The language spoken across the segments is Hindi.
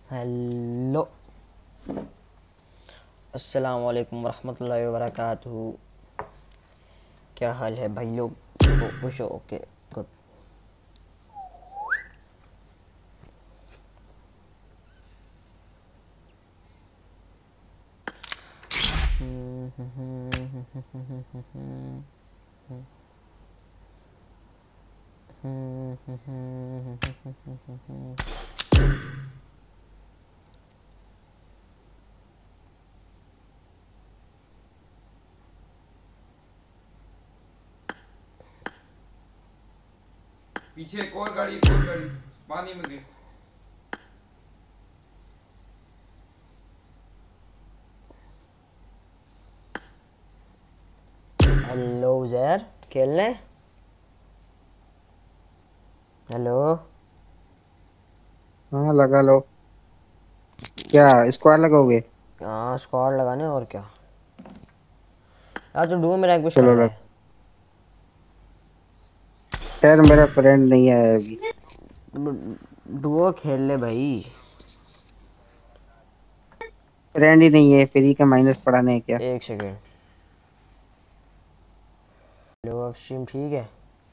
हेलो, अस्सलाम वालेकुम वरहमतुल्लाहि वबरकातुहू। क्या हाल है भाई लोग? खुश हो? Okay, good. पीछे एक और गाड़ी पानी में गई। हेलो जैर, खेलने? हेलो। हाँ लगा लो। क्या स्क्वाड लगाओगे? हाँ, स्क्वाड लगाने और क्या। यार, तो डुओ में रैंक पुश कर चलो रहा लग। है। खैर मेरा फ्रेंड नहीं है अभी। डुओ खेल ले भाई। फ्रेंड ही नहीं है, फ्री का माइनस पढ़ाने है क्या? एक सेकेंड। हेलो, अब स्ट्रीम ठीक है?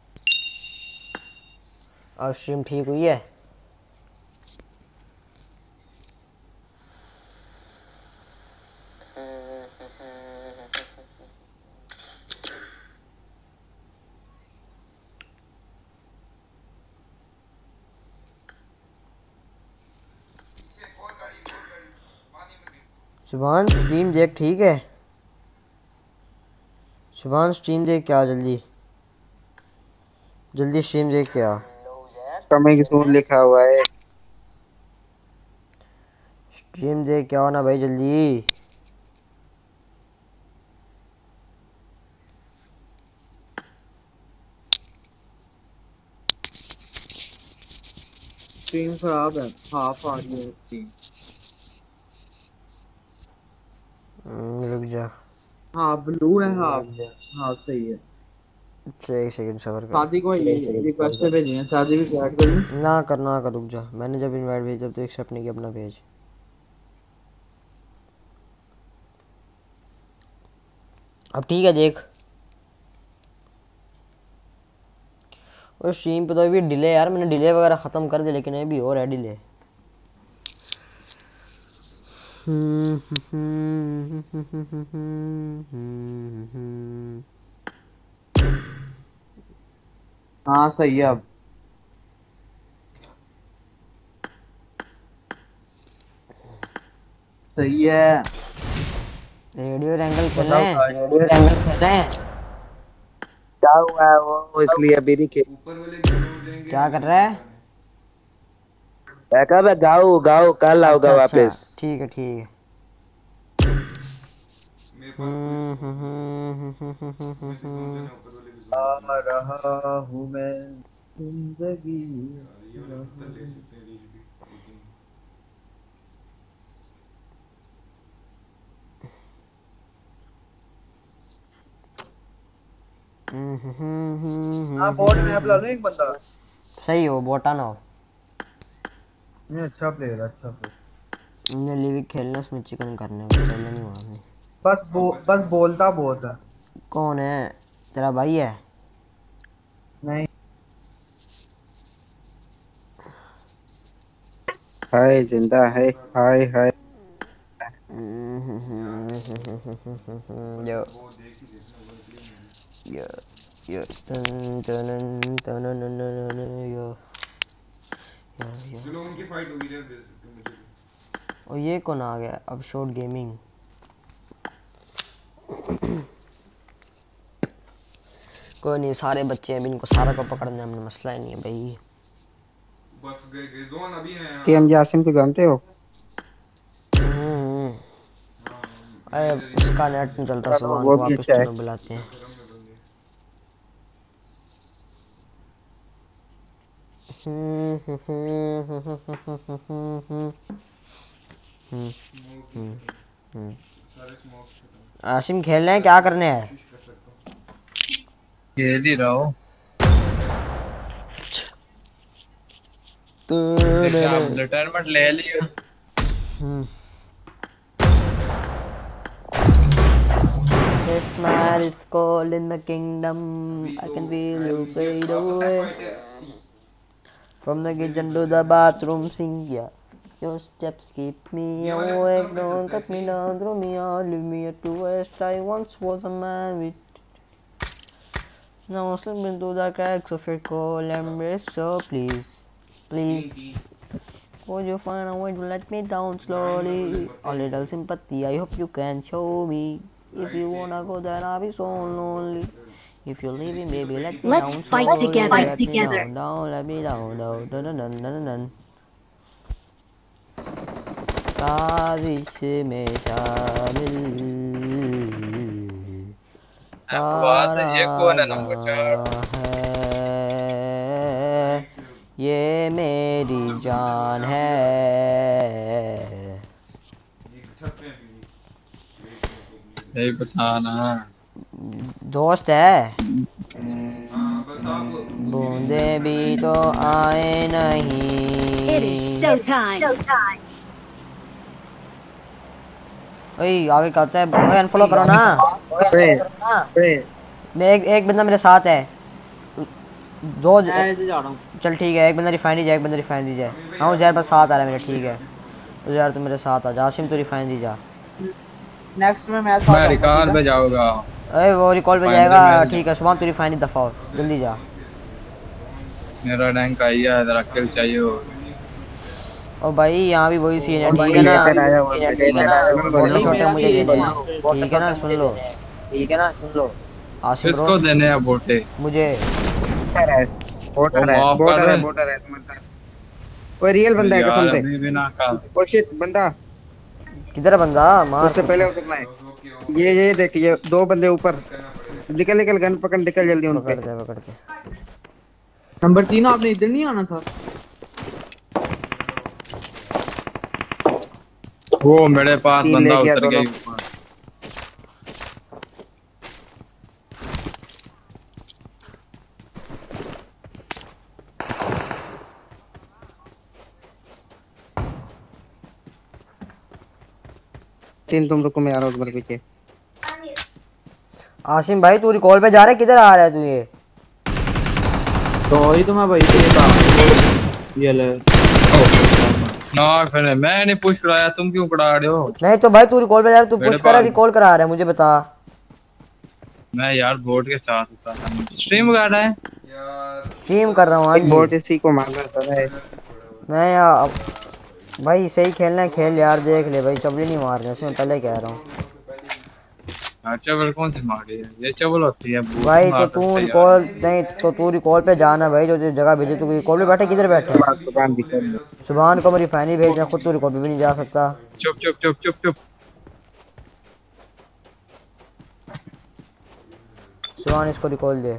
अब स्ट्रीम ठीक हुई है? पानी में गई। सुभान स्ट्रीम देख, ठीक है? सुभान स्ट्रीम देख क्या, जल्दी जल्दी स्ट्रीम देख क्या। समय की सूद लिखा हुआ है। स्ट्रीम देख क्या होना भाई, जल्दी। स्ट्रीम खराब है, हाफ आ रही है स्ट्रीम। रुक जा। हाँ ब्लू है हाफ। हाफ सही है। अच्छा, एक सेकंड सबर कर। शादी को रिक्वेस्ट भेजी है, शादी भी ऐड कर दूं। ना कर, रुक जा। मैंने जब इनवाइट भेजा तब तो एक्सेप्ट नहीं किया अपना पेज। अब ठीक है, देख। और स्ट्रीम पे तो अभी डिले यार, मैंने डिले वगैरह ख़त्म कर दिया, लेकिन अभी और है डिले। हाँ सही है अब। सही है। रेडियो रैंगल खेल रहे बताओ हैं? रेडियो एंगल कर रहे हैं। क्या हुआ है वो इसलिए अभी नहीं खेल। ऊपर वाले भी हो जाएंगे, क्या नीचे कर वाले रहा भी है? जाने। मैं कहा मैं गाँव गाँव कल आओगा अच्छा अच्छा, वापस। ठीक है ठीक है। मेरे पास कोई स्मोक नहीं है। उसमें से दोनों जने ऊपर वाले भी जोन आ निकलेंगे। रहा हूँ मैं जिंदगी यार ये वाले पत्थर ले सकते हैं, रीच भी लेकिन हाँ बोर्ड में ऐप ला लो एक बंदा। सही हो, बोटा ना हो। नहीं अच्छा प्लेयर, अच्छा प्लेयर। हमने लिविक खेलना, उसमें चिकन करने को चलना नहीं हुआ हमने। अब बच बस गए। बोलता बहुत है। कौन है? तेरा भाई है? नहीं। हाय जिंदा है। हाय हाय। यो बस अब वो देख ही देखना होगा, इसलिए नहीं। यो यो यो यो। चलो उनकी फाइट होगी, जब दे सकते हो मुझे भी। और ये कौन आ गया अब? Short gaming. कोई नहीं, सारे बच्चे हैं अभी, इनको सारा को पकड़ने में मसला ही नहीं है भाई। बस गए जोन अभी है कि यहाँ। हम जासिम को जानते हो? हाँ, अरे मैनेजर ही है। उसका नेट नहीं चलता, चलो सुबह वो को भी वापस अच्छा है। टीम में बुलाते हैं। गरम में बंदे। स्मोक ही खत्म। सारे स्मोक खत्म। आसिम खेल रहे हैं, मैं क्या अपनी करने हैं? कोशिश कर सकता हूँ। खेल ही रहा हूँ। तो रिटर्नमेंट ले लिया। The smile is cold in the kingdom. I can feel you fade away. From the kitchen to the bathroom sink, yeah. Your steps keep me awake. Don't cut me down, throw me out, leave me at the west. I once was a man with. Now slip into the cracks of your cold embrace. So please, please, would you find a way to let me down slowly? A little sympathy, I hope you can show me. If you wanna go, then I'll be so lonely. If you're leaving, baby, let me Let's down fight slowly. together. Let me down, let me down, down, down, down, down, down. Kaavish में शामिल बात है ये कौन है नंबर 4 है, ये मेरी जान है। नहीं बताना दोस्त है। बूंदे भी तो आए नहीं। It is showtime. ओए आगे करते हैं। ओए अनफॉलो करो ना। मैं एक बंदा मेरे साथ है। दो चल ठीक है। एक बंदा रिफाइनरी जाए, एक बंदा रिफाइनरी जाए। हाँ यार बस साथ आ रहा है मेरे। ठीक है तो यार तू मेरे साथ आ जा। आसिम तू रिफाइनरी जा। नेक्स्ट में मैं रिकॉल पे जाऊंगा। अरे वो रिकॉल पे जाएगा। ठीक है सुभान तू रिफाइनरी दफा हो, जल्दी जा। मेरा रैंक आई है, जरा किल चाहिए हो। ओ भाई यहाँ भी वही सीन है। ठीक है ना, छोटे छोटे मुझे देने हैं। ठीक है ना, सुन लो। आसिम किसको देने हैं वोटे? मुझे। वोटर है। कोई रियल बंदा है कसम से। ओ शिट बंदा किधर है बंदा? मार उससे पहले उतरना है। ये देख, ये दो बंदे ऊपर। निकल गन पकड़, निकल जल्दी उन पे। पकड़ के। नंबर 3 आपने इधर नहीं आना था। वो मेरे पास बंदा उतर गया ऊपर। तीन तुम रुको, मैं आ रहा हूँ तुम्हारे पीछे। आसिम भाई तू रिकॉल पे जा रहा है, किधर आ रहा है तू? ये तो वही तो मैं भाई ये ले ना फिर मैं नहीं पुश कराया, तुम क्यों करा रहे हो? नहीं तो भाई तू रिकॉल पे जा रहा है, तू पुश करा रिकॉल करा रहा है, मुझे बता। मैं यार बोर्ड के साथ होता था। स्ट्रीम कर रहा है यार, स्ट्रीम कर रहा हूँ। एक बोट इसी को मारना चाह है। मैं यार भाई सही खेलना है खेल यार, देख ले भाई चबली नहीं मारना, इसमें पहले कह रहा हूँ। चबल कौन सी मारी है? ये चबल होती है भाई। तो तू रिकॉल नहीं तो तू रिकॉल पे जाना भाई, जो जगह भेजे तू रिकॉल पे बैठे, किधर बैठे? सुभान को मैं रिफाइनरी भेजना, खुद तू रिकॉल पे भी नहीं जा सकता। चुप चुप चुप चुप चुप। सुभान इसको रिकॉल दे।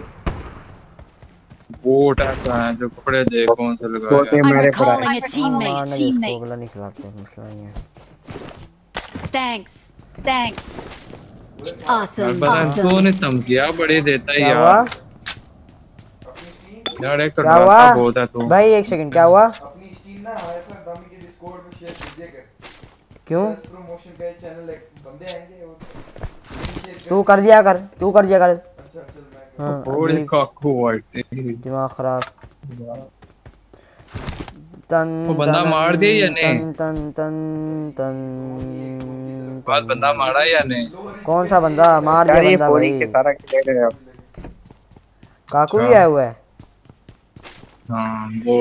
बोट ऐसा है जो कपड़े दे कौन से लगाया। I'm recalling a teammate. बोला नहीं खिलाते, मसला नहीं है। Thanks. Awesome. तूने धमकियां बड़ी देता है यार। यार एक तो क्या हुआ बहुत है तू। भाई एक सेकंड, क्या हुआ? अपनी स्क्रीन ना हमारे साथ दामी के डिस्कॉर्ड में शेयर कर दिया कर। क्यों? प्रमोशन पे चैनल एक बंदे आएंगे और तू कर दिया कर। अच्छा चल मैं हाँ थोड़ी काकू वाइट दिमाग खराब। तन वो बंदा मार दिया या नहीं? तन तन तन बात बंदा मारा या नहीं? कौन सा बंदा मार दिया? बंदा भाई काकू भी आया हुआ है। हाँ वो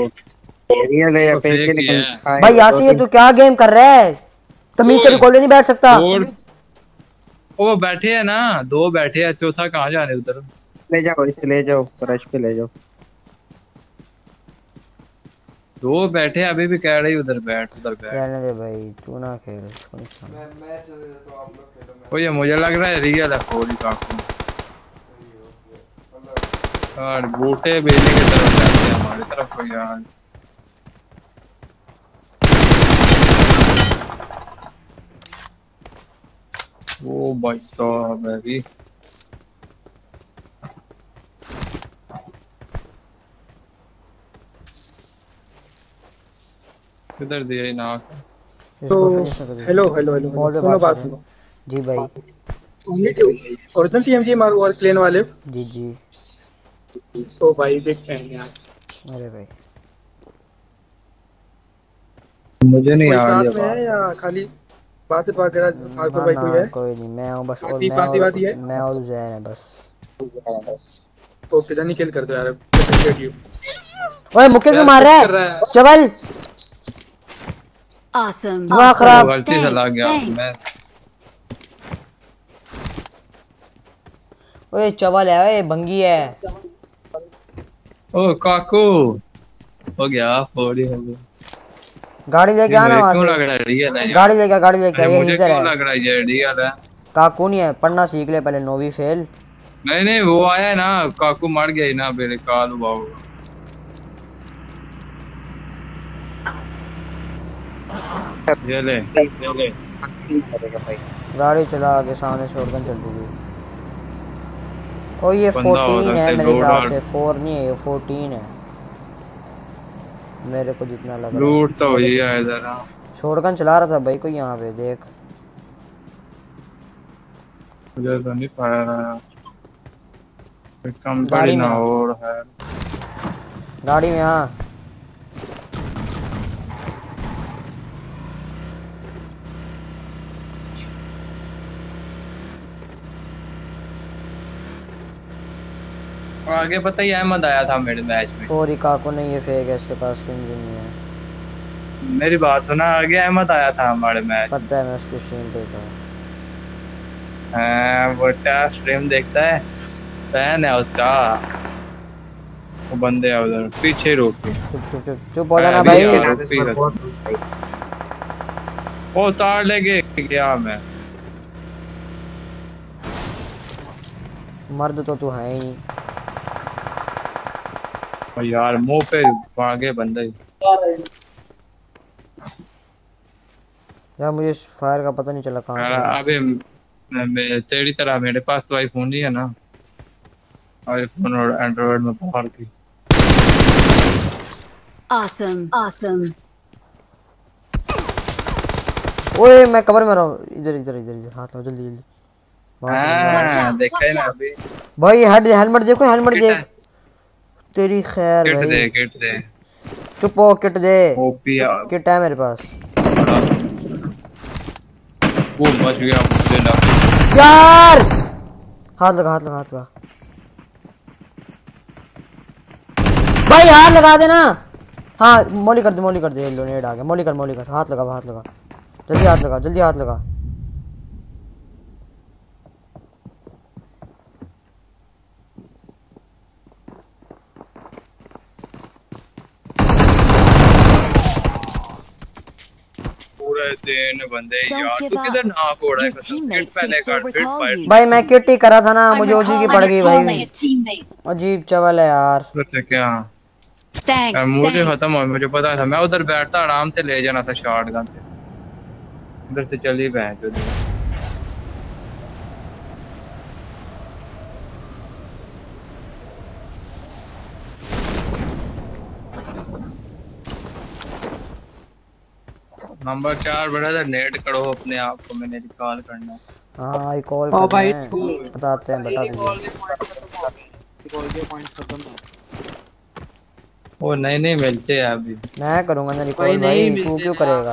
भाई यासीन तू क्या गेम कर रहा है? तमीज से रिकॉर्ड नहीं बैठ सकता। वो बैठे है ना, दो बैठे हैं, चौथा कहाँ जा रहे उधर? ले जाओ इसे, ले जाओ रश पे ले जाओ। दो बैठे अभी भी कह रही उधर बैठ कहने दे भाई, तू ना खेल। मैं चले तो आप लोग खेलो। वो ये मुझे लग रहा है रियल है थोड़ी काकू। यार बूटे बेचने की तरफ जाते हैं हमारी तरफ को यार। ओ भाई साहब अभी किधर दिया नाक? इसको फिनिश कर दो। हेलो हेलो हेलो कॉल पे सुनो बात बात कर रहे सुनो। हैं। जी भाई। ओरिजिनल टीएमजी मारो और प्लेन वाले। जी जी। तो भाई देखते हैं यार। अरे भाई मुझे नहीं कोई आ रही साथ में है आवाज। या खाली बात वगैरह ठाकुर ना भाई ना कोई है? कोई नहीं, मैं हूँ बस, और पाती पाती वाती है? मैं और उजैर है बस। तो किधर निकल कर दो यार, appreciate you। ओए मुक्के क्यों यार मार रहा पुश है? कर रहा है। चवल Awesome. दिमाग वो खराब। गलती से लग गया Thanks. मैं। ओए चवल है, ओए भंगी है। ओ काकू हो गया, फोड़ी हो गई। गाड़ी लेके ये आना मुझे वहां क्यों से। लग रहा है रियल है यार? गाड़ी लेके आ, गाड़ी लेके आ, अरे ये मुझे हिजर क्यों है। लग रहा है ये रियल है? काकू नहीं है, पढ़ना सीख ले पहले, नौवीं फेल। नहीं नहीं, वो आया है ना, काकू मर गया ही ना, मेरे काल हुआ होगा। ये ले ये ले। गाड़ी चला, आगे सामने शॉटगन चल रही है। ओ ये बंदा हो 14 सकता है है, मेरे लोड ख्याल और से, 4 नहीं है ये, 14 है मेरे को जितना लग रहा है। लूट तो हुई है इधर। हाँ। शॉटगन चला रहा था भाई कोई यहाँ पे, देख। मुझे तो नहीं पाया रहा। कंपनी गाड़ी में ना आ, और है। गाड़ी में आ। और आगे पता ही अहमद आया था मेरे मैच में। सॉरी काकू नहीं, ये फेक है, इसके पास इंजन नहीं है। मेरी बात सुना, आगे अहमद आया था हमारे मैच। पता है, मैं उसकी स्ट्रीम पे था। हाँ, वो टेस्ट स्ट्रीम देखता है, फैन है उसका। वो बंदे है उधर पीछे, रोक के। चुप चुप चुप चुप हो जाना भाई। वो तार लेके गया मैं। मर्द तो तू है ही नहीं। और यार मुंह पे आगे बंदे। यार मुझे फायर का पता नहीं चला कहाँ से आया। अबे तेरी तरह मेरे पास तो आईफोन नहीं है ना, आईफोन और एंड्रॉइड में बाहर की। Awesome. Awesome. ओए मैं कवर में रहा हूँ, इधर इधर इधर इधर, हाथ लगाओ जल्दी जल्दी। वहाँ से बंदा आ रहा है। देखा है ना अभी। भाई हेलमेट देखो, हेलमेट देख। तेरी खैर किट दे भाई। किट दे। चुप हो, किट दे। ओपी किट है मेरे पास। वो बच गया मुझसे ना। यार हाथ लगा, हाथ लगा, हाथ लगा भाई, हाथ लगा देना। हाँ मोली कर दे, मोली कर दे, लोनेड आ गया। मोली कर, मोली कर, हाथ लगा, हाथ लगा, जल्दी हाथ लगा, जल्दी हाथ लगा। पूरे दिन बंदे Don't यार, give तू किधर up. ना कोड़ा है? Your teammates can पहले still कर फिर recall फाइट you. भाई मैं किट ही करा था ना, मुझे उसी की I'm पड़ गई भाई। teammate. अजीब चवल है यार। से क्या यार, Thanks. मुझे खत्म हो, मुझे पता था, मैं उधर बैठता आराम से ले जाना था शॉटगन से। इधर से चली बहन जो। नंबर 4 ब्रदर, नेट करो अपने आप को, मैंने कॉल करना। हाँ आई कॉल कर रहे हैं, बताते हैं, बता दीजिए। वो नहीं नहीं मिलते हैं अभी। मैं करूंगा ना रिकॉल भाई, तू क्यों करेगा?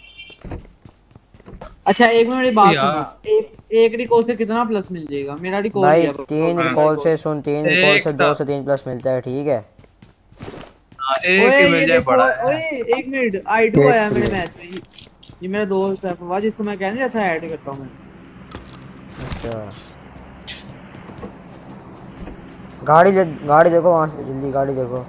अच्छा एक मिनट, मेरी बात यार। सुनो। एक रिकॉल से कितना प्लस मिल जाएगा? मेरा रिकॉल भाई है 3 रिकॉल से सुन, 3 रिकॉल से 2 से 3 प्लस मिलता है, ठीक है? एक ही मिल जाए बड़ा है। ओए एक मिनट, I2 आया मेरे मैच में। ये मेरा दोस्त है फवाद, जिसको मैं कह नहीं रहा था ऐड करता हूं मैं। अच्छा गाड़ी देखो वहां से, जल्दी गाड़ी देखो।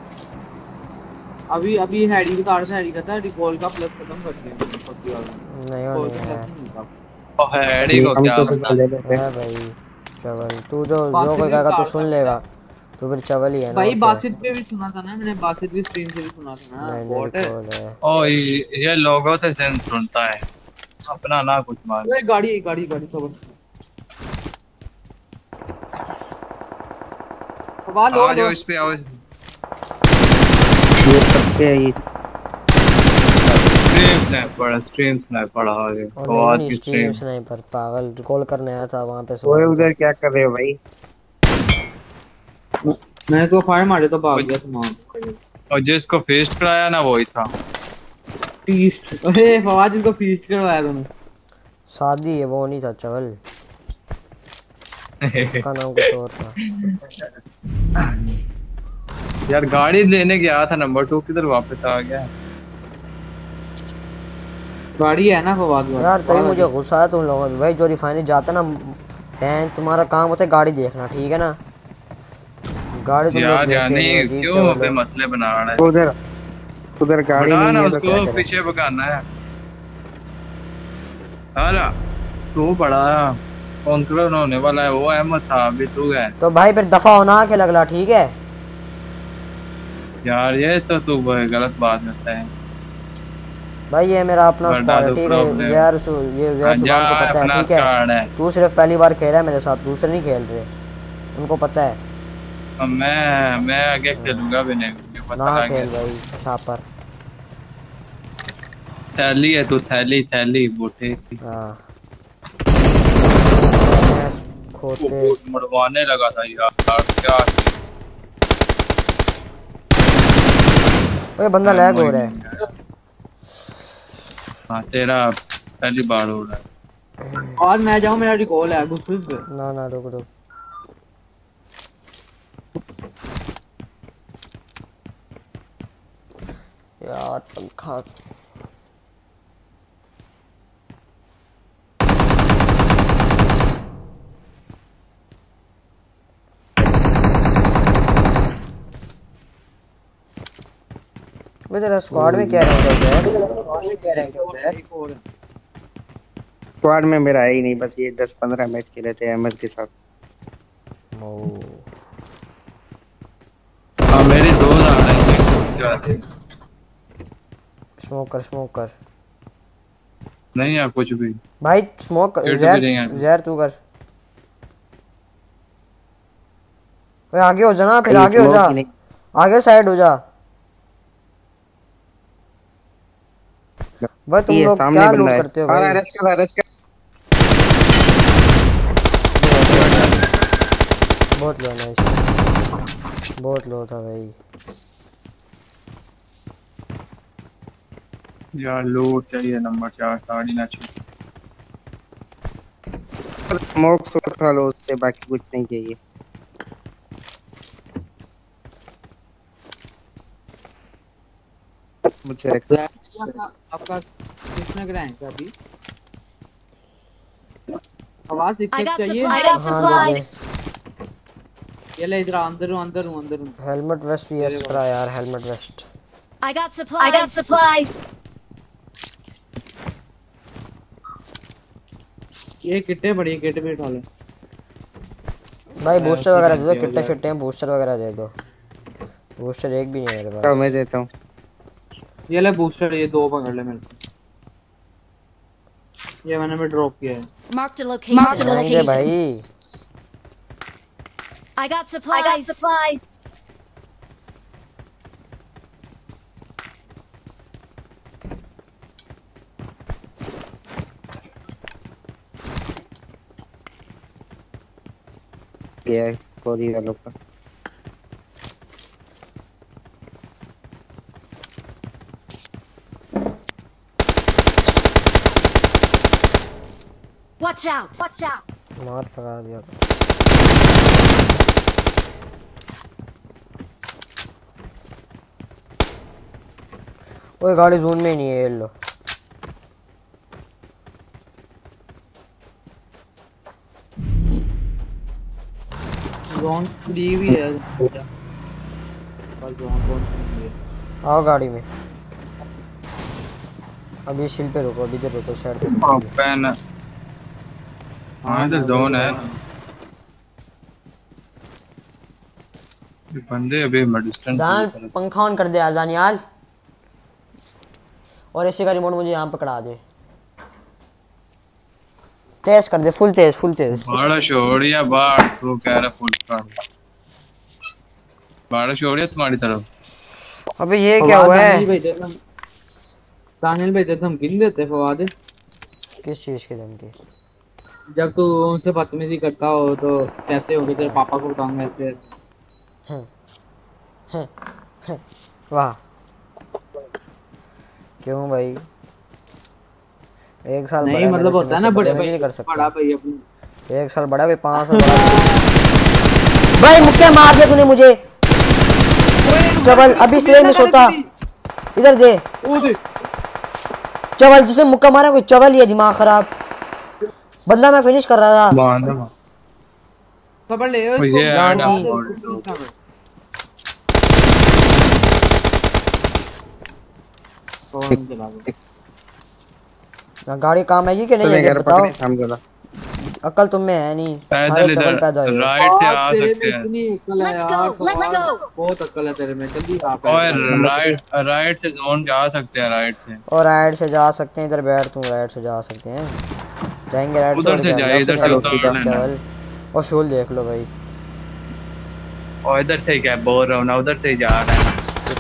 अभी हैडी बता रहा था, हैडी कहता है रिकॉल का प्लस खत्म कर दिया पक्की बात नहीं है। हो रिकॉल नहीं का है। प्लस नहीं मिलता। ओ हैडी को क्या बता। है भाई चवल, तू जो कोई कहेगा तू सुन लेगा, तू फिर चवल ही है ना। भाई बासित पे भी सुना था ना मैंने, बासित की स्ट्रीम से भी सुना था ना। नहीं बॉट है। रिकॉल है। ओ ये लोगों से सेंस सुनता है अपना, ना कुछ मान। ओए गाड़ी गाड़ी गाड़ी सब फवाद लो आओ जो इस पे आओ। ये सकते हैं ये। स्ट्रीम स्नाइपर हाँ ये और फवाद नहीं की स्ट्रीम स्ट्रीम। स्नाइपर पागल कॉल करने आया था वहां पे ओए सुबह उधर क्या कर रहे हो भाई? मैंने तो फायर मारे तो भाग गया तुम। और जिसको फेस्ट कराया ना वही था। फीस्ट, अरे फवाद इनको फीस्ट करवाया तुमने। शादी है वो नहीं था चवल, उसका नाम कुछ और था। यार गाड़ी लेने गया था नंबर 2 किधर वापस आ गया। गाड़ी है ना फवाद यार तभी मुझे गुस्सा है तुम लोगों पे भाई, जो रिफाइनरी जाता ना टैंक, तुम्हारा काम होता है गाड़ी देखना, ठीक है ना? गाड़ी तुम लोग यार देखे जाने नहीं, अजीब क्यों चवल पे हो। मसले बना रहा है। उधर उधर गाड़ी बता नहीं ना है तो क्या उसको करें? पीछे भगाना है। हाला तू बड़ा कॉन्करर होने वाला है, वो अहमद था अभी तू है। तो भाई फिर दफा होना के लगला, ठीक है? यार ये तो तू गलत बात करता है। भाई ये मेरा अपना बड़ा स्क्वाड है, तो ठीक है? प्रॉब्लम। ये ज़हर सुभान को पता है, अपना ठीक है? कार्ड है। तू सिर्फ पहली बार खेल रहा है मेरे साथ, दूसरे नहीं खेल रहे, उनको पता है। अब मैं आगे खेलूंगा भी नहीं, मुझे पता ना लग खेल गया। भाई शापर। थैली है तू, थैली बोटे हाँ खोते मरवाने लगा था यार क्या। ओए बंदा लैग हो रहा है। हाँ तेरा पहली बार हो रहा है। आज मैं जाऊं, मेरा रिकॉल है गुस्से पे। ना ना रुक रुक, यार पंखा वो तेरा स्क्वाड में क्या रैंक है? स्क्वाड में मेरा है ही नहीं, बस ये 10-15 मैच खेले थे अहमद के साथ। हाँ मेरी 2 आ रही है। स्मोकर नहीं यार कुछ भी भाई, स्मोक जहर तू कर। ओए आगे हो जा ना, फिर आगे हो जा, आगे साइड हो जा। भाई तुम लोग क्या लूट करते हो भाई? बहुत लो नाइस, बहुत लो था भाई। यार लूट चाहिए नंबर 4 साड़ी ना चाहिए। स्मोक उठा लो उससे, बाकी कुछ नहीं चाहिए। मुझे आपका किसने गिराया है अभी? आवाज I got चाहिए। supplies. ये ले इधर अंदर हूं। हेलमेट वेस्ट भी यस करा यार, helmet vest. I got supplies. ये किट्टे बड़ी किट भी उठा ले भाई। बूस्टर वगैरह दे दो, कितने शिट्टे हैं, बूस्टर वगैरह दे दो। बूस्टर एक भी नहीं है मेरे पास। मैं देता हूँ। ये ले बूस्टर, ये 2 पकड़ ले मेरे को। ये मैंने भी ड्रॉप किया है। Marked a location. आएंगे भाई। I got supplies. ये कोरी वालों का Watch out. मार लगा दिया। ओए गाड़ी जोन में नहीं है, ये लो। जोन फ्री भी है। बस जोन फ्री है। आओ गाड़ी में। अब ये शिल पे रुको, अभी इधर रुको, साइड पे हाँ पैन हाँ इधर जोन है। ये बंदे अभी डिस्टेंस जान पंखा ऑन कर दे आजान यार, और ऐसे का रिमोट मुझे यहाँ पकड़ा दे, तेज कर दे, फुल तेज। बड़ा शोरिया बाढ़ तू कह रहा फुल कर बड़ा शोरिया तुम्हारी तरफ। अबे ये क्या हुआ है? सानिल भाई तेरे धमकी नहीं देते फवाद? किस चीज की धमकी? जब तू उनसे बदतमीजी करता हो तो कहते हो कि तेरे पापा को बताऊंगा ऐसे। वाह, क्यों भाई? एक साल नहीं बड़ा मतलब मेरे से, होता है ना बड़े भाई, नहीं कर सकता। बड़ा भाई अपनी। एक साल बड़ा, कोई 5 साल बड़ा। भाई मुक्का मार दिया तूने मुझे। चवल अभी स्प्रे में सोता, इधर दे। चवल जिसे मुक्का मारा कोई चवल ही है, दिमाग खराब बंदा। मैं फिनिश कर रहा था। खबर ले गाड़ी काम आएगी कि नहीं है बताओ। अकल तुम में है नहीं, सारे चवल पैदा हुए। राइट से आ सकते हैं। इतनी अकल है यार, बहुत अकल है तेरे में। जल्दी आ और राइट से जोन जा सकते हैं, राइट से। और राइट से जा सकते हैं, इधर बैठ तू, राइट से जा सकते हैं, जाएंगे राइट से। उधर से जाइए, इधर से उतार चवल और शूल देख लो भाई। और इधर से क्या बोल रहा हूँ ना, उधर से ही जा रहा है।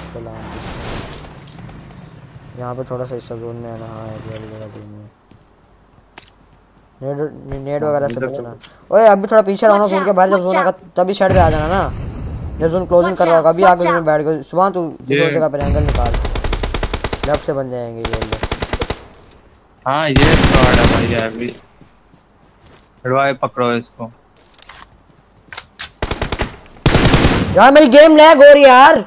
यहाँ पे थोड़ा सा हिस्सा जोन में आना। हाँ नेट वगैरह से बचना। ओए अभी थोड़ा पीछे रहना जोन के बाहर, जब जोन आएगा तभी साइड पे आ जाना ना। जब जोन क्लोजिंग कर रहा होगा, अभी आगे जोन में बैठ गए सुबह तू किसी जगह पर एंगल निकाल, लेफ्ट से बन जाएंगे ये लोग। हाँ ये स्क्वाड है भाई, अभी हड़वाए पकड़ो इसको। यार मेरी गेम लैग हो रही है यार।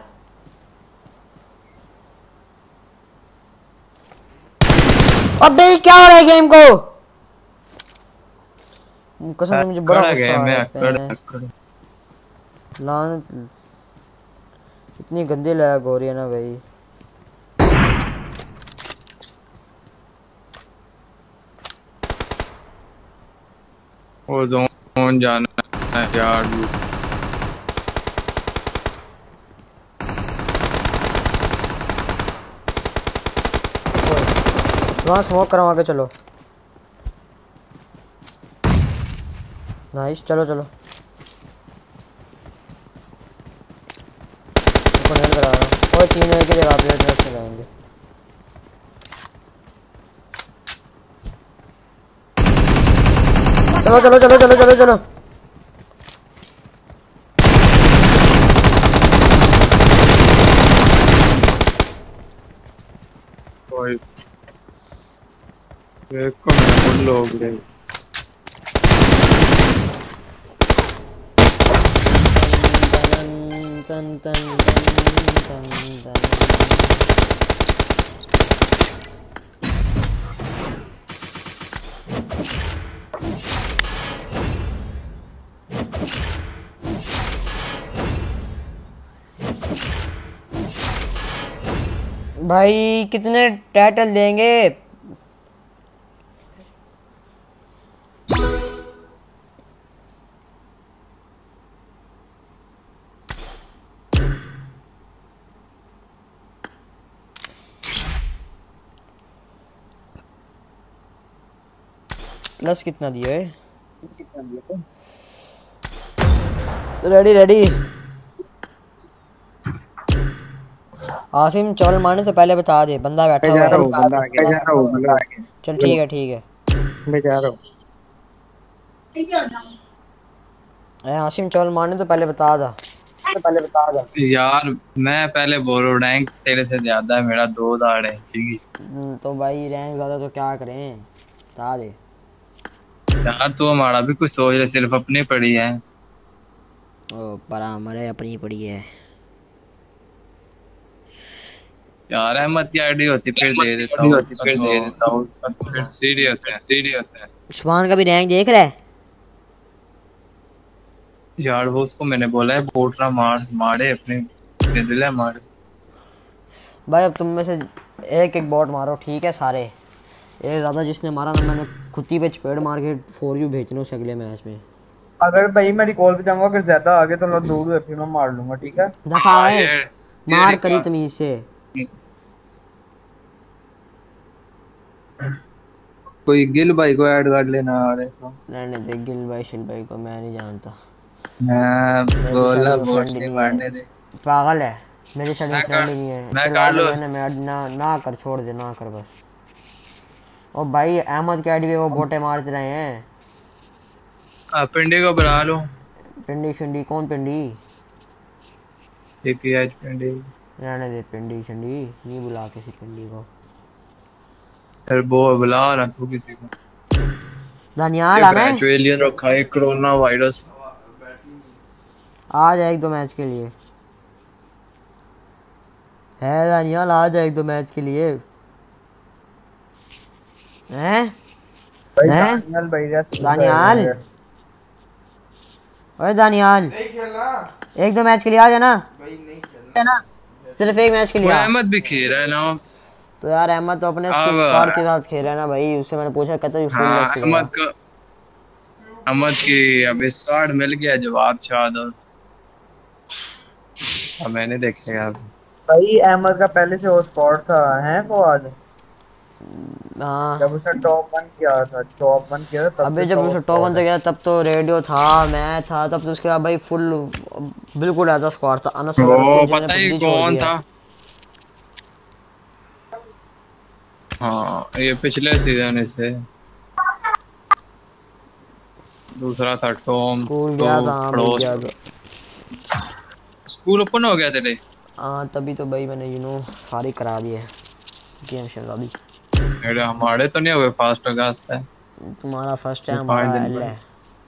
अबे क्या हो रहा है गेम को? कसम से मुझे बड़ा गुस्सा आ रहा है। लानत, इतनी गंदी लैग हो रही है ना भाई। वो जोन जाना है यार। वहाँ स्मोक कराओ, आगे चलो। नाइस, चलो चलो। करा रहा हूँ। और 3 की जगह पे से जाएंगे। चलो चलो चलो चलो चलो चलो। देखो मैं लोग गए। तन तन तन तन तन। भाई कितने टाइटल देंगे? प्लस कितना दिया है? Ready ready. आसिम चौल मारने से पहले बता दे, बंदा बैठा हुआ है। चल ठीक है ठीक है, मैं जा रहा हूँ। आसिम चौल मारने तो पहले बता दा। यार मैं पहले बोल रहा हूँ, रैंक तेरे से ज्यादा है मेरा 2 दाड़ है। तो भाई रैंक ज्यादा तो क्या करें, बता दे यार। तू हमारा भी कुछ सोच रहे, सिर्फ अपनी पड़ी है। ओ परा हमारे अपनी पड़ी है यार। अहमद की आईडी होती फिर दे देता हूँ। फिर सीरियस है। उस्मान का भी रैंक देख रहा है यार। वो उसको मैंने बोला है बोटरा मारे अपने दिल है मारे। भाई अब तुम में से एक एक बॉट मारो, ठीक है सारे। एक ज़्यादा जिसने मारा ना, मैंने खुदी पे चपेड़ मार के 4U भेजना उसे अगले मैच में। अगर भाई मैं रिकॉल पे जाऊंगा फिर ज्यादा आगे तो मैं दूर फिर मैं मार लूंगा, ठीक है? दफा है मार करी तमीज से। कोई गिल भाई को ऐड कर लेना। रहने दे गिल भाई शिल भाई को, मैं नहीं जानता। बोला बोट नहीं मारने दे। पागल है, मेरी सेटिंग फ्रेंड ही नहीं है। मैं चल काट लो। मैं ना कर, छोड़ दे, ना कर बस। ओ भाई अहमद के आईडी पे वो बोटे मारते रहे हैं। पिंडी को बुला लो। पिंडी शिंडी कौन पिंडी? पीपीएच पिंडी। रहने दे पिंडी शिंडी, नहीं बुला किसी पिंडी को। फिर वो बुला ना तू किसी को। दानियाल आना है? एलियन रखा है कोरोना वायरस। आ जाए 1-2 मैच के लिए है दानियाल, आ जाए 1-2 मैच के लिए हैं? दानियाल भाई दानियाल, ओए दानियाल, नहीं खेलना 1-2 मैच के लिए आ जाना। भाई, नहीं खेलना सिर्फ 1 मैच के लिए आ। अहमद भी खेल रहा है ना। तो यार अहमद तो अपने स्क्वाड के साथ खेल रहा है ना भाई, उससे मैंने पूछा, कहता है फुल हाँ, लिस्ट अहमद की अब स्क्वाड मिल गया जवाब शाद। अब मैंने देखेगा भाई अहमद का पहले से वो स्पॉट था है फवाद। हाँ जब उसने टॉप 1 किया था तब अबे से जब उसे टॉप 1 तो गया तब तो रेडियो था, मैं था तब, तो उसके बाद भाई फुल बिल्कुल ऐसा स्क्वाड था। अनस वो पता ही कौन था। हाँ ये पिछले सीजन से दूसरा था टॉम। स्कूल गया था, हाँ भाई गया था। स्कूल ओपन हो गया तेरे? हाँ तभी तो भाई मैंने सारी करा दी है गेम शादी। मेरे हमारे तो नहीं हो गए फर्स्ट अगस्त है। तुम्हारा फर्स्ट है, हमारा एल है।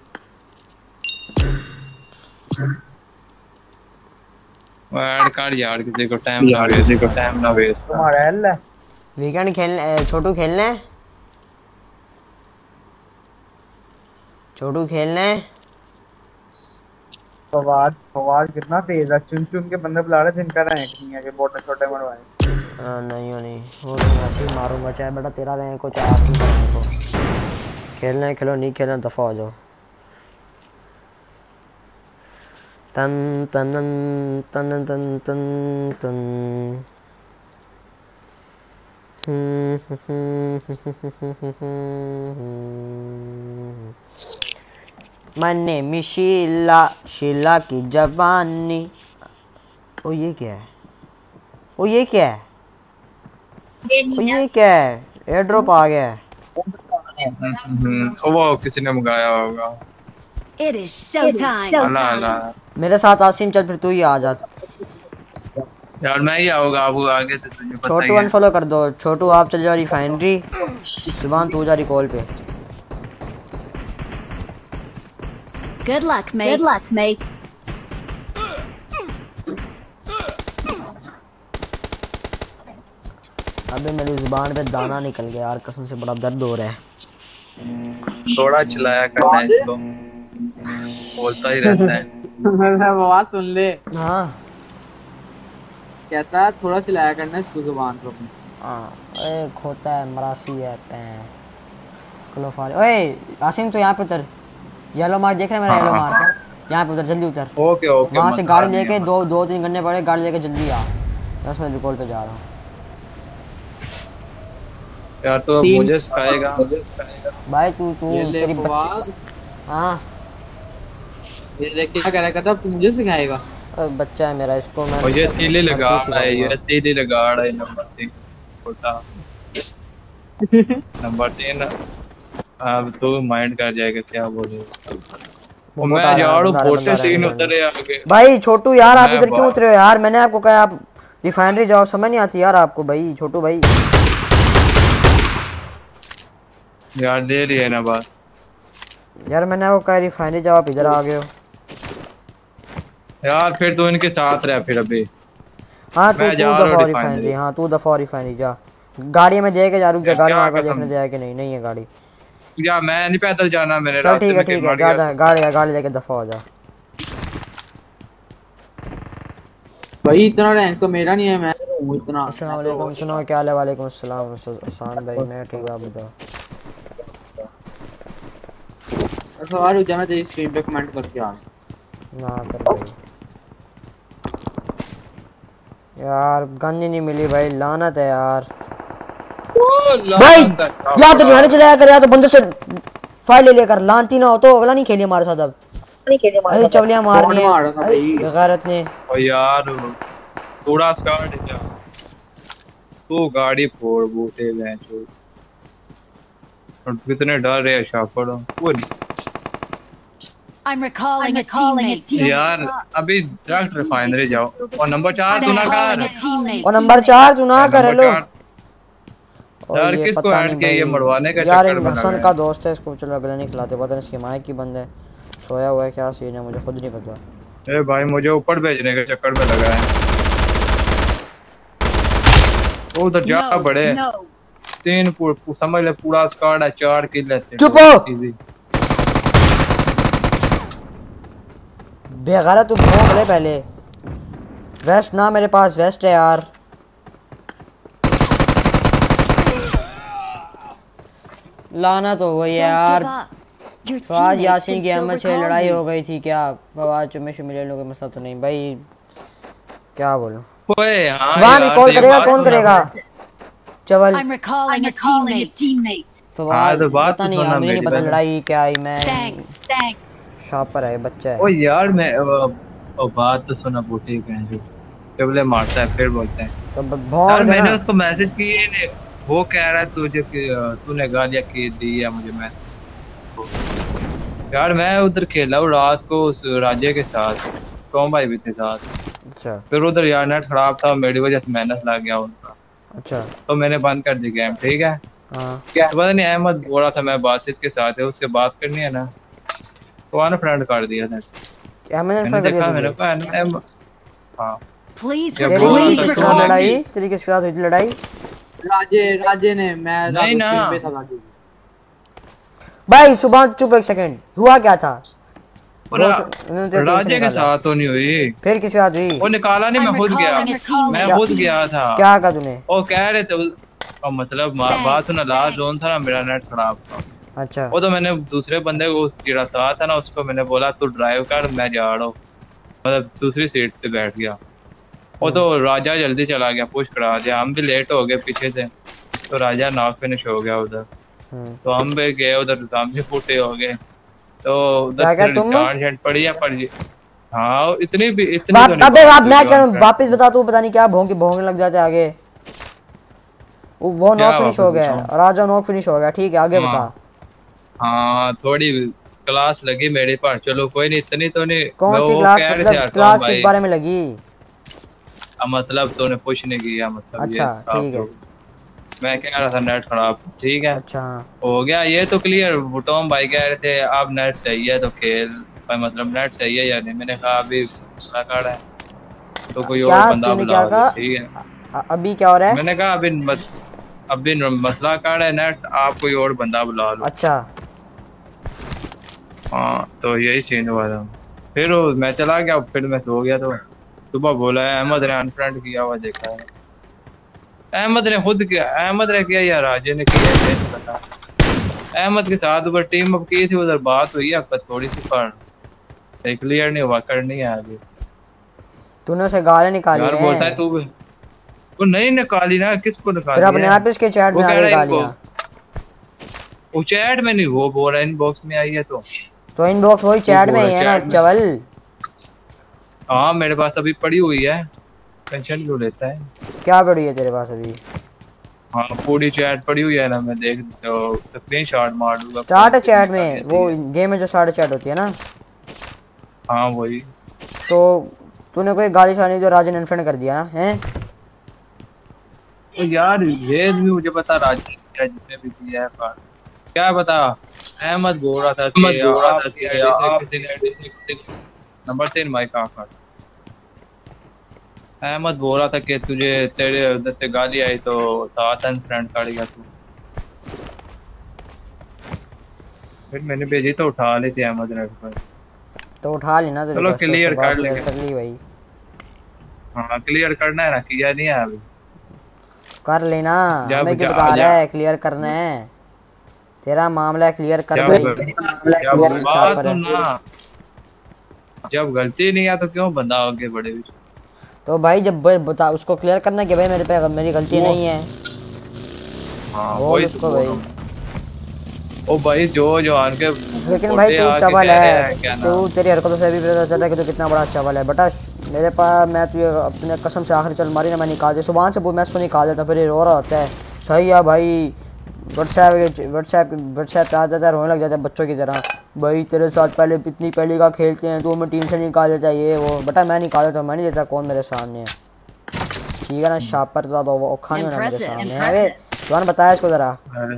ऐड कार्ड यार किसी को टाइम ना वेस्ट, किसी को टाइम ना वेस्ट। तुम्हारा एल है। वीकेंड खेलने छोटू खेलने है, छोटू खेलने है। फवाद कितना तेज है, चुन चुन के बंदे बुला रहे जिनका रैंक नहीं है, कि बोटे छोटे मरवाए। नहीं वो तो मैं ऐसे ही मारूंगा, चाहे बेटा तेरा रैंक को चाहे आपकी रैंक को। खेलना है खेलो, नहीं खेलना दफा हो जाओ। तन तन तन तन तन तन मन्ने मिशीला शीला की जवानी। ओ ये क्या है? ओ ये क्या है? ओ ये क्या है? एयर ड्रॉप आ गया है। वो किसी ने मंगाया होगा। It is showtime. अल्लाह अल्लाह। मेरे साथ आसिम चल, फिर तू ही आ जा। यार मैं ही आऊंगा, आप आगे से तुझे पता छोटू ही है। अनफॉलो कर दो। छोटू आप चल जाओ रिफाइनरी, सुभान तू जा रिकॉल पे। Good luck, mate. Good luck, mate. अबे मेरी जुबान पे दाना निकल गया यार, कसम से बड़ा दर्द हो रहा है। थोड़ा चलाया करना है इसको, बोलता ही रहता है। मेरा आवाज सुन ले। हाँ कहता है थोड़ा चलाया करना इसको जुबान को अपनी। हाँ ए खोता है मरासी है क्लोफार। ओए आसिम तो यहाँ पे उतर, येलो मार्क देख रहा है मेरा? येलो मार्क यहाँ पे उतर, जल्दी उतर। Okay okay. वहाँ से गाड़ी लेके दो 3 घंटे पड़े, गाड़ी लेके जल्दी आ। बस मैं रिकॉल पे जा रहा हूँ यार। तो मुझे सिखाएगा भाई तू तेरी बच्ची। हाँ ये देख क्या कह रहा था, तू मुझे सिखाएगा? बच्चा है मेरा, इसको मैं मुझे तीले लगा रहा है, ये तीले लगा रहा है। नंबर 3 छोटा नंबर 3। अब तो माइंड कर जाएगा क्या बोले वो। मैं यार बोटे सीन उतरे आगे। भाई छोटू यार आप इधर क्यों उतरे हो यार? मैंने आपको कहा आप रिफाइनरी जाओ, समझ नहीं आती यार आपको भाई। छोटू भाई यार ले लिया ना बस यार, मैंने आपको कहा रिफाइनरी जाओ, आप इधर आ गए हो यार। फिर तो इनके साथ रह फिर अभी। हाँ तू दफा रिफाइनरी, हाँ तू दफा रिफाइनरी जा। गाड़ी में जाएगा जा, रुक जा, गाड़ी हमारे पास देखने जाएगा कि नहीं है गाड़ी। या मैं नहीं पैदल जाना मेरे। चल ठीक है जा गाड़ी लेके दफा हो जा। भाई इतना रैंक तो मेरा नहीं है, मैं हूं इतना। अस्सलाम वालेकुम, सुनो क्या हाल है? वालेकुम अस्सलाम आसान भाई, मैं ठीक हूं, आप बताओ। अच्छा रुक जा, मैं तेरी स्ट्रीम पे कमेंट करके आ ना कर भाई। यार गन ही नहीं मिली भाई, लानत है यार। भाई या तो रिहाने चलाया कर, या तो बंदे से फाइल ले लिया कर। लानती ना हो तो अगला नहीं खेलिए हमारे साथ। अब ऐसे चवलियां मारनी है गैरत ने। ओ यार थोड़ा स्कार्ड है तू गाड़ी फोड़ बूटे गए जो और कितने डर रहे शाफड़ वो नहीं I'm recalling a teammate. यार अभी डायरेक्ट रिफाइनरी जाओ और नंबर 4 I'm तू ना recalling कर a teammate. और नंबर 4 तू ना कर लो। यार किसको ऐड किया ये मरवाने का यार चक्कर में हसन लगा का दोस्त है, इसको चलो अगले नहीं खिलाते, पता नहीं इसकी माँ की बंद है, सोया हुआ है, क्या सीन है मुझे खुद नहीं पता। ए भाई मुझे ऊपर भेजने के चक्कर में लगा है वो उधर जा No, बड़े no. 3 समझ ले पूरा स्क्वाड है 4 किल लेते चुप हो। इजी बेगैरत तू भोंक ले पहले। वेस्ट ना मेरे पास वेस्ट है यार। लाना तो वही है Don't यार। give up. Your Fawad teammates Yasin can की still अहमद से recall लड़ाई you. हो गई थी क्या? फवाद चुम्मे से मिले लोगों में मसला तो नहीं भाई, क्या बोलूं। ओए हां सुभान कॉल करेगा, कौन करेगा? चवल I'm recalling a teammate. Fawad तो बात पता तो नहीं सुनना यार, मुझे नहीं मेरी पता पहले। लड़ाई क्या आई। मैं Thanks. शॉपर है, बच्चा है। ओ यार मैं ओ बात तो सुना बूटे कहें जो केवल मारता है फिर बोलते हैं तो यार भौंक मैंने देना। उसको मैसेज किए ने वो कह रहा है तुझे कि तूने गालियां की दी है मुझे। मैं यार मैं उधर खेला हूँ रात को उस राजे के साथ, टॉम भाई भी थे साथ। अच्छा फिर उधर यार नेट खराब था, मेरी वजह से माइनस लग गया उनका, अच्छा तो मैंने बंद कर दी गेम। ठीक है हाँ क्या पता नहीं अहमद बोल रहा था मैं बासित के साथ है, उससे बात करनी है ना तो आना फ्रेंड कर दिया था। क्या मैंने मैंने कर दिया देखा तुझे? मैंने कहा हाँ Please Yeah, तेरी बोला recall तो किसके me. साथ सुनो। लड़ाई? तेरी किसके साथ हुई थी लड़ाई? राजे ने मैं नहीं ना। रात को पे था राजे। भाई सुबह चुप एक सेकंड, हुआ क्या था? उन्होंने तेरे टीम से राजे के निकाला। साथ तो नहीं हुई, फिर किसके साथ हुई? वो निकाला नहीं, मैं I'm खुद गया, recalling a teammate. मैं खुद गया था। क्या कहा तूने? वो कह रहे थे और मतलब बात सुना, लास्ट जोन था ना मेरा नेट खराब था। अच्छा वो तो मैंने दूसरे बंदे को जिड़ा साथ था ना उसको मैंने बोला तू ड्राइव कर मैं जा रहा हूँ, मतलब दूसरी सीट पे बैठ गया। वो तो राजा जल्दी चला गया, पुश करा दिया, हम भी लेट हो गए पीछे से, तो राजा नॉक फिनिश हो गया उधर। तो हम भी गए उधर, सामने फुटे हो गए, तो क्या क्या उधर तुम? चार हेड पड़ी है पड़ गई। हाँ इतनी भी इतनी तो नहीं अबे बात मैं हुई, कह रहा हूँ वन वापस बता, तू पता नहीं क्या भोंगने लग जाते आगे। वो क्या नॉक फिनिश वापस हो गया, बताऊं? राजा नॉक फिनिश हो गया, ठीक है आगे हाँ। बता। हाँ थोड़ी क्लास लगी मेरे पर, चलो कोई नहीं, इतनी तो नहीं। कौन सी वो क्लास? कह रहे थे मतलब यार, क्लास कौन किस भाई? बारे में लगी? मतलब तूने पुश नहीं किया, मतलब अच्छा, ये साफ ठीक है। हो। मैं कह रहा था नेट खराब, ठीक है अच्छा हो गया ये तो क्लियर। टॉम भाई कह रहे थे अब नेट सही है तो खेल, मतलब नेट सही है या नहीं। मैंने कहा अभी कार्ड है तो कोई क्या और बंदा तूने बुला क्या लो, कहा? ठीक है। अभी क्या हो रहा है? मैंने कहा अभी मसला कार्ड है नेट, आप कोई और बंदा बुला लो। अच्छा हाँ तो यही सीन हुआ था। फिर मैं चला गया, फिर मैं सो गया, तो सुबह बोला है अहमद ने अनफ्रेंड किया हुआ, देखा है अहमद ने खुद किया, अहमद ने किया या राजे ने किया है नहीं पता। अहमद के साथ ऊपर टीम अप की थी, उधर बात हुई है थोड़ी सी, पर क्लियर नहीं हुआ, करनी है आगे। तूने उसे गालें निकाली यार बोलता है हैं? तू भी वो नहीं निकाली ना, किसको फिर निकाली अपने है? आप इसके चैट वो में आ कह गई रहा है गालियां। वो चैट में नहीं, वो बोल रहा है इनबॉक्स में आई है तो इनबॉक्स वही चैट में ही है ना चैट में। चवल। हाँ मेरे पास अभी पड़ी हुई है, टेंशन क्यों लेता है? क्या पड़ी है तेरे पास अभी? हाँ पूरी चैट पड़ी हुई है ना, मैं देख तो स्क्रीनशॉट मार दूंगा। स्टार्ट चैट में वो गेम में जो स्टार्ट चैट होती है ना, हाँ वही। तो तूने कोई गाली शाली जो राजन अनफ्रेंड कर दिया ना हैं? तो यार ये भी मुझे पता, राजी क्या जिसने भी किया है पर क्या पता। अहमद बोल रहा था कि आप किसी ने नंबर 3 माइक ऑफ कर। अहमद बोल रहा था कि तुझे तेरे उधर से गाली आई तो साथ अनफ्रेंड कर गया तू। फिर मैंने भेजी तो उठा ली थी अहमद ने पर। तो उठा लेना तेरे चलो पास, तो क्लियर उससे बात कर लेंगे। कर ली भाई, हाँ क्लियर करना है ना, किया नहीं है अभी। कर लेना। जा हमें क्यों जा- बता जा- रहा है? क्लियर करना है, तेरा मामला है, क्लियर कर जब भाई। बात सुनना, जब गलती नहीं है तो क्यों बंदा आगे बढ़े? तो भाई जब बता उसको क्लियर करना कि भाई मेरे पे मेरी गलती नहीं है, हाँ बोल वही उसको तो बोल भाई। रहा हूँ। ओ भाई जो जो आन के लेकिन भाई तू आके चवल कह रहे है, हैं, क्या तू नाम? तेरी हरकतों से भी पता चल रहा है कि तू कितना बड़ा चवल है। बेटा मेरे पास मैं तुझे अपने कसम से आखिरी चल मारी ना मैं निकाल दे सुबह से मैं उसको निकाल देता फिर ये रो रहा होता है सही है भाई व्हाट्सएप पे आ जाता है रोने लग जाता है बच्चों की तरह भाई तेरे साथ पहले इतनी पहली का खेलते हैं तो मैं टीम से निकाल देता है ये वो बेटा मैं निकाल देता हूँ मैं नहीं देता कौन मेरे सामने है ठीक है ना शापर तो वो औखा नहीं होना मेरे सामने अरे तुमने बताया इसको ज़रा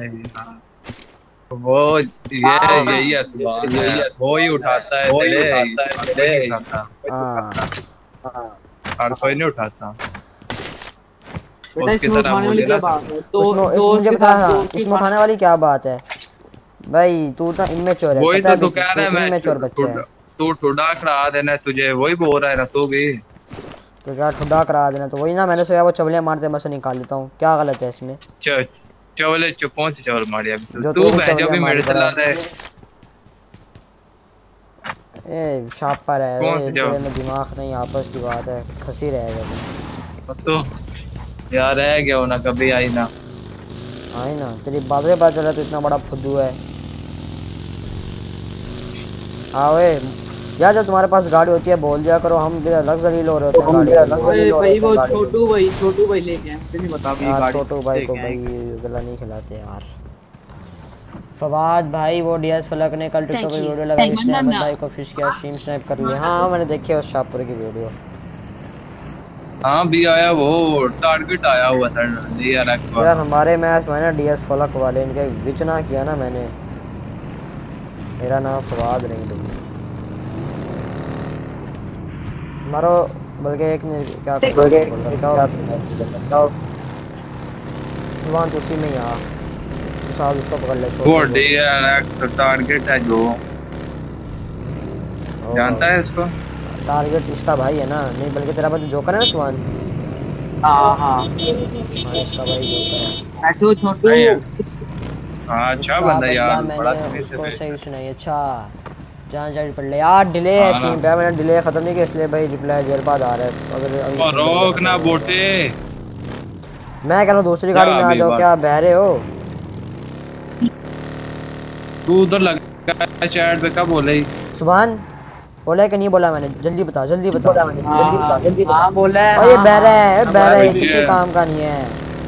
वो यही है सुबह वो ही उठाता है तेरे और कोई नहीं उठाता उसकी तरह मुझे ना मुझे बता इसमें उठाने वाली क्या बात है भाई तू तो इमेच्योर है वही तो तू कह रहा है मैं इमेच्योर बच्चा है तू ठुड्डा करा देना तुझे वही बोल रहा है ना तू भी तो क्या ठुड्डा करा देना तो वही ना मैंने सोचा वो चवले मारते मैं से निकाल देता हूँ क्या गलत है इसमें चवले कौन सी चवल मारी अभी तू जो भी मेरे चला रहा है ए शापर है तेरे में दिमाग नहीं आपस की बात है खसी रहेगा तो यार रह गया हो ना कभी आई ना तेरी बातें पता चला तो इतना बड़ा फुद्दू है वे यार जब तुम्हारे पास गाड़ी होती है बोल दिया करो हम अलग जलील हो रहे होते हैं गाड़ी भाई वो छोटू भाई लेके आए मुझे नहीं पता अभी गाड़ी छोटू भाई को भाई गला नहीं खिलाते यार फवाद भाई वो डीएस फलक ने कल टिकटॉक पे वीडियो लगाई इसने अहमद भाई को फिश किया स्ट्रीम स्नैप कर लिया हां मैंने देखी है उस शाहपुर की वीडियो हाँ भी आया वो टारगेट आया हुआ था डीआरएक्स वाला यार हमारे मैच में ना डीएस फलक वाले इनके विचना किया ना मैंने मेरा नाम फवाद नहीं तुम मारो बल्कि एक ने क्या जुबान तो उसी में ही आ साल उसको पकड़ ले वो डीआरएक्स टारगेट है जो जानता है इसको टारगेट इसका भाई है ना नहीं बल्कि तेरा भाई जोकर है ना सुभान हां इसका भाई जोकर है ऐसे छोटू हां अच्छा बंदा यार बड़ा इसको सही सुनाई अच्छा जान जान पड़ ले यार डिले है स्ट्रीम पे मैंने डिले खत्म नहीं किया इसलिए भाई रिप्लाई देर बाद आ रहा है अगर रोक ना बोटे मैं कह रहा हूं दूसरी गाड़ी में आ जाओ क्या बह रहे हो तू उधर लगा चैट पे क्या बोले सुभान बोला कि नहीं बोला मैंने जल्दी बता जल्दी बता हां बोला है ये बह रहा है किसी काम का नहीं है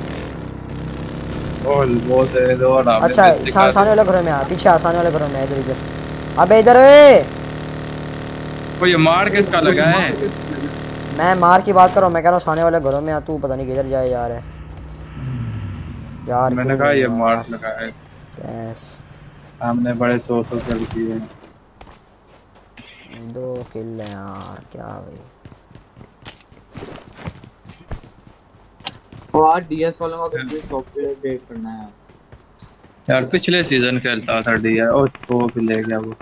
बोल दे दो ना अच्छा सामने वाले घरों में आ पीछे आसाने वाले घरों में इधर अबे इधर ओए वो ये मार किसका लगा है मैं मार की बात कर रहा हूं मैं कह रहा हूं सामने वाले घरों में आ तू पता नहीं किधर जाए यार मैंने कहा ये मार लगा है बस हमने बड़े सोच कर किए 2 किल है यार क्या भाई और डीएस वालों का किसी सॉफ्टवेयर अपडेट करना है यार पिछले सीजन खेलता था डीआर और तो ले गया वो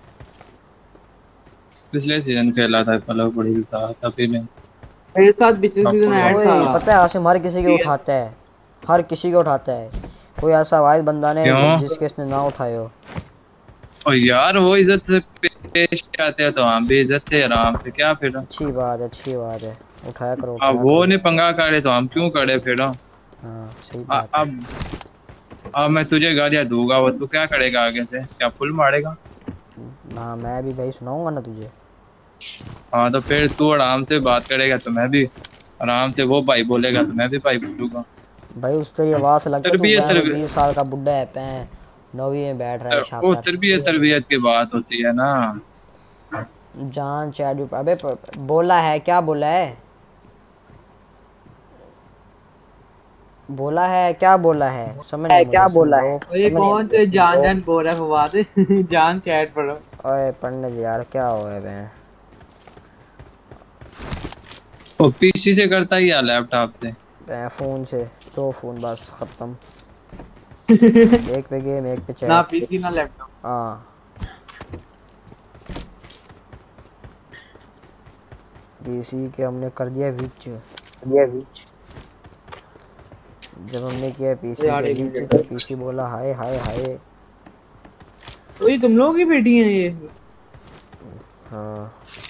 पिछले सीजन खेला था पलक बड़ी के साथ अभी में मेरे साथ पिछले सीजन ऐड था पता है आसिम हर किसी के उठाता है हर किसी के उठाता है कोई ऐसा वाइज बंदा ने जिसके इसने ना उठाए हो और यार वो इज्जत से पेश आते हैं तो हम भी इज्जत से आराम से क्या फिर अच्छी बात है उठाया करो अब वो नहीं पंगा करे तो हम क्यों करे फिर हां सही बात अब मैं तुझे गालियां दूंगा वो तू क्या करेगा आगे से क्या फुल मारेगा हां मैं भी भाई सुनाऊंगा ना तुझे हाँ तो फिर तू आराम से बात करेगा तो मैं भी आराम से वो भाई बोलेगा तो मैं भी भाई बोलूंगा भाई उस तेरी आवाज से लगता है तू 20 साल का बुड्ढा है पे 9वीं में बैठ रहा है शाबाश वो तरबियत की बात होती है ना जान चैट अबे बोला है क्या बोला है क्या बोला है समझ नहीं क्या बोला है ये कौन से जान बोल रहा है फवाद जान चैट पढ़ो ओए पढ़ने दे यार क्या हुआ है बे वो पीसी से करता ही या लैपटॉप से फोन से 2 फोन बस खत्म एक पे गेम एक पे चैट ना पीसी ना लैपटॉप हां पीसी के हमने कर दिया विच जब हमने किया पीसी के विच तो पीसी बोला हाय हाय हाय तो ये तुम लोग की बेटी हैं ये हां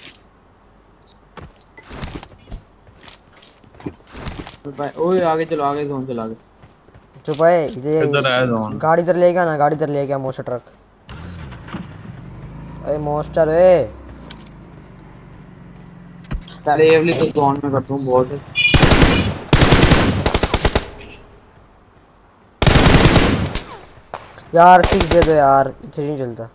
ओए आगे चलो आगे जोन चला गए चुप है ये गाड़ी इधर ले गया ना गाड़ी इधर ले गया मोस्टर ट्रक अरे मोस्टर पहले ये वाली तो जोन में करता हूँ बहुत। यार 6 दे दो यार, 3 नहीं चलता।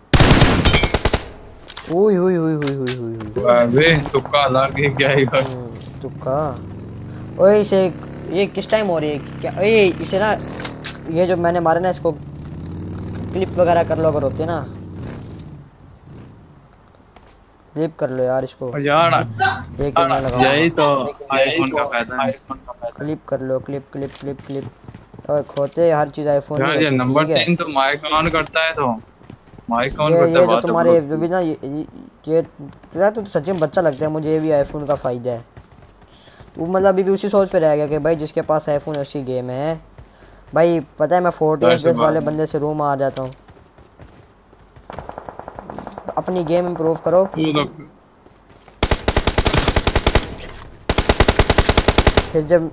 हुई हुई हुई हुई हुई हुई हुई। अबे तुक्का लग गया यार। तुक्का। ओए इसे ये किस टाइम हो रही है क्या? ओए इसे ना, ये जो मैंने मारे ना इसको क्लिप वगैरह कर लो अगर होते ना, क्लिप कर लो यार इसको। यार ये क्यों ना लगाओ? यही तो आईफोन का फायदा है। क्लिप कर लो, क्लिप क्लिप क्लिप क्लिप। और खोते हर चीज आईफोन में यार ये होती है, नंबर ठीक है? 3 तो माइक ऑन करता है, तो माइक ऑन ये करता है जो बात तुम्हारे जो भी ना ये तेरा तो सच में बच्चा लगता है मुझे। ये भी आईफोन का फायदा है। तू मतलब अभी भी उसी सोच पे रह गया कि भाई जिसके पास आईफोन है उसी गेम है। भाई पता है मैं 40 FPS वाले बंदे से रूम आ जाता हूँ। अपनी गेम इंप्रूव करो। फिर जब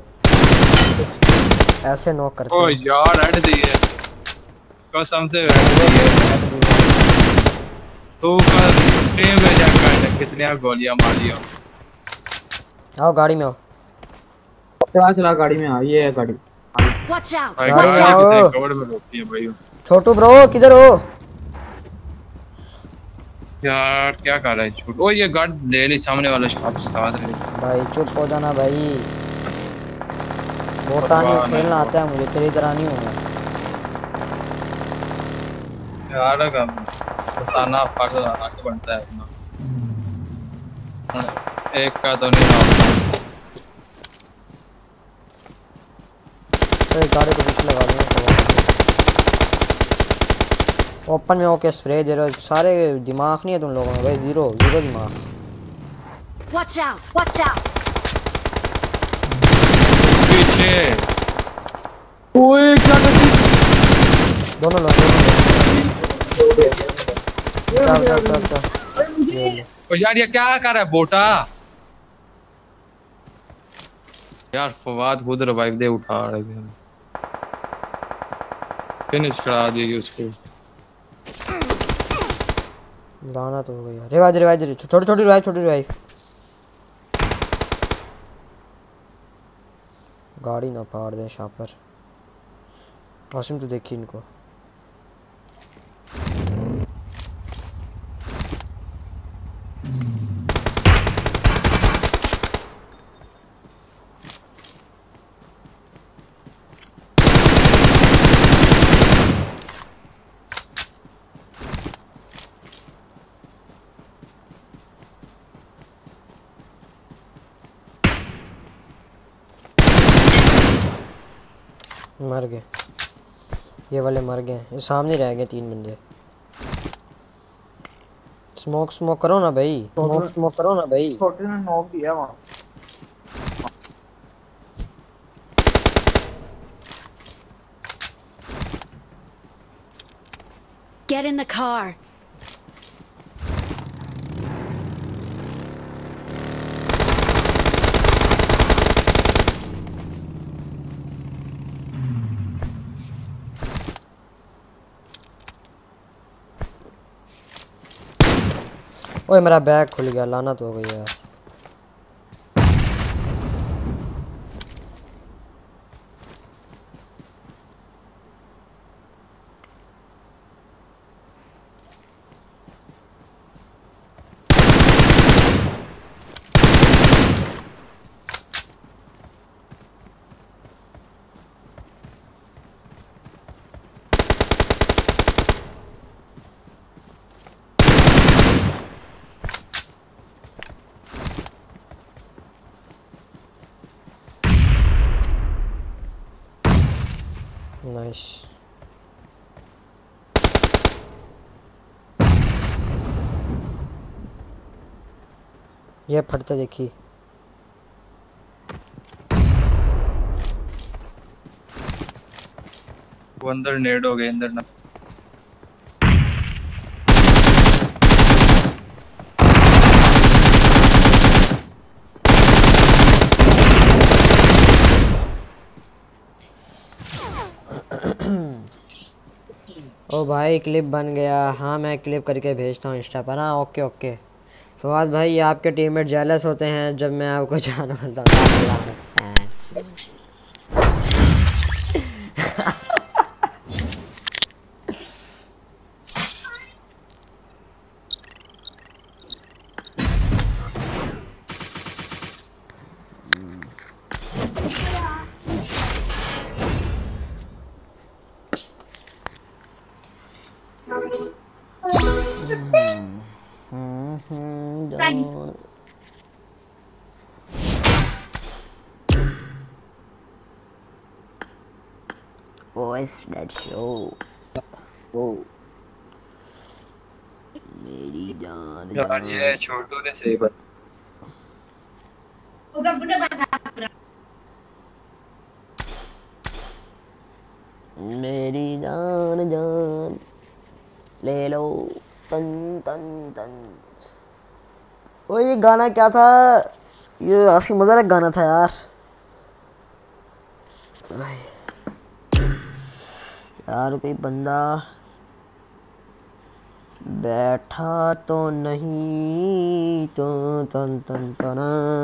ऐसे नॉक करते ओ यार हट दी है कसम से, हट दी है। तो कल टीम में जाकर कितने गोलियां मारी हो। आओ गाड़ी में आओ। चला चला गाड़ी में आ, ये है गाड़ी। Watch out! भाई गाड़ी में गाड़ी आओ। कितने कवर में रोकती है भाई। छोटू ब्रो किधर हो? यार क्या कर रहा है छोटू? ओ ये गार्ड ले ली सामने वाला शॉट बता दे भाई चुप हो जाना भाई। बोटा नहीं खेलना आता है मुझे, तेरी तरह नहीं हूँ मैं। यार का बताना फर्ज आगे बढ़ता है अपना। एक का तो नहीं होता। तो गाड़ी को पीछे लगा दूंगा। ओपन में होके स्प्रे दे रहे हो। सारे दिमाग नहीं है तुम लोगों में भाई, जीरो जीरो दिमाग। Watch out! Watch out! पीछे ओए क्या कर दी? दोनों लोग चल चल चल चल। ओ यार ये क्या कर रहा है बोटा? यार फवाद खुद रिवाइव दे उठा रहे थे। फिनिश करा दी उसको। गाना तो हो गया। रिवाइव रिवाइव छोटी छोटी रिवाइव, छोटी रिवाइव। गाड़ी ना फाड़ दे शापर। आसिम तो देखी इनको। मर गए ये वाले, मर गए। ये सामने रह गए 3 बंदे। स्मोक स्मोक करो ना भाई, स्मोक करो ना भाई। छोटे ने नॉक दिया वहां। Get in the car. ओए मेरा बैग खुल गया, लानत हो गई यार। नाइस। ये फटते देखी। वो अंदर नेड हो गए अंदर ना। ओ भाई क्लिप बन गया। हाँ मैं क्लिप करके भेजता हूँ इंस्टा पर। हाँ ओके ओके। फवाद भाई आपके टीममेट जेलस होते हैं जब मैं आपको जाना बताता हूँ। Voice that show. मेरी जान यार ये छोटू ने सही बात मेरी जान जान ले लो तन तन तन। ओ ये गाना क्या था? ये आशिक मज़ाक गाना था यार। यार कोई बंदा बैठा तो नहीं तो तन तन तना।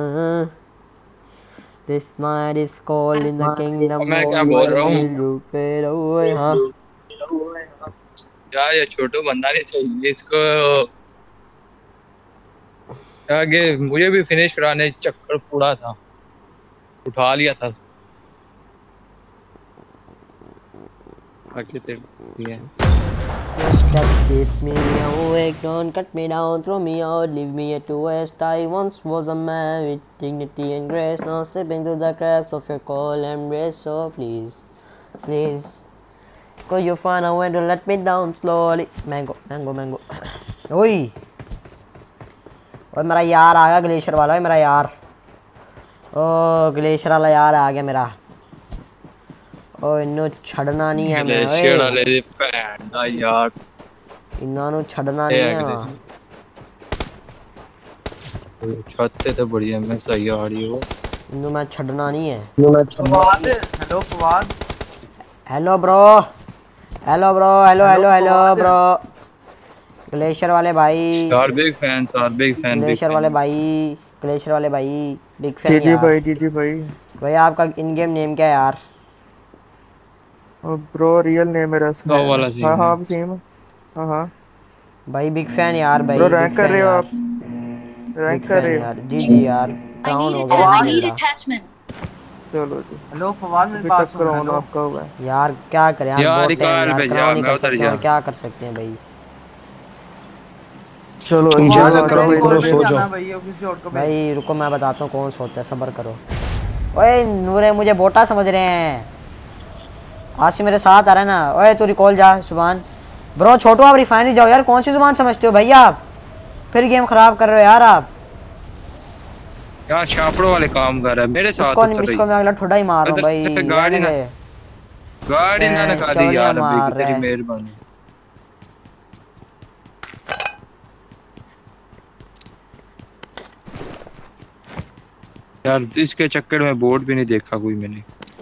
This night is cold in the kingdom. मैं क्या बोल रहा हूँ हाँ यार ये छोटू बंदा नहीं सही इसको आगे मुझे भी फिनिश कराने चक्कर पूरा था उठा लिया था आगे तेरे Steps keep me awake, don't cut me down, throw me out, leave me at to waste. I once was a man with dignity and grace, now slipping through the cracks of your cold embrace. So please, please, could you find a way to let me down slowly? Mango, mango, mango. ओए ओए मेरा यार आ गया ग्लेशियर वाला। मेरा यार ओ ग्लेशियर वाला यार आ गया मेरा। ओ इन्हों छड़ना नहीं है मैं। ग्लेशियर वाले दी भैन दा यार इन्हों छड़ना नहीं है। छत्ते तो बढ़िया मैं सही आ रही हो इन्हों मैं छड़ना नहीं है। Fawad hello Fawad hello bro hello bro hello hello hello bro. Glacier वाले भाई यार बिग फैन ग्लेशियर वाले भाई ग्लेशियर वाले भाई बिग फैन यार। जी भाई भाई आपका इन गेम नेम क्या है यार? ब्रो रियल नेम मेरा वाला हां हां सेम हां हां भाई बिग फैन यार। भाई ब्रो रैंक कर रहे हो आप? रैंक कर रहे हो यार? जी जी यार क्राउन हो गया। I need attachments. चलो जी हेलो फवाद मेरे पास कराउन आपका हुआ है यार क्या करें यार यार बहुत टाइम निकाल यार भेजा, क्राउन नहीं मैं कर उतर सकते गया। और क्या कर सकते हैं भाई। चलो सो जाओ भाई और किसी और को भेज। भाई रुको मैं बताता हूँ कौन सोता है सब्र करो। ओए नूरे मुझे बोटा समझ रहे हैं। आसिम मेरे साथ आ रहा है ना। ओए तू रिकॉल जा सुभान ब्रो। छोटू आप रिफाइनरी जाओ यार। कौन सी जुबान समझते हो भाई आप? फिर गेम खराब कर रहे हो यार आप। यार छापड़ों वाले काम कर रहा है मेरे साथ इसको मैं अगला ठुडा ही मार रहा हूँ भाई। गाड़ी ना लगा दी यार अभी तेरी मेहरबानी। यार इसके चक्कर में बोर्ड भी नहीं देखा कोई मैंने।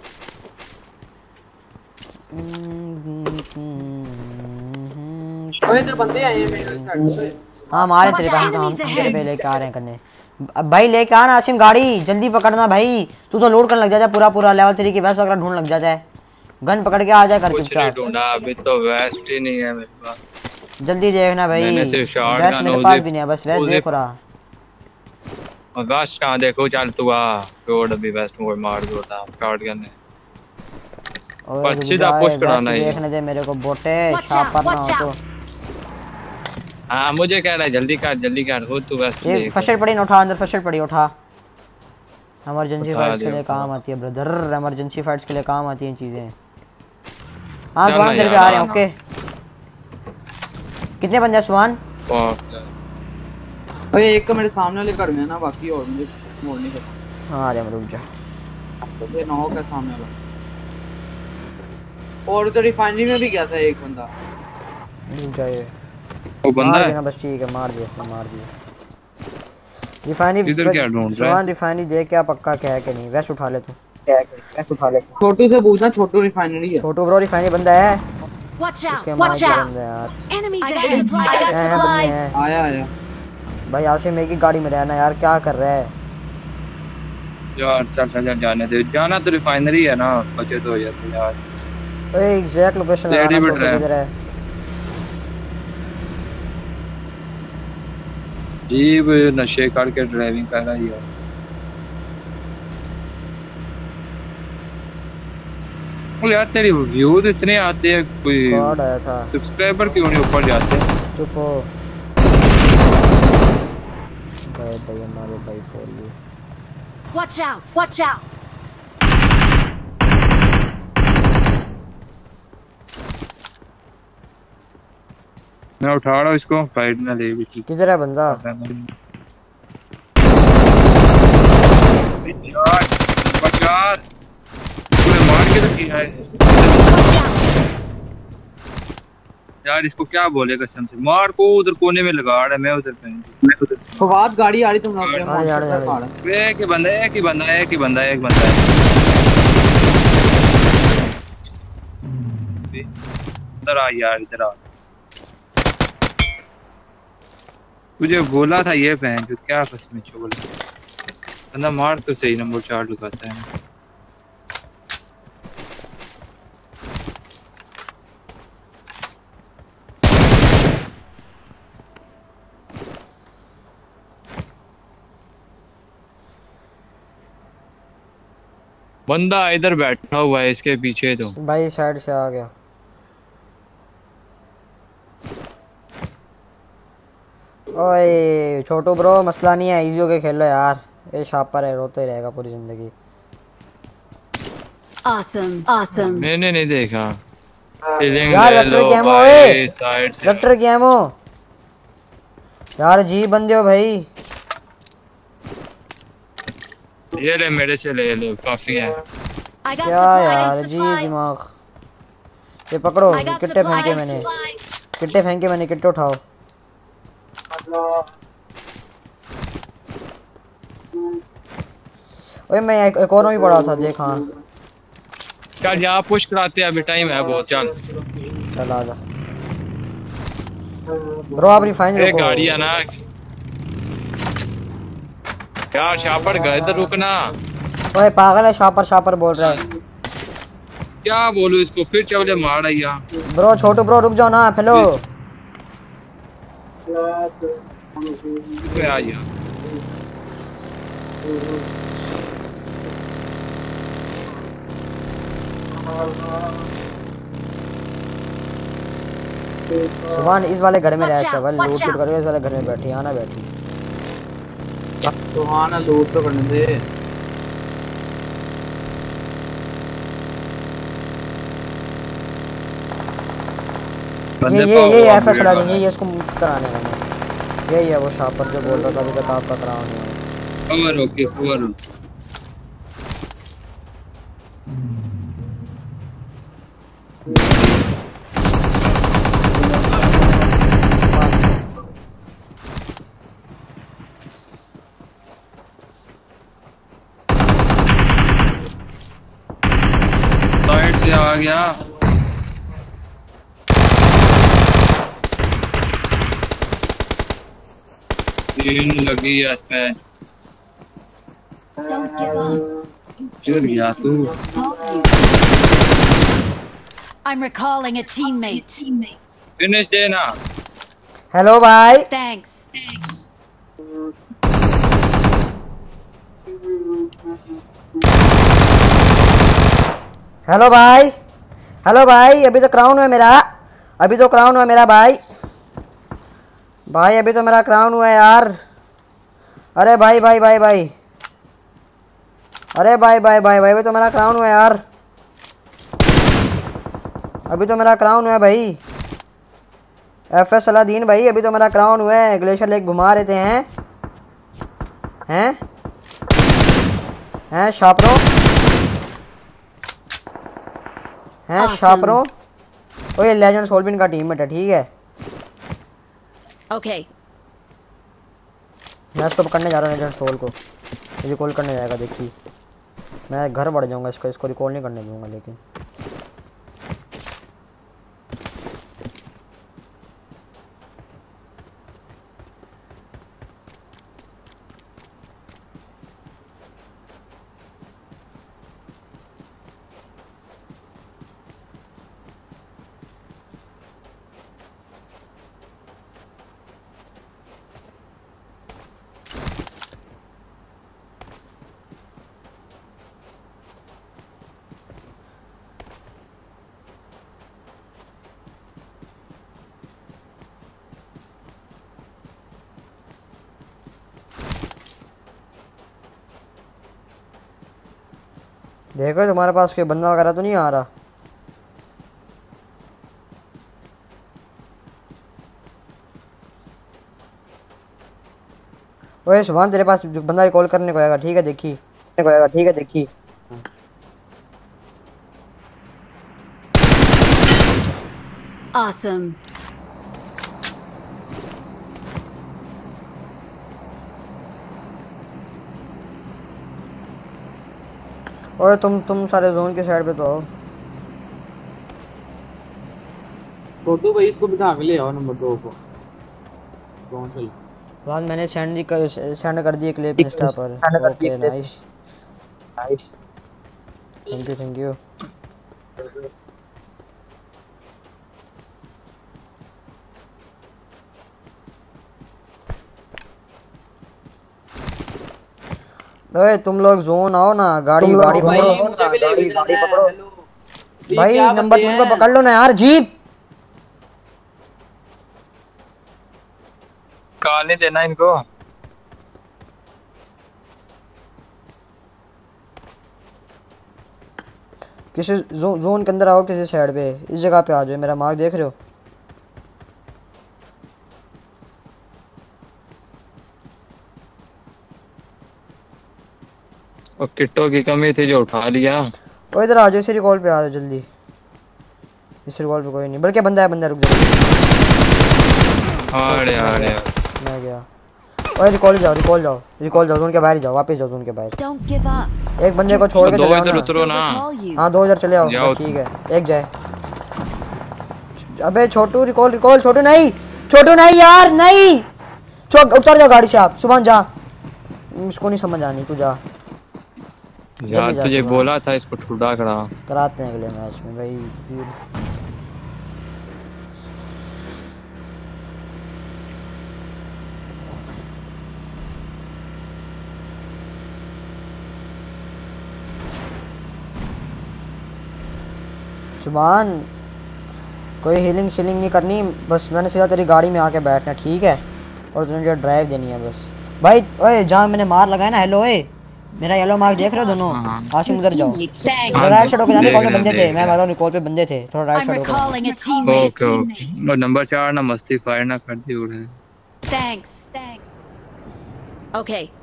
ओए इधर बंदे आए हैं मेरे स्टार्ट पे। हाँ मारे तेरे पे हम तेरे पे लेके आ रहे हैं करने। अब भाई लेके आना आसिम गाड़ी जल्दी पकड़ना भाई। तू तो लोड करने लग जाता है पूरा पूरा लेवल 3 की वैस्ट वगैरह ढूंढ लग जाता है। गन पकड़ के आ जाए कर चुपचाप। ढूंढा अभी तो वेस्ट ही नहीं है मेरे पास। जल्दी देखना भाई। मैंने सिर्फ शॉट वेस्ट गन मेरे पास भी नहीं है बस वेस्ट देख रहा। और वेस्ट कहां देखो चल तू आ कोड अभी वेस्ट मोड़ मार दो था शॉट गन ने। और सीधा पुश कराना है। देखने दे मेरे को बोटे शापर ना हो तो। हां मुझे कह रहा है जल्दी कर हो तू वेस्ट ये फर्स्ट एड पड़ी ना उठा अंदर फर्स्ट एड पड़ी उठा। इमरजेंसी फाइट्स के लिए काम आती है ब्रदर। इमरजेंसी फाइट्स के लिए काम आती हैं चीजें। हां सुभान तेरे पे आ रहे हैं। ओके कितने बंदे हैं सुभान? ओए एक तो मेरे सामने वाले घर में है ना बाकी और मुझे मोड़ नहीं सकता। हां अरे रुक जा। ये नौ का सामने वाला और उधर रिफाइनरी में भी गया था एक बंदा। रुक जा ये वो बंदा है ना बस ठीक है मार दिया इसने मार दिया। रिफाइनरी इधर क्या ढूंढ रहा है? सुभान रिफाइनरी देख क्या पक्का क्या है कि नहीं। वैसे उठा ले तू। छोटू से पूछना छोटू रिफाइनरी है। छोटू ब्रो रिफाइनरी बंदा है। Watch out! इसके Watch मार out! बंदा यार। Enemies ahead! I got supplies! आया भाई आसिम एक ही गाड़ी में रहना यार, क्या कर रहा है यार? चल जाने दे, जाना तो रिफाइनरी है ना, बचे तो यार यार। ओए एग्जैक्ट लोकेशन लगाना, छोटे किधर है? जीप नशे करके ड्राइविंग कर रहा है यार। यार तेरी व्यूज इतने आते हैं, कोई स्क्वाड आया था। सब्सक्राइबर क्यों नहीं ऊपर जाते? चुप हो भाई, भाई हमारे भाई for you. Watch out! Watch out! मैं उठा रहा हूँ इसको, फाइट ना ले भी। किधर है बंदा? यार तूने मार के तो किया है यार, इसको क्या बोले कसम से, मार को उधर कोने में लगा रहा है, मैं उधर पे फवाद गाड़ी आ रही तुम लोग एक ही बंदा है, एक ही बंदा है, एक ही बंदा है, एक बंदा है। इधर आ यार, इधर आ। तुझे बोला था ये बहन जो क्या कसम चोल बंदा मार तो सही, नंबर 4 लुकाता है। बंदा इधर बैठा हुआ है इसके पीछे, तो भाई साइड से आ गया। ओए छोटू ब्रो, मसला नहीं है, इजी होके खेलो यार, ये शापर है, रोते ही रहेगा पूरी जिंदगी। Awesome! Awesome! मैंने नहीं देखा यार वेक्टर की एमो, ओए वेक्टर की एमो यार, जी बंदे हो भाई। ये ले मेरे से ले लो, काफी है। क्या यार जी दिमाग। ये पकड़ो, किट्टे फेंके मैंने, किट्टे फेंके मैंने, किट्टे उठाओ। ओए मैं एक और भी पड़ा था, देख। हाँ चल यहाँ पुश कराते हैं, अभी टाइम है बहुत। चल चल आ जा ब्रो, आप रिफाइन रुको। गाड़ी है ना यार, शापर गए इधर रुकना। ओए पागल है, शापर शापर बोल रहा है। क्या बोलूं इसको, फिर चवले मार रही है ब्रो। छोटू ब्रो रुक जाओ ना, हेलो इसमें आ जा। सुभान इस वाले घर में रह चवल, लूट शूट करके इस वाले घर में बैठी, आना बैठी। सुभान लूट तो करने दे। ये एफएस ला देंगे, ये इसको कराने वाले। यही है वो शापर जो बोल रहा था अभी तक आपका कराने वाला। कवर ओके, कवर साइड से आ गया। लगी है इसमें, चल गया तू। I'm recalling a teammate. Finish देना। हेलो भाई। Thanks. हेलो भाई, हेलो भाई, अभी तो क्राउन हुआ मेरा, अभी तो क्राउन हुआ मेरा भाई, भाई अभी तो मेरा क्राउन हुआ है यार। अरे भाई भाई भाई भाई, अरे भाई भाई भाई भाई, अभी तो मेरा क्राउन हुआ है यार, अभी तो मेरा क्राउन हुआ है भाई। एफएस सलादीन भाई, अभी तो मेरा क्राउन हुआ है। ग्लेशियर लेक घुमा रहे थे हैं शापरों, हैं शापरों। ओ ये लेजेंड सोलबिन का टीममेट है, ठीक है। Okay. मैं इसको पकड़ने जा रहा हूँ, लेजेंड सोल को रिकॉल करने जाएगा। देखिए मैं घर बढ़ जाऊंगा, इसको रिकॉल नहीं करने दूंगा। लेकिन देखो तुम्हारे पास कोई बंदा वगैरह तो नहीं आ रहा। ओए सुभान तेरे पास बंदा कॉल करने को आएगा, ठीक है देखी। Awesome. ओए तुम सारे जोन के साइड पे तो आओ। छोटू भाई इसको बिठा के ले आओ नंबर 2 को। कौन चल बाद मैंने सेंड कर दी क्लिप इंस्टा पर। Okay nice. Thank you. ओए तुम लोग जोन आओ ना, गाड़ी पकड़ो। भाई नंबर 3 को पकड़ लो ना यार। जीप कॉल नहीं देना इनको। किसी जोन के अंदर आओ, किसी साइड पे इस जगह पे आ जाओ। मेरा मार्क देख रहे हो? और किट्टो की कमी थी जो उठा लिया। ओ इधर आ जाओ, इसी रिकॉल पे आ जाओ जल्दी। इस रिकॉल पे कोई नहीं, बल्कि बंदा है। रुक जाओ। अरे मैं गया। ओए रिकॉल जाओ जोन के बाहर जाओ, वापस जाओ जोन के बाहर। Don't give up. एक बंदे को छोड़ के चले आओ इधर ना। उतरो ना। हां 2 इधर चले आओ, ठीक है। एक जाए। अबे छोटू रिकॉल छोटू नहीं यार, नहीं। उतर जाओ गाड़ी से आप। सुभान जा, इसको नहीं समझ आनी, तू जा यार। तुझे बोला था इसको ठुडा कराते हैं अगले मैच में भाई। सुभान कोई हीलिंग शीलिंग नहीं करनी, बस मैंने सीधा तेरी गाड़ी में आके बैठना, ठीक है? और तुझे जो ड्राइव देनी है बस भाई। ओए जहाँ मैंने मार लगाया ना, हेलो ओए, मेरा येलो मार्क देख रहे हो दोनों? आसिम उधर जाओ। थोड़ा राइट साइड होकर जाने, कॉल पे बंदे थे। मैं बता रहा हूं, कॉल पे बंदे थे। थोड़ा राइट साइड होकर। Recalling a teammate. Okay number 4 ना मस्ती फायर ना कर दी उड़े। Thanks. Okay.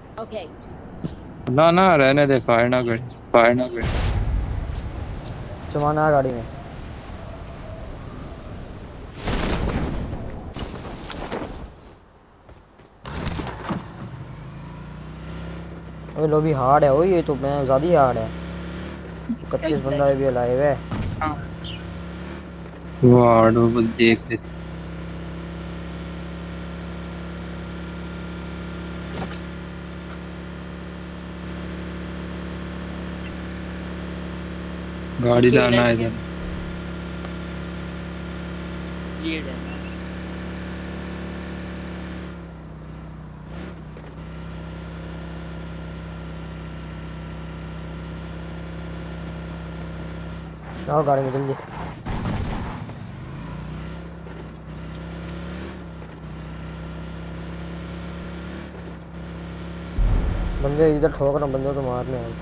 ना रहने दे, फायर ना कर। चुमाना गाड़ी में। ओए लॉबी हार्ड है। ओए ये तो मैं ज़्यादा ही हार्ड है। 31 बंदा भी अलाइव है। वाह वो देख ले। गाड़ी लाना है इधर। आओ गाड़ी में जल्दी। बंदे इधर ठोक रहा, बंदे को मारने हैं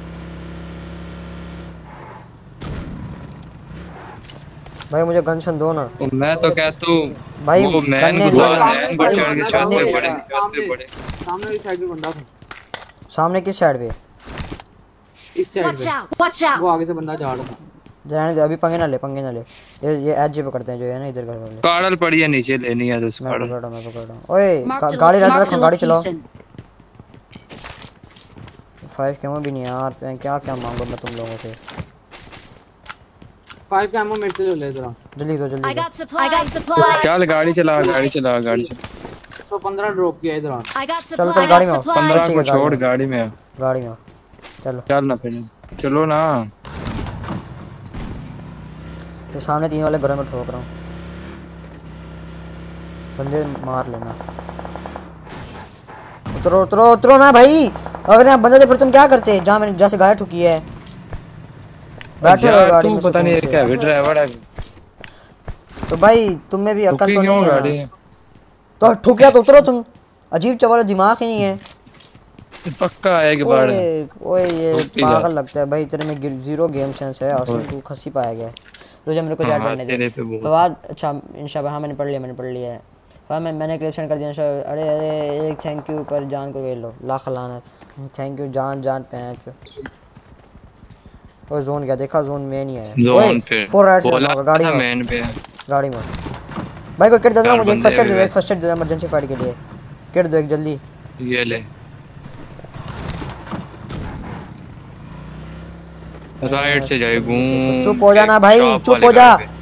भाई। मुझे गन शन दो ना। तो मैं तो कहता हूँ भाई वो मैन को चढ़ के छत पे पड़े। सामने वाली साइड में बंदा था। सामने किस साइड पे? इस साइड Watch पे out. Watch out. वो आगे से बंदा जा रहा था। जाने दे, अभी पंगे ना ले। ये एज पे करते हैं जो है ना, इधर का वाले। काड़ल पड़ी है नीचे, लेनी है तो उस मैं काड़ल। पकड़ रहा हूं। ओए Marked a गाड़ी marked a गाड़ी चलाओ। location. 5 कैमो भी नहीं यार, क्या मांगो मैं तुम लोगों से। 5 का एमो मेरे से ले ले जरा। जल्दी दो I got supplies. चल गाड़ी चला। 115 ड्रॉप किया इधर। I got चलो supplies. गाड़ी में आओ। 15 को ठीक है, छोड़ गाड़ी में आओ। चल ना फिर चलो ना। ये सामने 3 वाले घरों में ठोक रहा हूँ, बंदे मार लेना। उतरो ना भाई। अगर यहाँ बंदे थे फिर तुम क्या करते? जहाँ मैंने जैसे गाड़ी ठुकी है, बैठे हो गाड़ी में। पता नहीं क्या ड्राइवर है तो भाई तुम में भी अकल तो नहीं है गाड़ी ना? तो ठुकिया तो उतरो तुम। अजीब चवाल दिमाग ही नहीं है। पक्का आएगी बाढ़। ओए ओए ये रुक जा। पागल लगता है भाई, तेरे में जीरो गेम सेंस है, आसिम तू खसी पाया गया है। तुझे मेरे को हाँ, चैट पढ़ने दे तेरे पे बहुत फवाद। अच्छा इंशाल्लाह, हाँ मैंने पढ़ लिया है। हाँ मैंने क्लिप सेंड कर दिया इंशाल्लाह। अरे अरे एक थैंक यू पर जान को भेज लो, लाख लानत। थैंक यू जान पैंच। और जोन क्या देखा, जोन में नहीं आया। जोन पे 4 राइट से बोला होगा गाड़ी था में, मैन पे। गाड़ी में। भाई को किट दे दो चार मुझे, एक बंदे फर्स्ट एड दे दो, हुए। एक फर्स्ट एड दे दो इमरजेंसी फाइट के लिए। किट दो एक जल्दी। ये ले राइट से जाए घूम। चुप हो जाना भाई, शॉप चुप वाले हो जा। घर पे।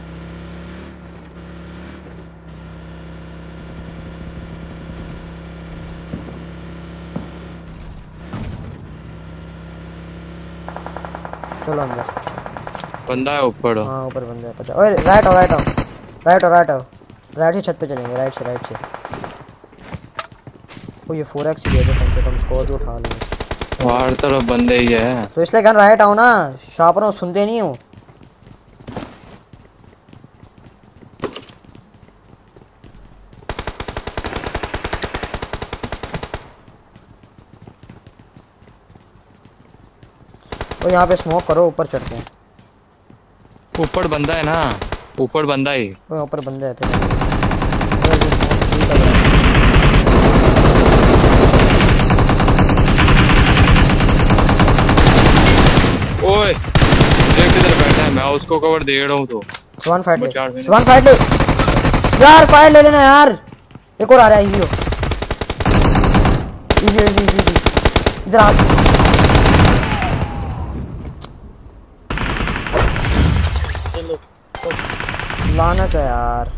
चलो अंदर। बंदा है ऊपर। हाँ ऊपर बंदा है पता। ओए राइट आओ राइट आओ राइट आओ राइट आओ। राइट से छत पे चलेंगे, राइट से। ओ ये 4x दे दो कम से कम, स्कोर भी उठा लेंगे। हर तरफ बंदे ही है। तो इसलिए गन राइट आओ ना, शार्पनर सुनते नहीं हो। तो यहाँ पे स्मोक करो, ऊपर चढ़ते हैं। ऊपर बंदा है ना, ऊपर बंदा ही। ओए ऊपर बंदा है फिर। ओए देख किधर बैठा है, मैं उसको कवर दे रहा हूँ। तो स्वान फाइट ले, बचा मैंने। स्वान फाइट ले यार, फाइट ले लेना यार। एक और आ रहा है, इजी इधर आ। लानत है यार।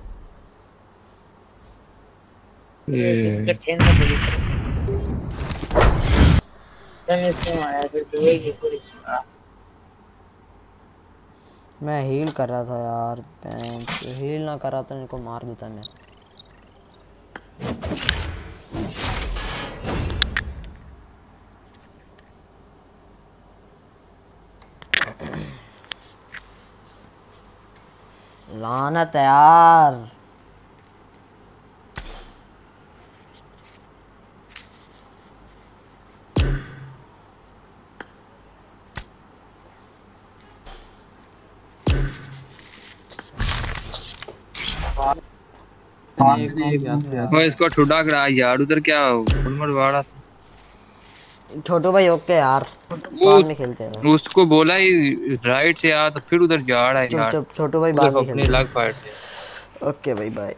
मैं हील कर रहा था यार, हील ना कर रहा था इनको मार देता मैं। लानत है यार। इसको ठुडा करा यार, उधर क्या फुलमर वाड़ा। छोटू भाई ओके यार, बाद में खेलते हैं। उसको बोला ही राइट से आ, तो फिर उधर जा रहा है यार। चुप छोटू भाई, बाद में अपनी खेलते लग फाइट। हैं। ओके भाई बाय।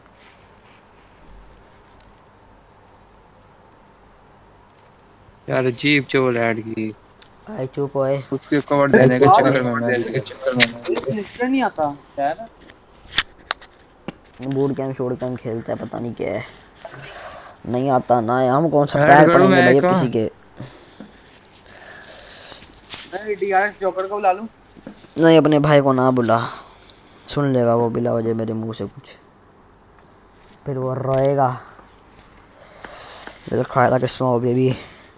यार अजीब चोल ऐड की। भाई चुप होए। उसके कवर देने के चक्कर में नहीं आता यार। बूट कैंप शोर्ट कैंप खेलता है, पता नहीं क्या है, नहीं आता ना। हम कौन सा ऐड पैर करूं पड़ेंगे मैं भाई एक किसी के। मैं डीआरएक्स जोकर को बुला लूं? नहीं अपने भाई को ना बुला, सुन लेगा वो बिला वजह मेरे मुंह से कुछ, फिर वो रोएगा। मेरे खाया किस्मा हो बेबी।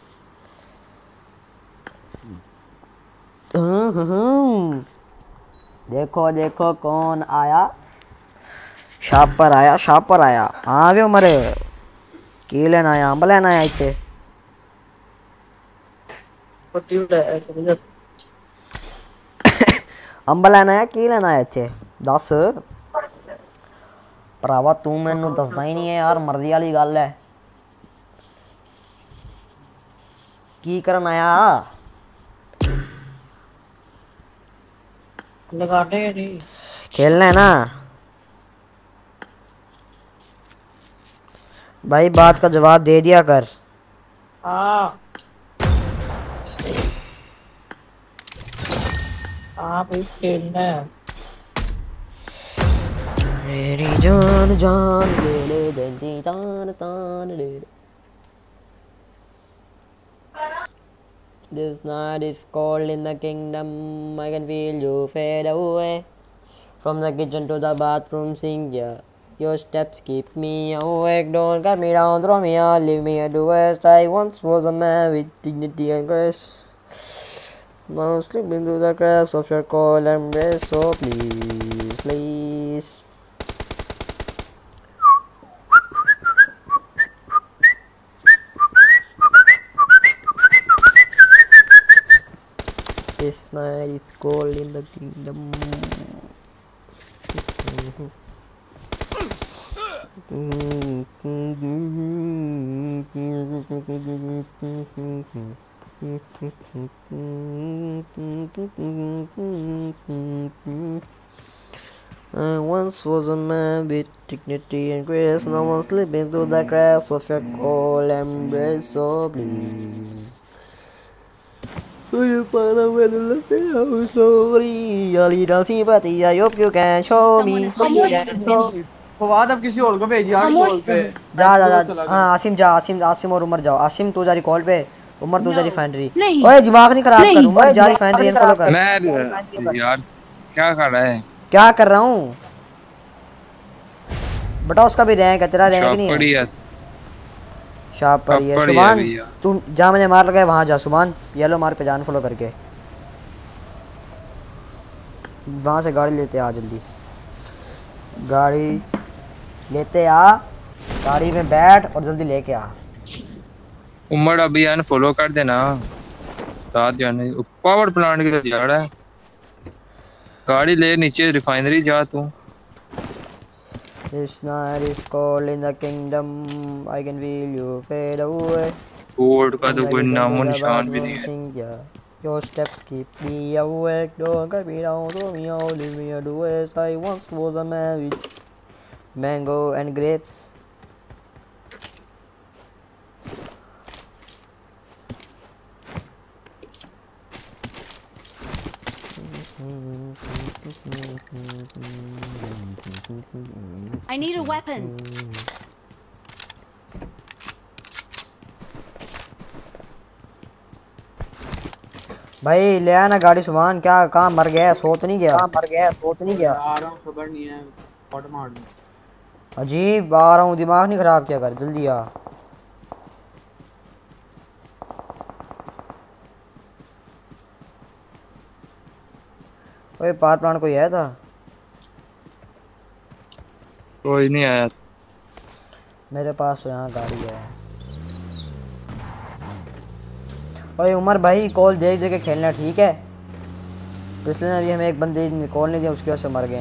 देखो देखो कौन आया, शापर आया, शापर आया। हाँ भी मरे की लेना आया, अंब लेना आया इतने। अंब लेना आया की लेना आया इतने, दस भरावा तू मैनू दसदा ही नहीं है यार, मर्जी वाली गल है। की करन आया? लगाने या नहीं? खेलना है ना भाई, बात का जवाब दे दिया कर। हाँ भाई खेलना है। मेरी जान जान ले ले दे तान तान ले ले। This night is cold in the kingdom, I can feel you fade away. From the kitchen to the bathroom sink, yeah. Your steps keep me awake, don't cut me down, throw me out, leave me at the west. I once was a man with dignity and grace. Now slipping through the cracks of your cold embrace, so please, please. This night is cold in the kingdom. I once was a man with dignity and grace. No one slipping through the cracks of your cold embrace. So please, will you find a way to let me out slowly? A little sympathy, I hope you can show me. Fawad अब किसी और को भेजिए यार कॉल पे। जा हाँ आसिम जा, आसिम और उमर जाओ। आसिम तू जा रही कॉल पे, उमर तू जा रिफाइनरी। ओए दिमाग नहीं खराब कर, उमर जा रिफाइनरी अनफॉलो कर। मैं यार क्या कर रहा है? क्या कर रहा हूँ बेटा? उसका भी रैंक है, तेरा रैंक नहीं है। शाप पर है सुभान, तू जा मैंने मार लगाया वहां जा सुभान, येलो मार पे जान फॉलो करके। वहां से गाड़ी लेते आ, जल्दी गाड़ी लेते आ, गाड़ी में बैठ और जल्दी लेके आ। उमर अभी अनफॉलो कर देना। साथ जाने पावर प्लांट की जा रहा है, गाड़ी ले नीचे रिफाइनरी जा तू। This night is cold in the kingdom, I can feel you fade away. Gold का तो कोई नामो निशान भी नहीं है। Your steps keep me awake, don't cut me down, throw me out, leave me at the waist. I once was a man with mango and grapes. I need a weapon. भाई ले आना गाड़ी सुभान। क्या कहाँ मर गया? सो तो नहीं गया? आ रहा हूँ, खबर नहीं है, फट मार दूँ। अजीब आ रहा हूँ, दिमाग नहीं खराब किया कर, जल्दी आ। ओए पावर प्लांट कोई आया था? कोई नहीं आया। मेरे पास तो यहाँ गाड़ी है। ओए उमर भाई कॉल देख के खेलना, ठीक है? पिछले ने भी हमें एक बंदे ने कॉल नहीं दिया, उसकी वजह से मर गए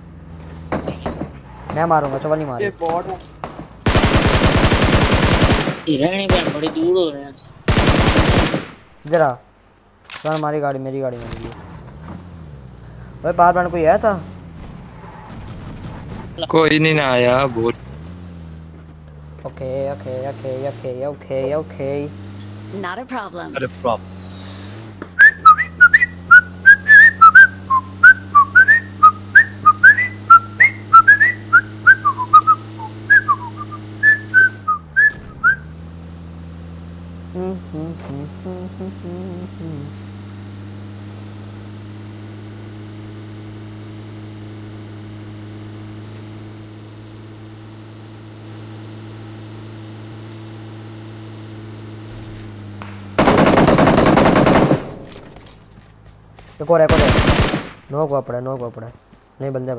हैं। मैं मारूंगा, चवल नहीं मारे। बड़ी दूर हो रहे हैं। जरा चल हमारी गाड़ी, मेरी गाड़ी में है। ओए पावर प्लांट कोई आया था? कोई नहीं ना आया। बहुत okay okay okay okay okay okay Not a problem. अरे प्रॉप एक और नो को पड़ा है। नहीं बंदे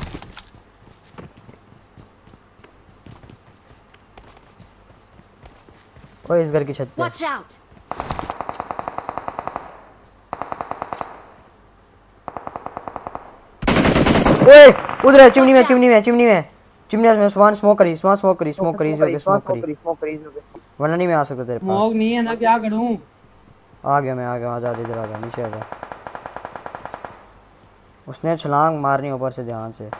ओए इस घर की छत पे। Watch out. ओए उधर है, चिमनी में सुभान स्मोक करी वरना नहीं मैं आ सकता तेरे पास। स्मोक नहीं है ना, क्या करूं? आ गया मैं, आ जा इधर आ जा, नीचे आ जा। उसने छलांग मारनी ऊपर से, ध्यान से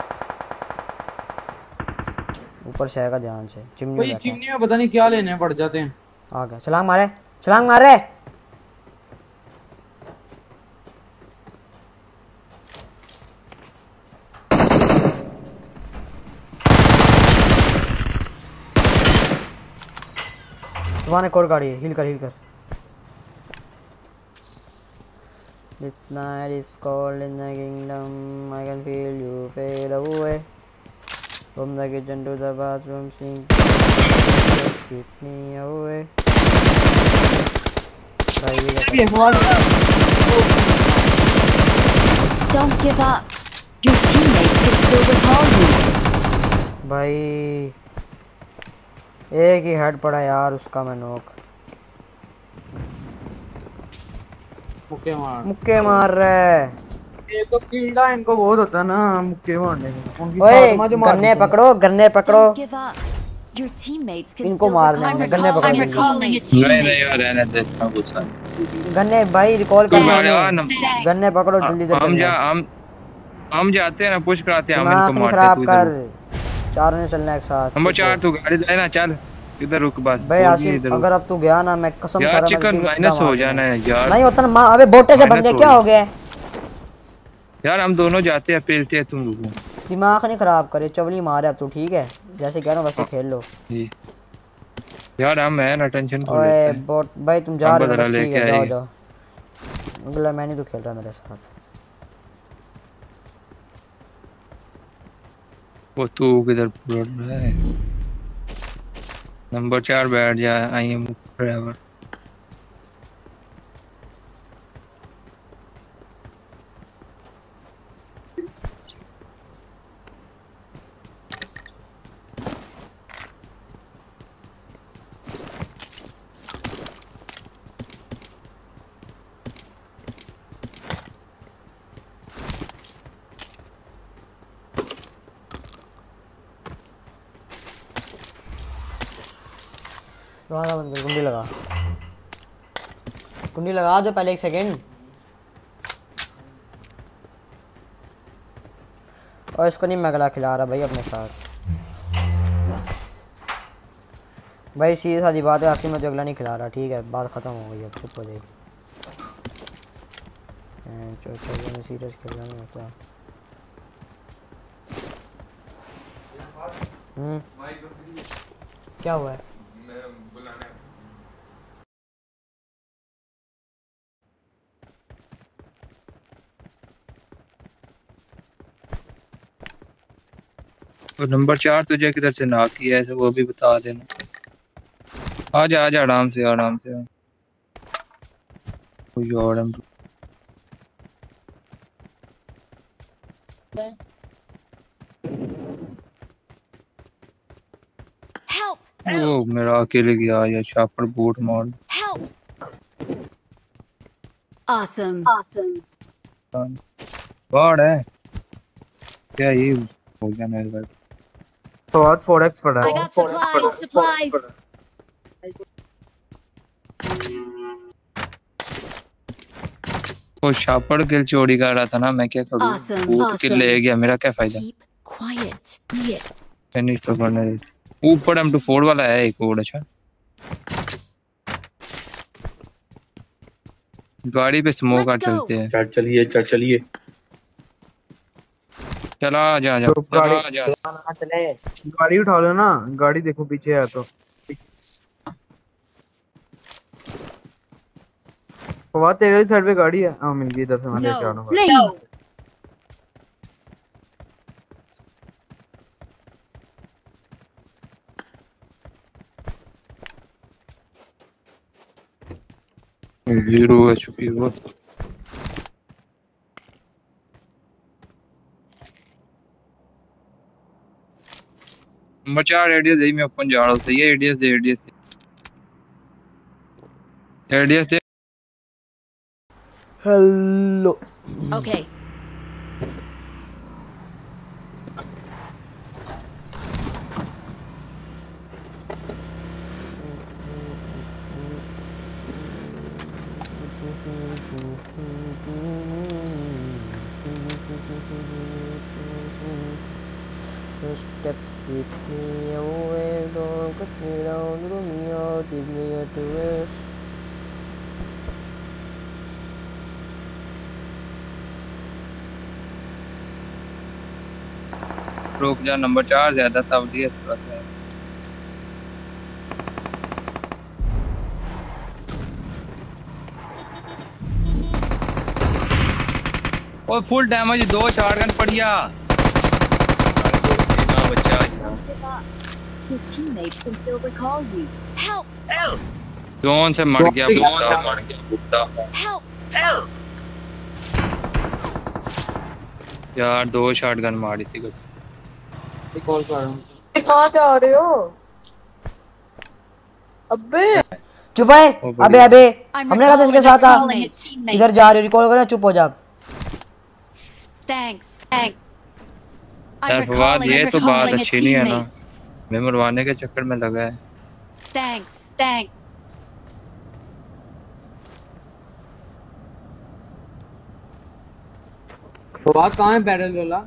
ऊपर से आएगा, ध्यान से। चिमनी में पता नहीं क्या लेने पड़ जाते हैं। आ गया, छलांग मार रहे। तुम्हारे एक और गाड़ी है, हिल कर। Midnight is cold in the kingdom, I can feel you fade away. From the kitchen to the bathroom sink, keep me away. Don't give up. Your teammates can still recall you. भाई एक ही हेड पड़ा यार उसका, मैं नॉक। मुक्के मार रहा है। ये तो कीड़ा इनको बहुत होता है ना मुक्के मारने में। उनकी ओए फातिमा जो मार गन्ने पकड़ो, गन्ने पकड़ो। Don't give up. Your teammates can इनको still मारना है, recall गन्ने your पकड़ने teammates. नहीं यार रहने दे इतना गुस्सा। गन्ने भाई रिकॉल तुम करना यार है। गन्ने पकड़ो जल्दी से हम जाते हैं ना पुश कराते हैं हम दिमाग इनको नहीं मारते खराब हैं। कर, चारों ने चलना एक साथ। नंबर 4 तू गाड़ी ले ना चल इधर रुक बस। भाई आसिफ अगर अब तू गया ना मैं कसम खा रहा यार हूं चिकन माइनस हो जाना है यार। नहीं होता ना अबे बोटे से बंदे क्या हो गए यार हम दोनों जाते हैं पेलते हैं तुम रुको। दिमाग नहीं खराब करे, चवली मारे अब तू ठीक है जैसे कह रहा हूं वैसे खेल लो यार हम है ना टेंशन को ओए बोट भाई तुम जा रहे हो बस ठीक है जाओ जाओ। अगला मैं नहीं तो खेल रहा मेरे साथ। वो तू किधर पड़ रहा है? नंबर 4 बैठ जा। I am driver. दरवाजा बंद कर, कुंडी लगा दो पहले 1 सेकंड। और इसको नहीं मैं गला खिला रहा भाई अपने साथ। भाई सीधी सादी बात है आसिफ में तो अगला नहीं खिला रहा ठीक है बात खत्म हो गई अब चुप हो जाइए। चलो सीरियस खेलना नहीं होता। क्या हुआ है? और नंबर 4 तुझे किधर से ना किया है वो भी बता देना। आजा आराम से Help! वो मेरा अकेले गया या शापर बूट मार। Help! Awesome. बाढ़ है क्या ये हो गया मेरे पास। तो आज 4x पड़ा I है। got supplies. वो शापर किल चोरी कर रहा था ना मैं क्या करूं। Awesome. बूट किल ले गया मेरा क्या फायदा। Keep quiet. नहीं तो करने ऊपर M24 वाला है एक और। अच्छा गाड़ी पे स्मोक आ चलते हैं। चलिए चला जा गाड़ी उठा लो ना, गाड़ी देखो पीछे है तो वहाँ तेरे साइड पे गाड़ी है। हाँ मिल गई इधर से मैं लेके आ रहा हूँ। जीरो HP वो मचा रेडियस दे मैं ओपन जा रहा हूं। सही है रेडियस दे hello Okay. Steps keep me away, don't cut me down, throw me out, give me a twist. रुक जा नंबर 4 ज्यादा सावधी है थोड़ा सा। और फुल डैमेज 2 शॉटगन पड़िया। बच्चा Your teammates can still recall you. Help! Zone से मर गया बुड्ढा। Help! यार 2 शॉटगन मारी थी बस। कॉल कर रहा हूँ। कहाँ जा रहे हो? अबे चुप है। अबे अबे हमने कहा था इसके साथ आ। Calling a teammate. इधर जा रही रिकॉल करना, चुप हो जा। Thanks. यार फवाद ये तो बात अच्छी नहीं है ना, मैं मरवाने के चक्कर में लगा है। Thanks. तो बात कहाँ है बैरल वाला?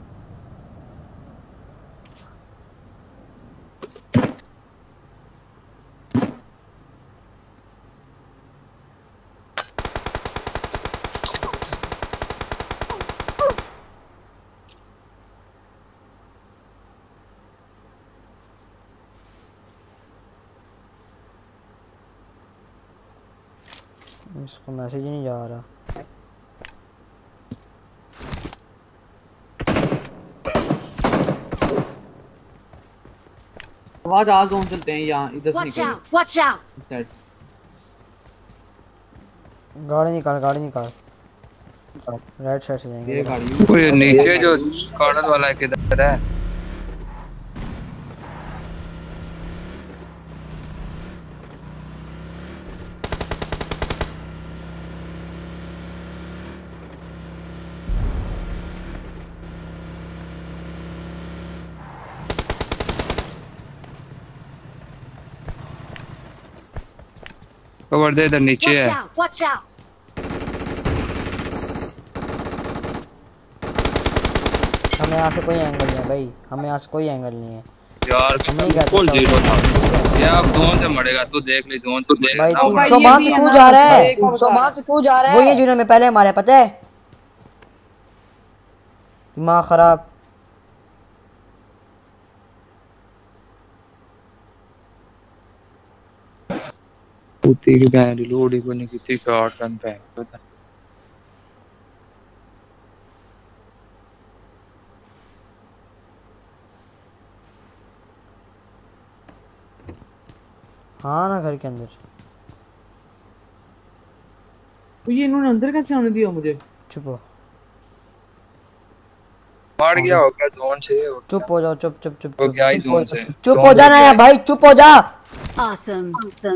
इसको मैसेज ही नहीं जा रहा। आवाज आ जोन चलते हैं यहाँ इधर से Watch निकल। out. Watch out. साइड। गाड़ी निकाल राइट साइड से जाएंगे। ये गाड़ी कोई नीचे जो कॉर्नर वाला है किधर है? कवर दे, इधर नीचे Watch है। out. Watch out. हमें यहाँ से कोई एंगल नहीं है भाई, हमें यहाँ से कोई एंगल नहीं है यार नहीं कहते फुल तो। जीरो था। ये अब जोन से मरेगा, तू देख ले जोन से देख भाई ना। तू भाई, सोमान ये तू भी क्यों है जा ना, रहा है? एक वो ये जिन्होंने में पहले मारे, पता है? दिमाग खराब। कुत्ते की बहन लोड़ी को नहीं किसी शॉट रन पे पता। हाँ ना घर के अंदर। तो ये इन्होंने अंदर कैसे आने दिया मुझे? चुप हो, मार गया होगा जोन से। चुप हो जाओ, चुप चुप चुप हो गया ही जोन से। चुप हो जाना है भाई, चुप हो जा। Awesome.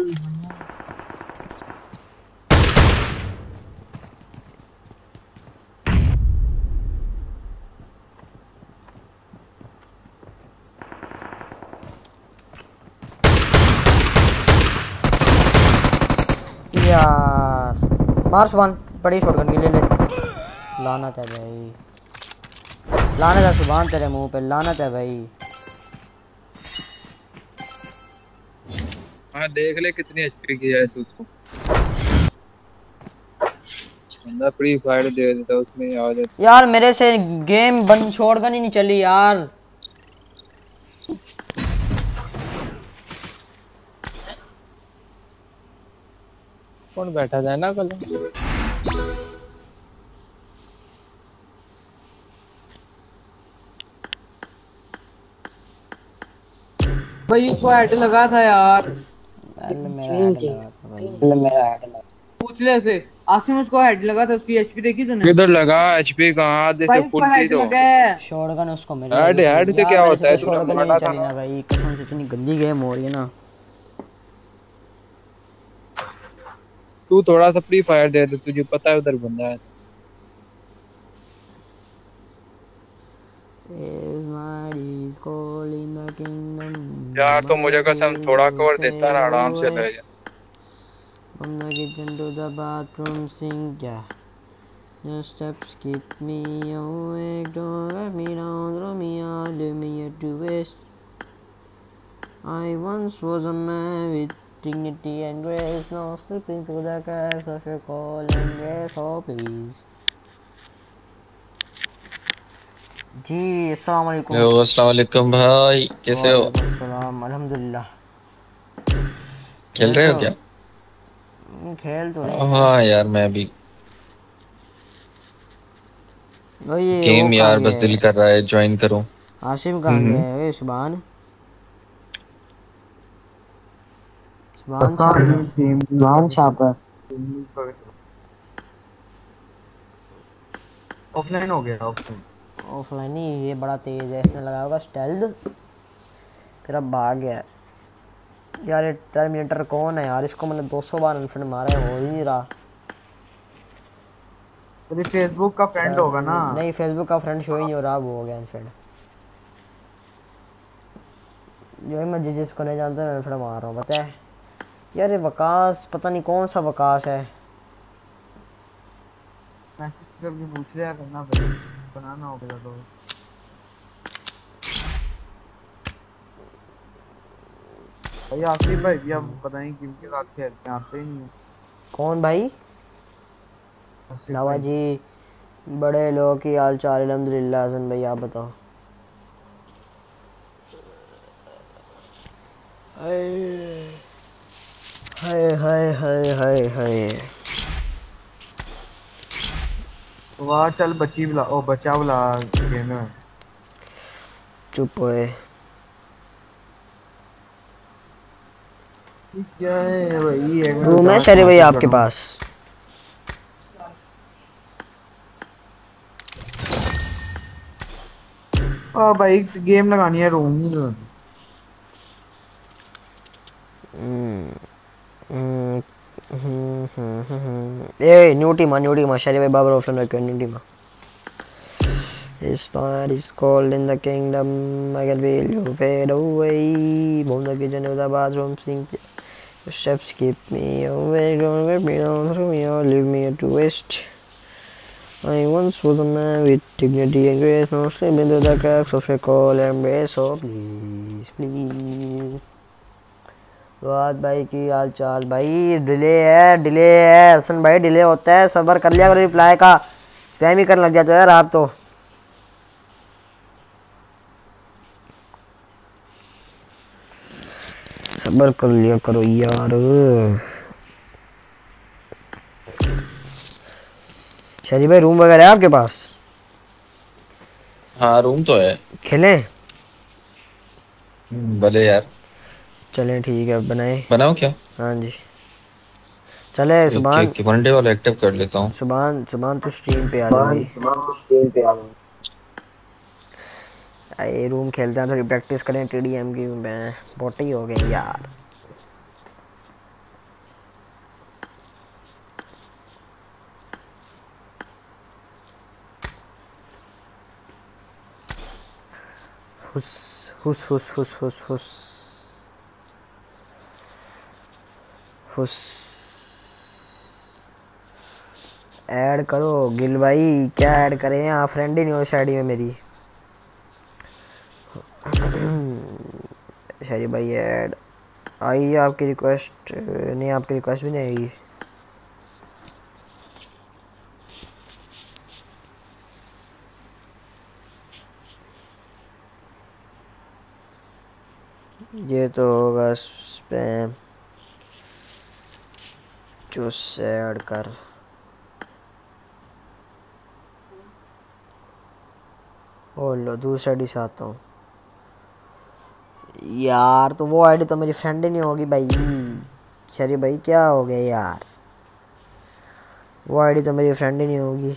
यार मार्स वन बड़ी शॉटगन की ले ले। लानत है भाई, लानत है सुभान तेरे मुंह पे, लानत है भाई। हाँ देख ले कितनी एचपी की है उसको। बंदा फ्री फायर दे देता उसमें आ जाता। यार मेरे से गेम बंद, शॉटगन ही नहीं चली यार। कौन बैठा था ना कल? भाई इसको हेड लगा था यार। पहले मेरा हेड लगा था भाई। पूछ ले से आसिम, उसको हेड लगा था, उसकी एचपी देखी तूने? किधर लगा? एचपी कहां? आधे से भाई फुल उसको थी हेड तो। लगा है। शॉटगन उसको मिल हेड हेड से क्या होता है? तूने शॉटगन मारा नहीं था चली ना भाई, कसम से इतनी गंदी गेम हो रही है ना। तू थोड़ा सा फ्री फायर दे दे, तुझे पता है उधर बंदा है। यार तो मुझे कसम थोड़ा कवर देता ना, आराम से ले जा। From the kitchen to the bathroom sink, yeah. Your steps keep me awake, don't let me down, throw me out, leave me here to waste. I once was a man with dignity and grace, now slipping through the cracks of your call and grace, oh please. जी अस्सलाम वालेकुम। अस्सलाम वालेकुम भाई, कैसे हो? अस्सलाम, अल्हम्दुलिल्लाह। खेल रहे हो क्या? खेल तो नहीं। हाँ यार मैं भी गेम यार बस दिल कर रहा है ज्वाइन करूं। आसिम कहाँ गया है? सुभान शापर ऑफलाइन हो गया। ऑफलाइन ही, ये बड़ा तेज है, इसने लगाया होगा स्टेल्थ, फिर अब भाग गया। यार ये टर्मिनेटर कौन है यार, इसको मैंने 200 बार अनफ्रेंड मारा है, हो ही नहीं रहा। तेरे फेसबुक का फ्रेंड होगा ना? नहीं फेसबुक का फ्रेंड शो ही नहीं हो रहा, वो हो गया अनफ्रेंड। जो मैं जिसको नहीं जानता मैं अनफ्रेंड मार रहा हूँ, पता है यार। ये वकास पता नहीं कौन सा वकास है। मैसेज करके पूछ लिया करना, फिर बनाना होगा तो। भाई आसिफ भाई भी अब पता नहीं किनके साथ खेलते हैं, आते ही नहीं है। कौन भाई? नवाजी बड़े लोग की हाल चाल अल्हम्दुलिल्लाह। हसन भाई आप बताओ। हाय हाय हाय हाय हाय। वाह चल बच्ची बुला, ओ बच्चा बुला गेम में। चुप होए। क्या है भाई? रूम है शरी भाई आपके पास? ओ भाई गेम लगानी है, रूम नहीं लगानी। ए न्यू टीम शरी भाई बाबर ऑप्शन रखे new team. This night is cold in the kingdom, I can feel you fade away. From the kitchen to the bathroom sink, your steps keep me away. Don't get me down, throw me or leave me to waste. I once was a man with dignity and grace, now slip into the cracks of your cold embrace. So please, please. बात भाई की हाल चाल भाई? डिले है हसन भाई, डिले होता है, सब्र कर लिया करो रिप्लाई का। स्पैम ही करने लग जाते हो यार आप तो। सब्र कर लिया करो यार। शरी भाई रूम वगैरह है आपके पास? हाँ रूम तो है। खेलें? भले यार। चलें ठीक है, बनाओ क्या? हाँ जी चले। सुभान वनडे वाला एक्टिव कर लेता हूँ। सुभान तो स्ट्रीम पे आ जाओ। ये रूम खेलते हैं, थोड़ी प्रैक्टिस करें टीडीएम की। मैं बोटी हो गई यार। हुस हुस हुस हुस हुस हुस हुस। ऐड करो गिल भाई। क्या ऐड करें, आप फ्रेंड ही नहीं हो शायरी में मेरी। शरी भाई ऐड आई आपकी रिक्वेस्ट नहीं, आपकी रिक्वेस्ट भी नहीं आएगी। ये तो होगा स्पैम। जो ऐड कर ओ लो दूसरी आईडी से आता हूँ यार। तो वो आईडी तो मेरी फ्रेंड ही नहीं होगी भाई। शरी भाई क्या हो गया यार, वो आईडी तो मेरी फ्रेंड ही नहीं होगी।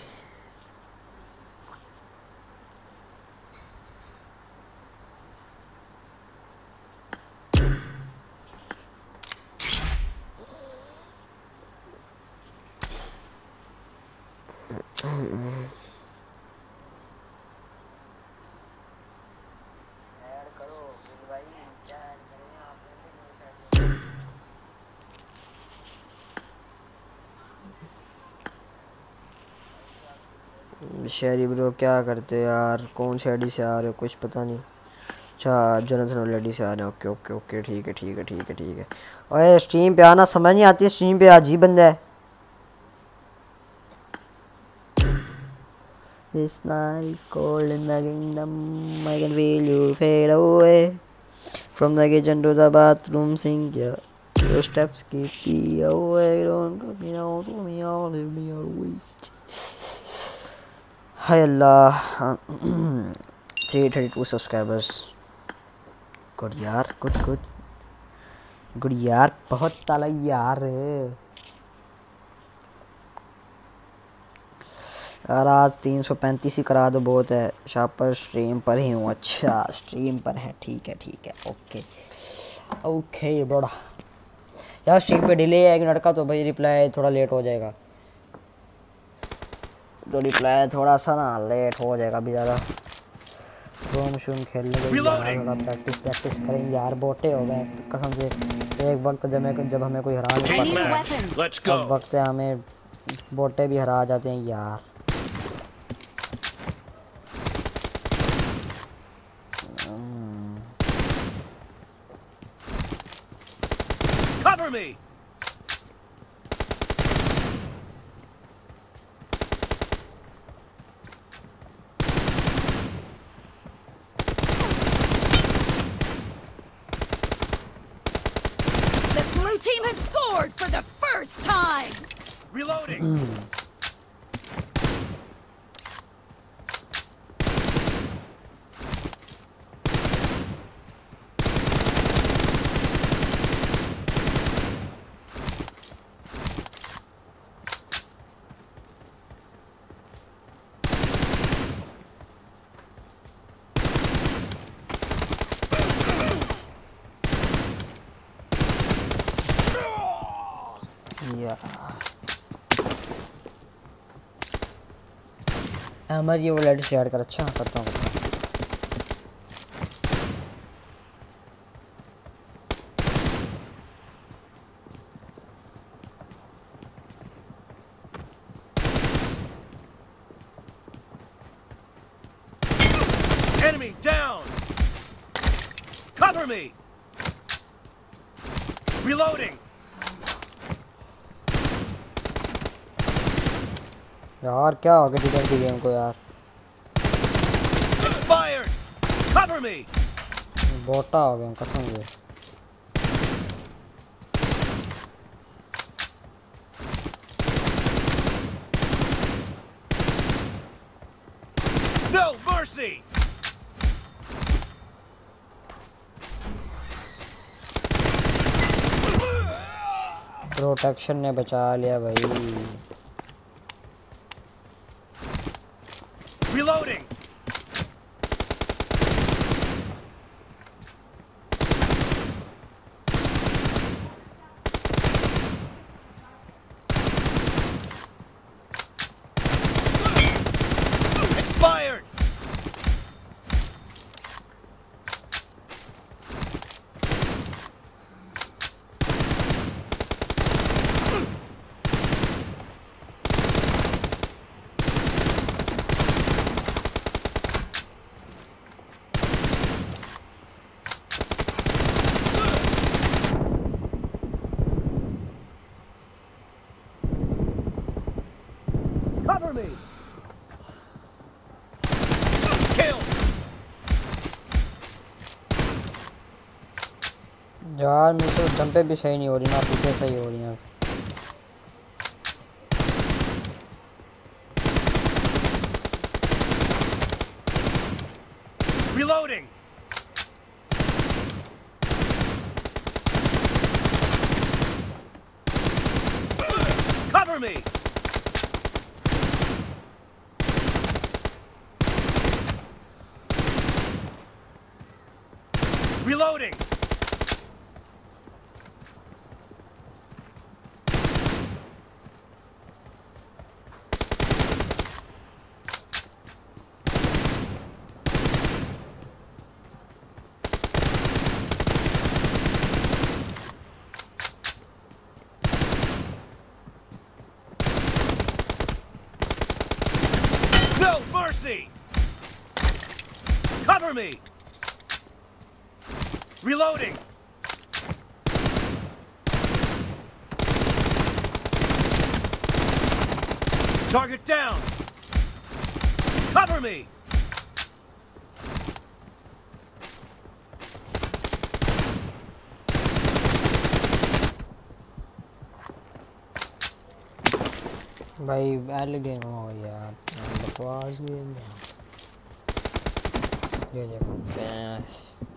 शहरी ब्रो क्या करते हो यार, कौन सी आईडी से आ रहे हो कुछ पता नहीं। अच्छा जोनाथन ऑलरेडी से आ रहे हैं। ओके ओके ओके ठीक है ठीक है ठीक है ठीक है। ओए स्ट्रीम पे आना समझ नहीं आती है, स्ट्रीम पे अजीब बंदा है। This night cold in the kingdom, I can feel you fade away. From the kitchen to the bathroom sink, yeah. Your steps keep me away. Don't cut me out, throw me out, leave me a waste. Hi Allah. 332 subscribers. Good यार, good यार, बहुत ताला यार। यार आज 335 ही करा दो बहुत है। शापर स्ट्रीम पर ही हूँ। अच्छा स्ट्रीम पर है, ठीक है ओके। ओके बड़ा यार स्ट्रीम पे डिले है 1 मिनट का, तो भाई रिप्लाई थोड़ा लेट हो जाएगा, तो रिप्लाई थोड़ा सा ना लेट हो जाएगा अभी ज़्यादा। रूम शूम खेलने के लिए थोड़ा प्रैक्टिस करेंगे यार, बोटे हो गए कसम से। एक वक्त जब हमें कोई हरा नहीं पाता, अब वक्त है हमें बोटे भी हरा जाते हैं यार। Cover me. The blue team has scored for the first time. Reloading. Ahmad ये वो लाइट शेयर कर, अच्छा करता हूँ। Enemy down. Cover me. Reloading. यार क्या हो गया टी गेम को यार, Expired. Cover me. बोटा हो गया कसम से। No mercy. प्रोटेक्शन ने बचा लिया भाई। Reloading. Expired. Cover me. Kill. यार मेरे तो जंपे भी सही नहीं हो रही ना, पीछे सही हो रही हैं। Reloading. Cover me. Reloading. No mercy. Cover me. Reloading. Target down. Cover me. भाई एल गेम हो यार, बकवास गेम है ये। देखो बस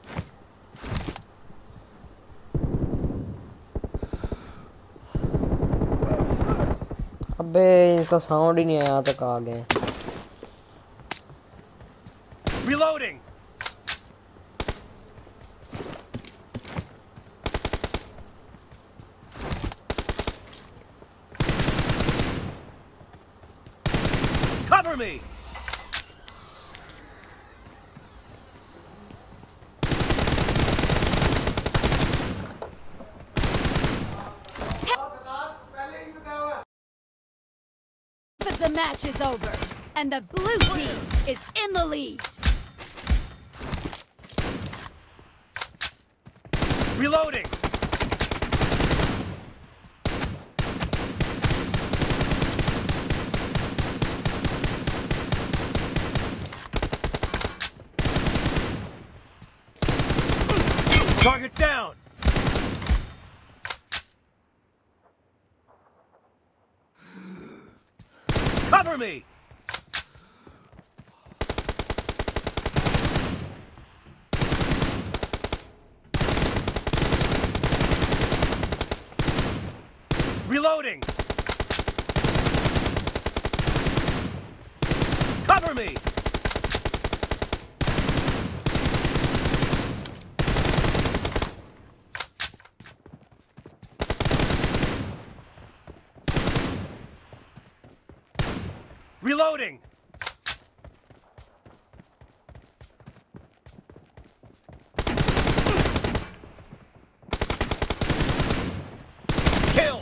अबे इसका साउंड ही नहीं आया तक आ गए। Reloading. Cover me! But the match is over, and the blue team is in the lead. Reloading! Target down! Cover me! Reloading! Cover me! Reloading! Kill!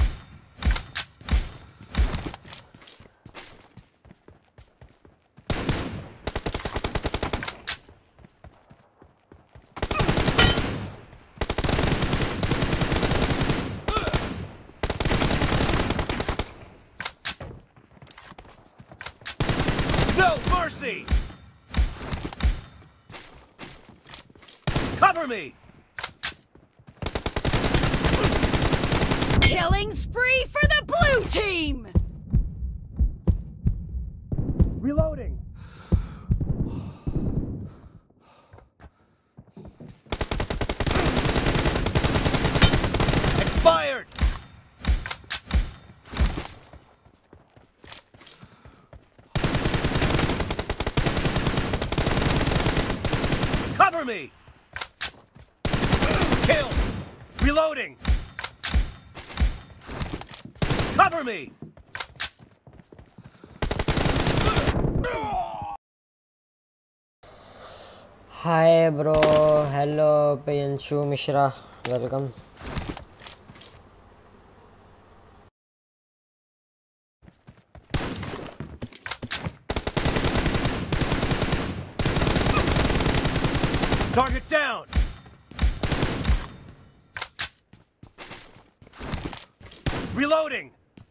No mercy! Cover me! Killing spree for the blue team! Reloading! Expired! Cover me! Kill! Reloading! Cover me! Hi bro, hello Priyanshu Mishra, welcome. Target down! Reloading!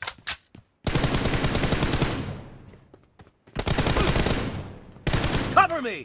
Cover me!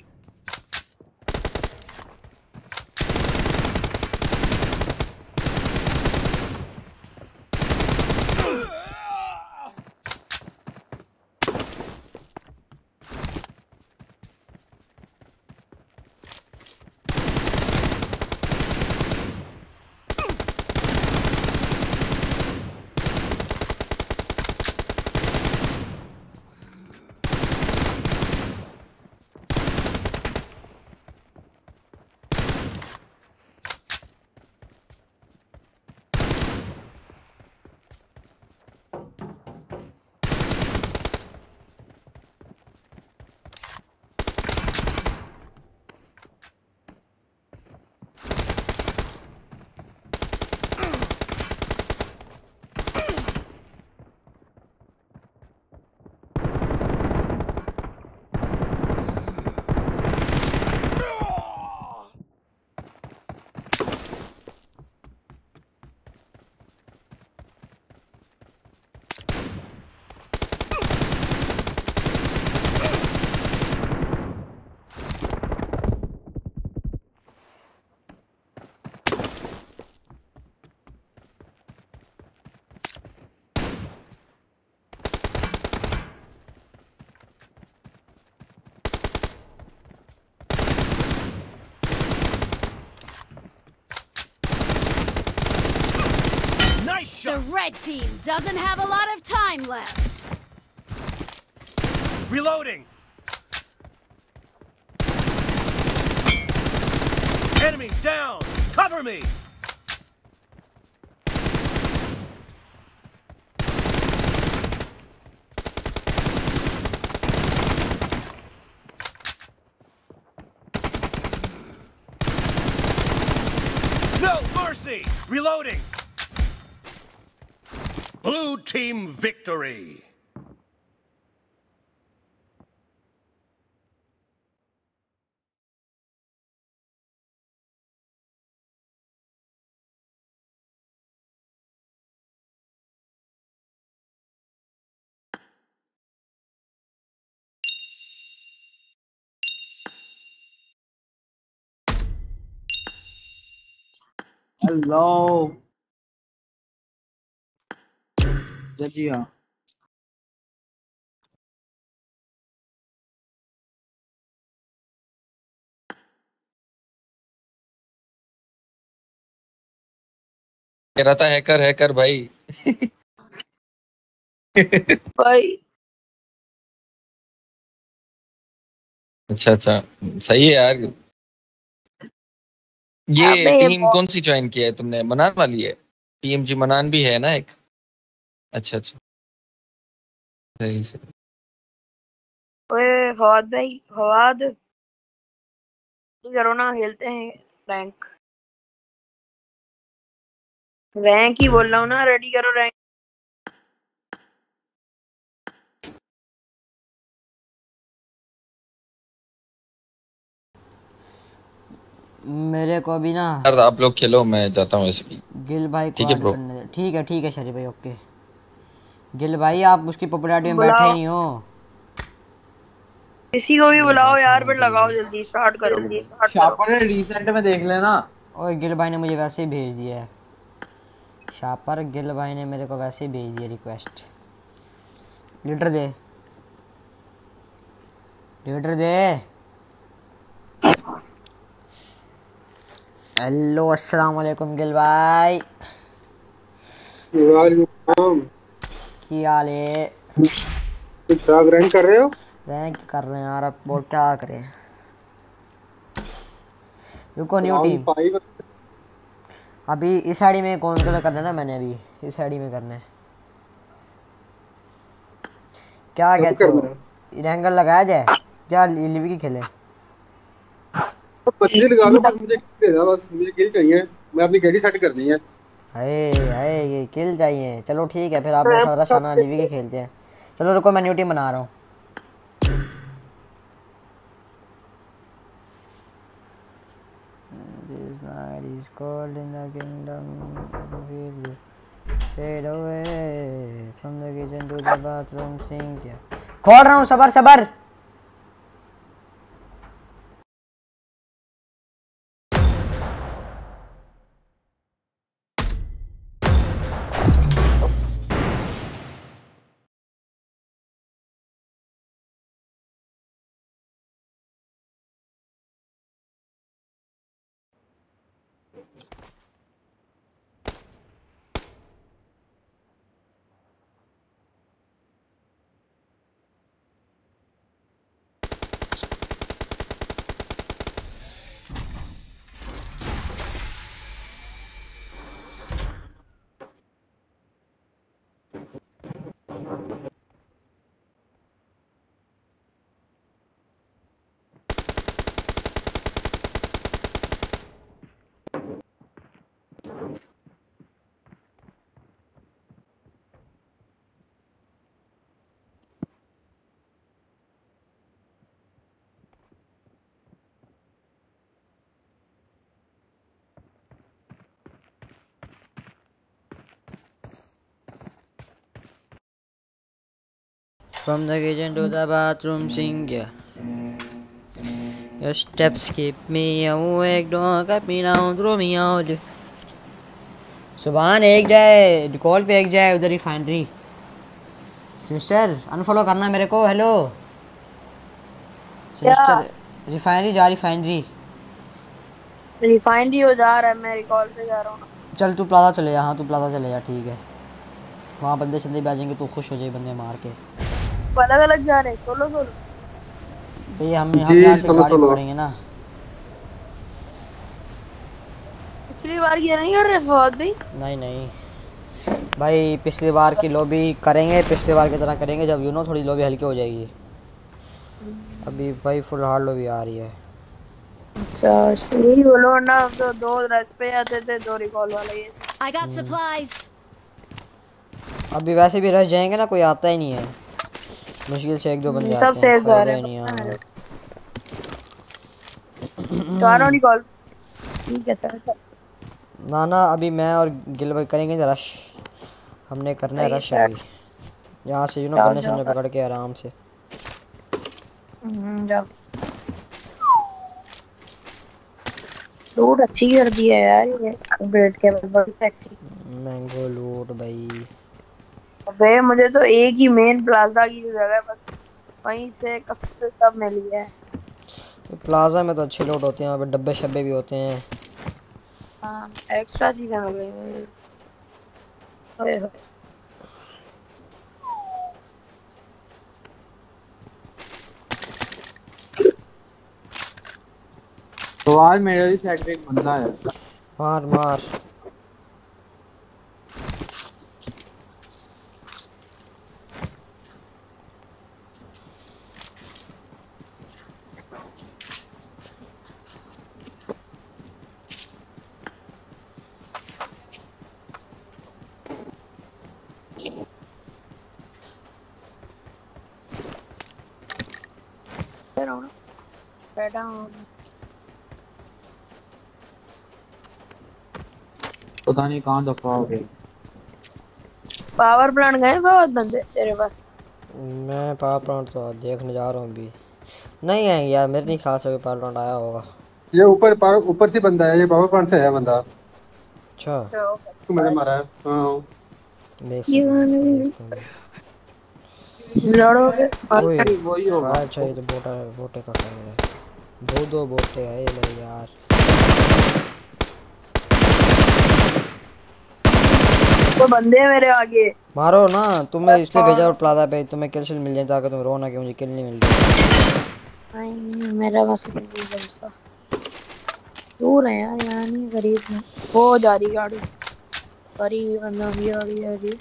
The red team doesn't have a lot of time left. Reloading! Enemy down! Cover me! mercy. Reloading. Blue team victory. Hello जजिया कह रहा था हैकर हैकर भाई। भाई अच्छा अच्छा, सही है यार। ये अबे टीम कौन सी ज्वाइन किया है तुमने? मनान वाली है? टीएमजी मनान भी है ना एक? अच्छा अच्छा, सही सही। ओए फवाद भाई, फवाद करो ना, खेलते हैं रैंक। रैंक ही बोल रहा हूँ ना, रेडी करो रैंक। मेरे को अभी ना यार आप लोग खेलो, मैं जाता हूँ ऐसे भी। गिल भाई को ठीक है ऐड ब्रो। करने दे। ठीक है शरीफ भाई, ओके। गिल भाई आप उसकी पॉपुलैरिटी में बैठे बुलाओ ही नहीं हो। किसी को भी बुलाओ यार, फिर लगाओ जल्दी, स्टार्ट करो। शापर रिसेंट में देख लेना। और गिल भाई ने मुझे वैसे ही भेज दिया है शापर। गिल भाई ने मेरे को वैसे ही भेज दिया रिक्वेस्ट। लीडर दे, लीडर दे। हेलो अस्सलाम वालेकुम गिल भाई। वालेकुम। की हाल है? कुछ रैंक कर रहे हो? रैंक कर रहे हैं यार, अब बोल क्या करें। रुको, न्यू टीम। अभी इस आईडी में कौन सा करना है ना, मैंने अभी इस आईडी में करना है। क्या कहते हो, रैंगल लगाया जाए क्या? लिवी की खेले? बंदे लगा लो, मुझे दे दो बस, मुझे किल चाहिए, मैं अपनी कैडी सेट करनी है। हाय हाय, ये किल चाहिए। चलो ठीक है, फिर आप मेरे साथ शाना लिवी की खेलते हैं। चलो रुको, मैं न्यू टीम बना रहा हूँ। This night is cold in the kingdom, feel you fade away from the kitchen to the bathroom sink. खोल रहा हूँ, सबर सबर। From the kitchen to the bathroom sink, yeah. Your steps keep me awake, don't cut me down, throw me out. सुबहान एक जाए कॉल पे, एक जाए उधर रिफाइनरी। सिस्टर अनफॉलो करना मेरे को। हेलो सिस्टर, रिफाइनरी जा, रिफाइनरी हो जा रहा है, मैं रिकॉल पे जा रहा हूँ। चल तू प्लाजा चले जा। हाँ तू प्लाजा चले जा, ठीक है। वहाँ बंदे शंदे भी आ जाएंगे, तू खुश हो जाए बंदे मार के। अलग अलग जा रहे हैं, सोलो भाई हम यहाँ से गाड़ी पकड़ेंगे ना। पिछली बार की नहीं कर रहे फवाद भाई? नहीं भाई, पिछली बार की लॉबी करेंगे, पिछली बार की तरह करेंगे जब थोड़ी लॉबी हल्की हो जाएगी। अभी भाई फुल हार्ड लॉबी आ रही है। अच्छा यही बोलो ना, तो 2 रश पे आते थे, 2 रिकॉल वाला ये सब। I got supplies. अभी वैसे भी रश जाएंगे ना, कोई आता ही नहीं है, मुश्किल से 1-2 बंदे सब आते हैं, सेफ जा फायदा रहे ही नहीं हैं। है। चारों रिकॉल ठीक है सर। ना ना अभी मैं और गिल भाई करेंगे रश, हमने करना है रश अभी यहाँ से, यू नो, जाओ गन्ने जाओ शन्ने पकड़ के आराम से। जाओ। लूट अच्छी कर दी है यार ये अपग्रेड के बाद, बड़ी सेक्सी। मैंगो लूट भाई। अबे मुझे तो एक ही मेन प्लाजा की जगह है बस, वहीं से कस्टम सब मिली है। प्लाजा में तो अच्छी लूट होती है, वहाँ पे डब्बे शब्बे भी होते हैं। हाँ एक्स्ट्रा चीजें मिल गई मुझे। ओए होए। तो आज मेरे वाली साइड पे एक बंदा है। मार मार। बैठा हूँ। पता नहीं कहाँ दफा हो गई। पावर प्लांट गए बहुत बंदे तेरे पास? मैं पावर प्लांट तो देखने जा रहा हूँ अभी, नहीं आएंगे यार, मेरे नहीं ख्याल से कोई पावर प्लांट आया होगा। ये ऊपर से बंदा है, ये पावर प्लांट से है बंदा। अच्छा तो मैंने मारा है। हाँ लड़ोगे वही होगा। अच्छा ये तो बोटे का फायर है, दो बोटे आए ले यार। वो बंदे हैं मेरे आगे। मारो ना, तुम्हें इसलिए भेजा और प्लाजा पे तुम्हें किल शिल मिल जाए ताकि तुम रो ना कि मुझे किल नहीं मिल रही। नहीं मेरा बस इसका दूर है यार, यहाँ नहीं करीब में। वो जा रही गाड़ी, करीब बंदा भी आ रही।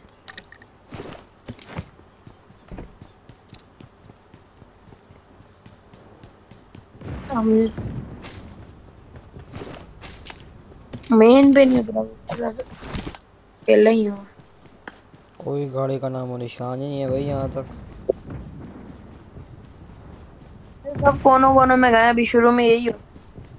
मेन पे नहीं उतरा, अकेला ही हूँ। कोई गाड़ी का नाम और निशान ही नहीं है भाई यहाँ तक। सब कोनों में गए, अभी शुरू में यही हो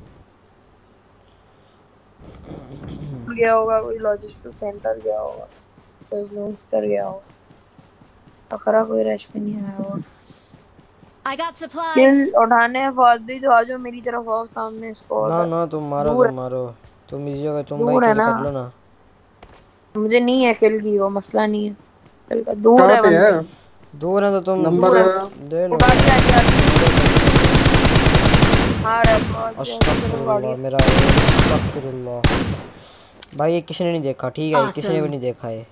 गया होगा, कोई लॉजिस्टिक सेंटर गया होगा, कोई ब्लूस्टर गया होगा, अखरा कोई रश पे नहीं आया होगा। I got supplies. किल उठाने फौज भी तो आजो मेरी तरफ आओ, सामने स्क्वाड ना ना तुम मारो तुम इजी होगा, तुम भाई किल कर लो ना। मुझे नहीं है किल की, वो मसला नहीं है, किल का दूर है बंदे। दूर है तो तुम नंबर दे लो। अस्तगफिरुल्लाह मेरा अस्तगफिरुल्लाह भाई, ये किसी ने नहीं देखा, ठीक है किसी ने भी नहीं देखा है।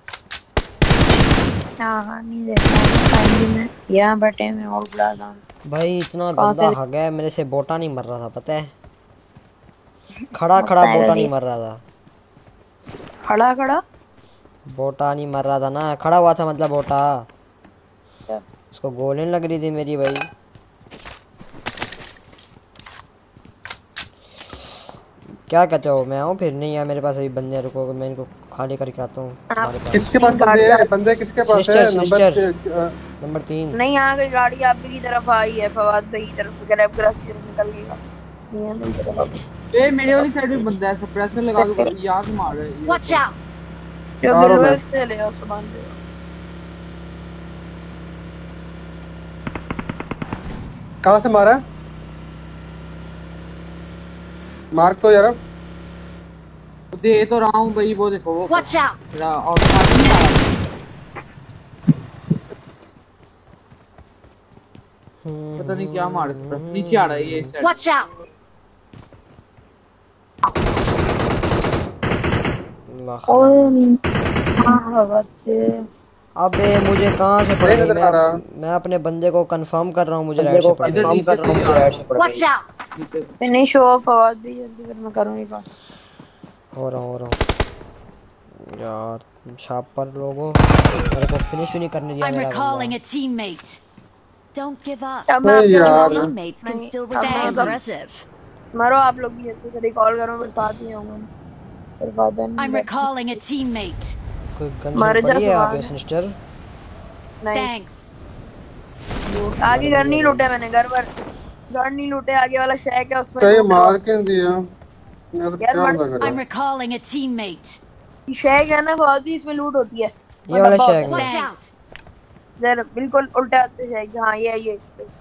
हां नहीं देखा टाइम में यहां बैठे में और बुला रहा हूं भाई, इतना गंदा हग है, मेरे से बोटा नहीं मर रहा था पता है, खड़ा बोटा नहीं मर रहा था। खड़ा बोटा नहीं मर रहा था ना, खड़ा हुआ था मतलब बोटा, उसको गोली लग रही थी मेरी भाई। क्या कहते हो, मैं आऊँ फिर? नहीं यार मेरे पास अभी बंदे, रुको मैं इनको खाली करके आता हूँ। किसके पास बंदे किसके पास है? नंबर 3 नहीं, आ गई गाड़ी आप की तरफ आई है, फवाद भाई की तरफ ग्रैब क्रॉस निकल गई। ए मेरे वाली साइड में बंदा है, सप्रेसर लगा दो, यहां से मार रहे हैं। Watch out. जो गिलवे से ले आओ सामान दे। कहां से मारा? मार्क तो यार दे तो रहा हूं भाई, वो देखो वो Watch out. तेरा और नहीं आ रहा। पता नहीं क्या मार रहा है, नीचे आ रहा है ये इस साइड। Watch out. अबे मुझे कहाँ से पड़ गई? मैं अपने बंदे को कंफर्म कर रहा हूँ, मुझे राइट से पड़ गई। नहीं शो ऑफ आवाज भी जल्दी कर, मैं करूँ एक बार। हो रहा हूँ यार, शापर लोगों मेरे को फिनिश भी नहीं करने दिया I'm मेरा recalling बंदा। a teammate. Don't give up. यार Teammates can still remain aggressive. मारो आप लोग भी जल्दी से रिकॉल करो फिर साथ ही आऊंगा फिर बाद में I'm recalling a teammate. कोई मारे गन जा पड़ी है यहाँ पे सुभान। सिस्टर? Thanks. आगे घर नहीं लूटे मैंने घर नहीं लूटे आगे वाला शैक है उसमें ये लूट मार लो। के दिया यार क्या लग रहा I'm recalling a teammate. शैक है ना बहुत भी इसमें लूट होती है ये वाला शैक Watch है। out. जरा बिल्कुल उल्टा आते शैक हाँ ये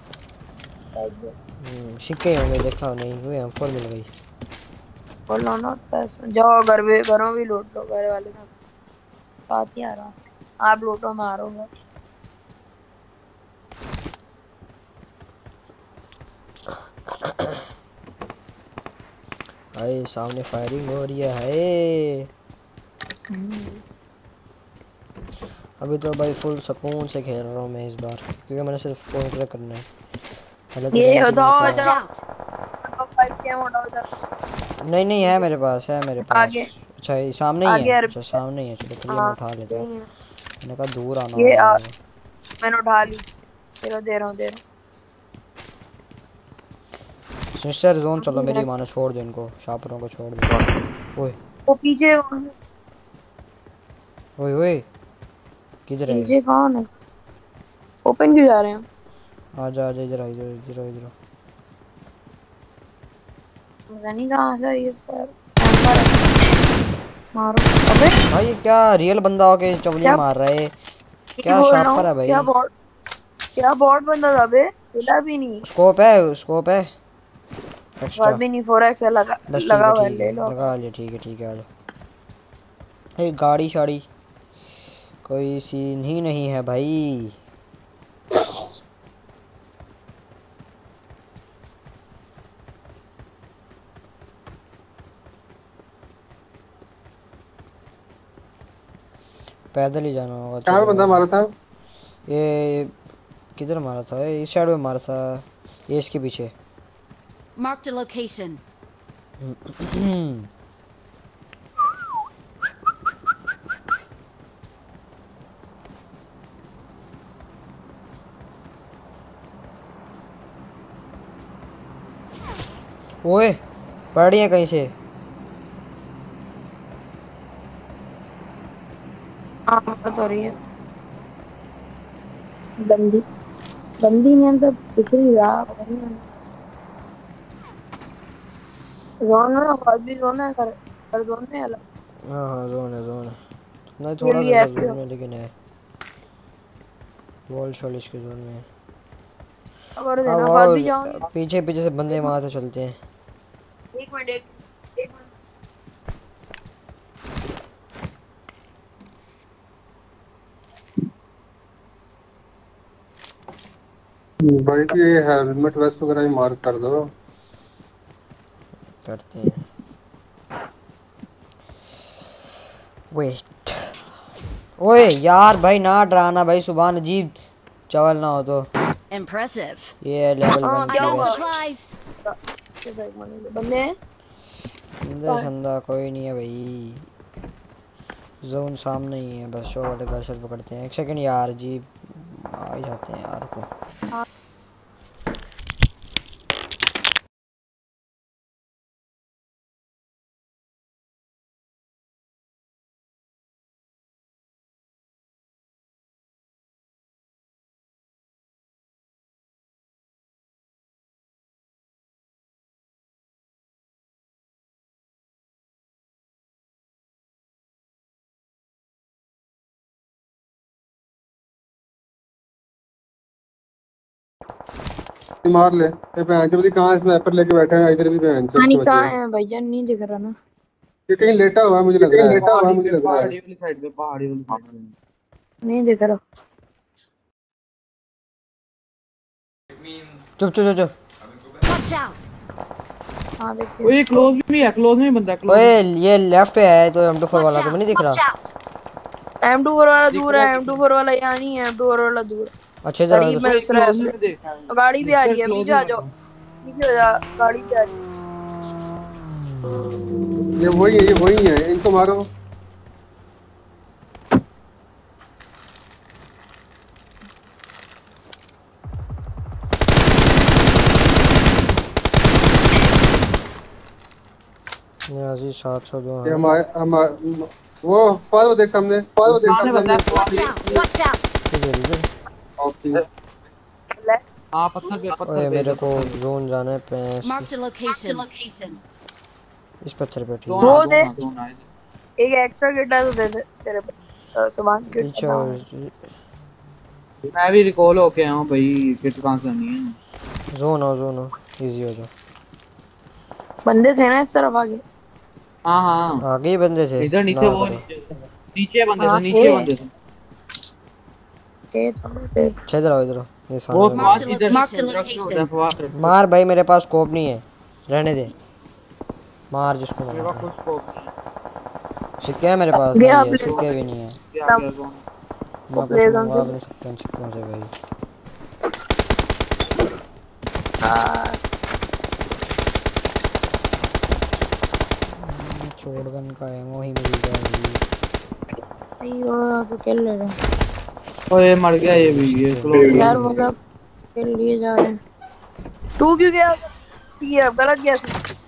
सिक्के होंगे देखा नहीं हुए हम 4 मिल गई। बोलो ना पैसा जाओ घरों भी लूट लो घर वाले ना साथ ही आ रहा आप लूटो मारो बस अरे सामने फायरिंग हो रही है। अभी तो भाई फुल सुकून से खेल रहा हूँ मैं इस बार क्योंकि मैंने सिर्फ काउंटर करना है। पहले तो ये रैंक उठाओ में था। नहीं है मेरे पास आगे अच्छा ये सामने ही आगे है। अच्छा सामने ही है चलो तो ये मैं उठा लेता हूँ। मैंने कहा दूर आना ये होगा। मैंने उठा ली दे रहा हूँ सिस्टर जोन चलो मेरी मानो छोड़ दो इनको शापरों को छोड़ दो। ओए वो पीछे ओए किधर है? पीछे कौन है ओपन क्यों जा रहे हैं आजा इधर आ इधर नहीं कहाँ से ये पर मारो अबे भाई क्या रियल बंदा होके चवली मार रहा है क्या शापर है भाई क्या बॉट बंदा था बे हिला भी नहीं स्कोप है एक्स्ट्रा भी नहीं 4x लगा हुआ ले लो लगा लिया ठीक है आजा। ये गाड़ी शाड़ी कोई सीन ही नहीं है भाई। पैदल ही जाना होगा। क्या बंदा मारा था ये किधर मारा था? इस साइड में मारा था ये इसके पीछे। Marked a location. ओए पड़ रही है कहीं से। तो रही है बंदी में तो पिछली रात जोन में आवाज भी जोन है कर जोन में अलग हाँ जोन है नहीं थोड़ा सा जोन में लेकिन है वॉल शॉल इसके जोन में है। और देना बाद भी जाओ पीछे से बंदे वहां से चलते हैं। एक मिनट भाई ये हेलमेट वेस्ट वगैरह ही मार्क कर दो करते हैं। वेट ओए यार भाई ना डराना भाई सुभान अजीब चावल ना हो तो। Impressive. ये लेवल I got supplies. बंदे संदा कोई नहीं है भाई जोन सामने ही है बस शो वाले घर शर पकड़ते हैं। एक सेकंड यार जी आ जाते हैं यार को। मार ले ये बहन चोद कहां स्नाइपर लेके बैठे हैं इधर भी बहन चोद नहीं कहां है भैया नहीं दिख रहा ना ये कहीं लेटा हुआ है मुझे लग रहा है पहाड़ी वाली साइड पे पहाड़ी वाली नहीं दिख रहा। चुप Watch out. हां देखिए ओए क्लोज में बंदा क्लोज। ओए ये लेफ्ट पे है तो M24 वाला तुम्हें नहीं दिख रहा? M24 वाला दूर है M24 वाला यहां नहीं है M24 वाला दूर। अच्छा इधर गाड़ी भी आ रही है पीछे आ जाओ पीछे हो जा गाड़ी भी आ रही है। ये वही है इनको मारो। मेरा जी 702 ये हमारे वो फॉलो देख सामने सामने Watch out! इधर हाँ पत्थर पे ओए मेरे को जोन जाना है पैस Marked a location. इस पत्थर पे ठीक दो दे है। एक एक्स्ट्रा किट है तो दे दे तेरे पे सुभान किट पीछे और मैं भी रिकॉल होके आया हूँ भाई, किट कहाँ से आनी है। जोन हो इजी हो जाओ। बंदे थे ना इस तरफ आगे। हाँ आगे ही बंदे थे इधर नीचे, वो नीचे बंदे थे, नीचे बंदे थे। इधर आओ ये वो सामने इधर मार भाई, मेरे पास स्कोप नहीं है, रहने दे, मार जिसको सिक्के है मेरे पास नहीं है, सिक्के भी नहीं है, मैं कुछ मंगवा भी नहीं सकता इन सिक्कों से भाई। शॉटगन का एमो ही मिल गया। अयो तो खेल ले रहे हैं। ओए मर गया ये भी, ये यार वो लोग खेल लिए जा रहे हैं। तू क्यों गया? ये गलत गया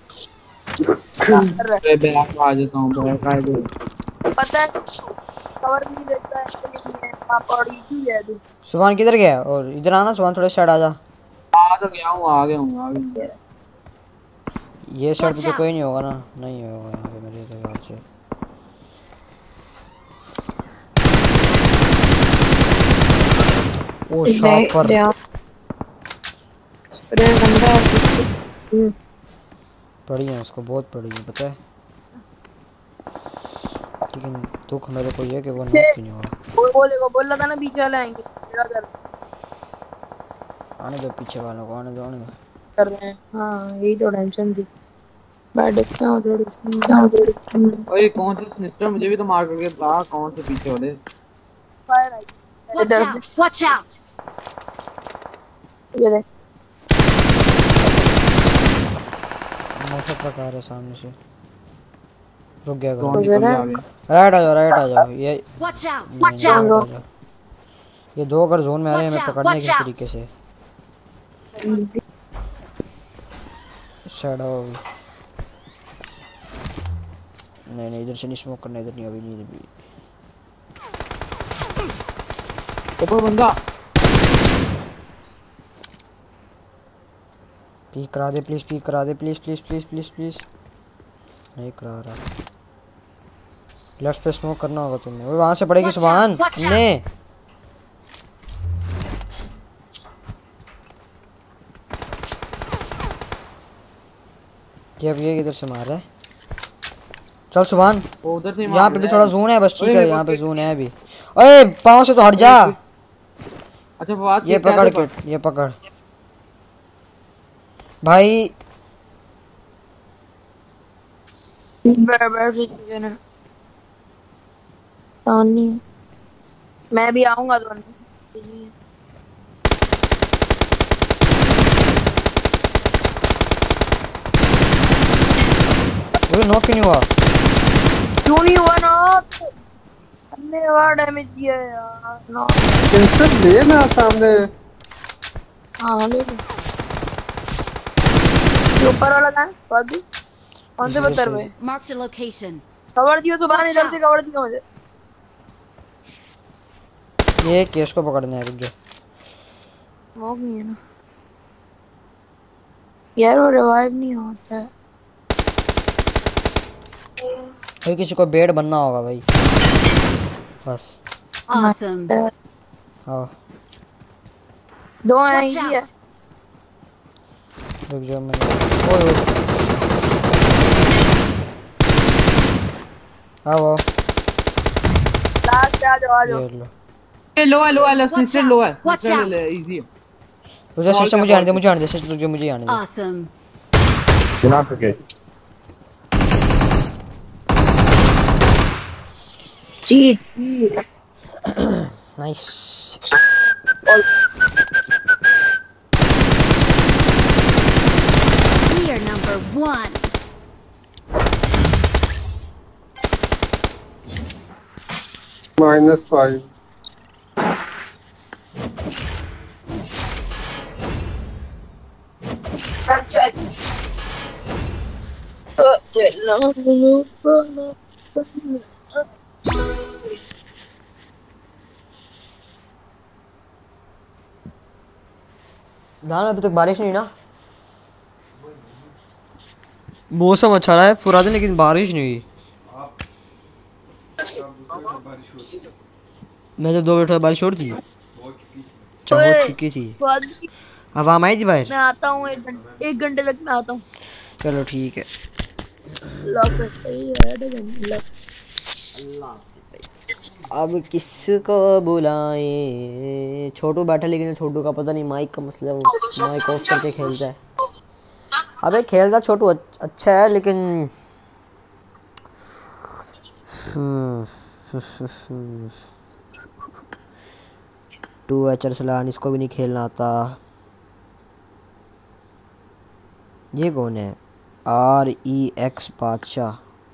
अरे बैक आ जाता हूँ, बैक आ जाता। पता है कवर नहीं देखता है इसलिए वहां पर क्यों गया तू? सुभान किधर गया? और इधर आना सुभान, थोड़ा साइड आ जा। आ तो गया हूँ, आ गया। ये साइड पे तो कोई नहीं होगा ना? नहीं होगा यहाँ पे मेरे ख्याल से। ओ शॉपर पड़ी है उसको, बहुत पड़ी है पता है, लेकिन दुख मेरे को ये कि वो नॉक नहीं हुआ। वो देखो बोल रहा था ना पीछे वाले आएंगे, आने दो पीछे वालों को, आने दो कर रहे हैं। हाँ यही तो टेंशन थी। बैठ क्या हो थोड़ी ओए कौन से सिस्टम, मुझे भी तो मार करके बता कौन से पीछे वाले। फायर आई Watch out! ये देख मौसम प्रकार है सामने से, रुक गया राइट आ जाओ ये Watch out! ये दो अगर जोन में आ रहे हैं, हमें पकड़ने किस तरीके से। शैडो नहीं इधर से नहीं स्मोक करना, इधर नहीं, अभी नहीं अभी। ऊपर बंदा पीक करा दे प्लीज, पीक करा दे please please please please please. नहीं करा रहा, लेफ्ट पे स्मोक करना होगा तुम्हें। वो वहां से पड़ेगी सुभान तुमने। ये किधर से मार रहा है? चल सुभान, यहाँ पे भी थोड़ा जोन है बस, ठीक है यहाँ पे जोन है अभी। ओए पाँव से तो हट जा। अच्छा बात ये पकड़ के, ये पकड़ भाई। मैं भी आऊंगा तो नॉक क्यों नहीं हुआ? क्यों नहीं हुआ नॉक? हमने वार डैमेज दिया है यार। नॉक कैसे ले ना सामने। हाँ ले लो। ऊपर वाला कहाँ है? बाजू कौन से पत्थर पे? Marked a location. कवर दियो तो बाहर, इधर से कवर दियो मुझे। ये केस को पकड़ना है, रुक जा। वो भी है ना यार, वो रिवाइव नहीं होता है भाई, किसी को बेड बनना होगा भाई बस। Awesome. हाँ दो हैं ही है। रुक जाओ मैं, ओए आओ लास्ट आ जाओ। ये लो है सिस्टर, लो है सिस्टर, इजी है। मुझे सिस्टम, मुझे आने दे सिस्टर, मुझे आने दे। Awesome. जनाब के cheat nice. We are number 1. -5 चल दान अभी तक बारिश नहीं ना। मौसम अच्छा रहा है पूरा दिन लेकिन बारिश नहीं हुई। मैं जब 2 मिनट बाद बारिश हो रही थी, हो चुकी थी। हवा आई थी बाहर। मैं आता हूँ 1 घंटे तक मैं आता हूँ। चलो ठीक है। सही है। अब किसको बुलाए? छोटू बैठा लेकिन छोटू का पता नहीं माइक का मसला है, वो माइक ऑफ करके खेलता है। अबे खेलता छोटू अच्छा है लेकिन टू एचर सलान इसको भी नहीं खेलना आता। ये कौन है? REX बादशाह।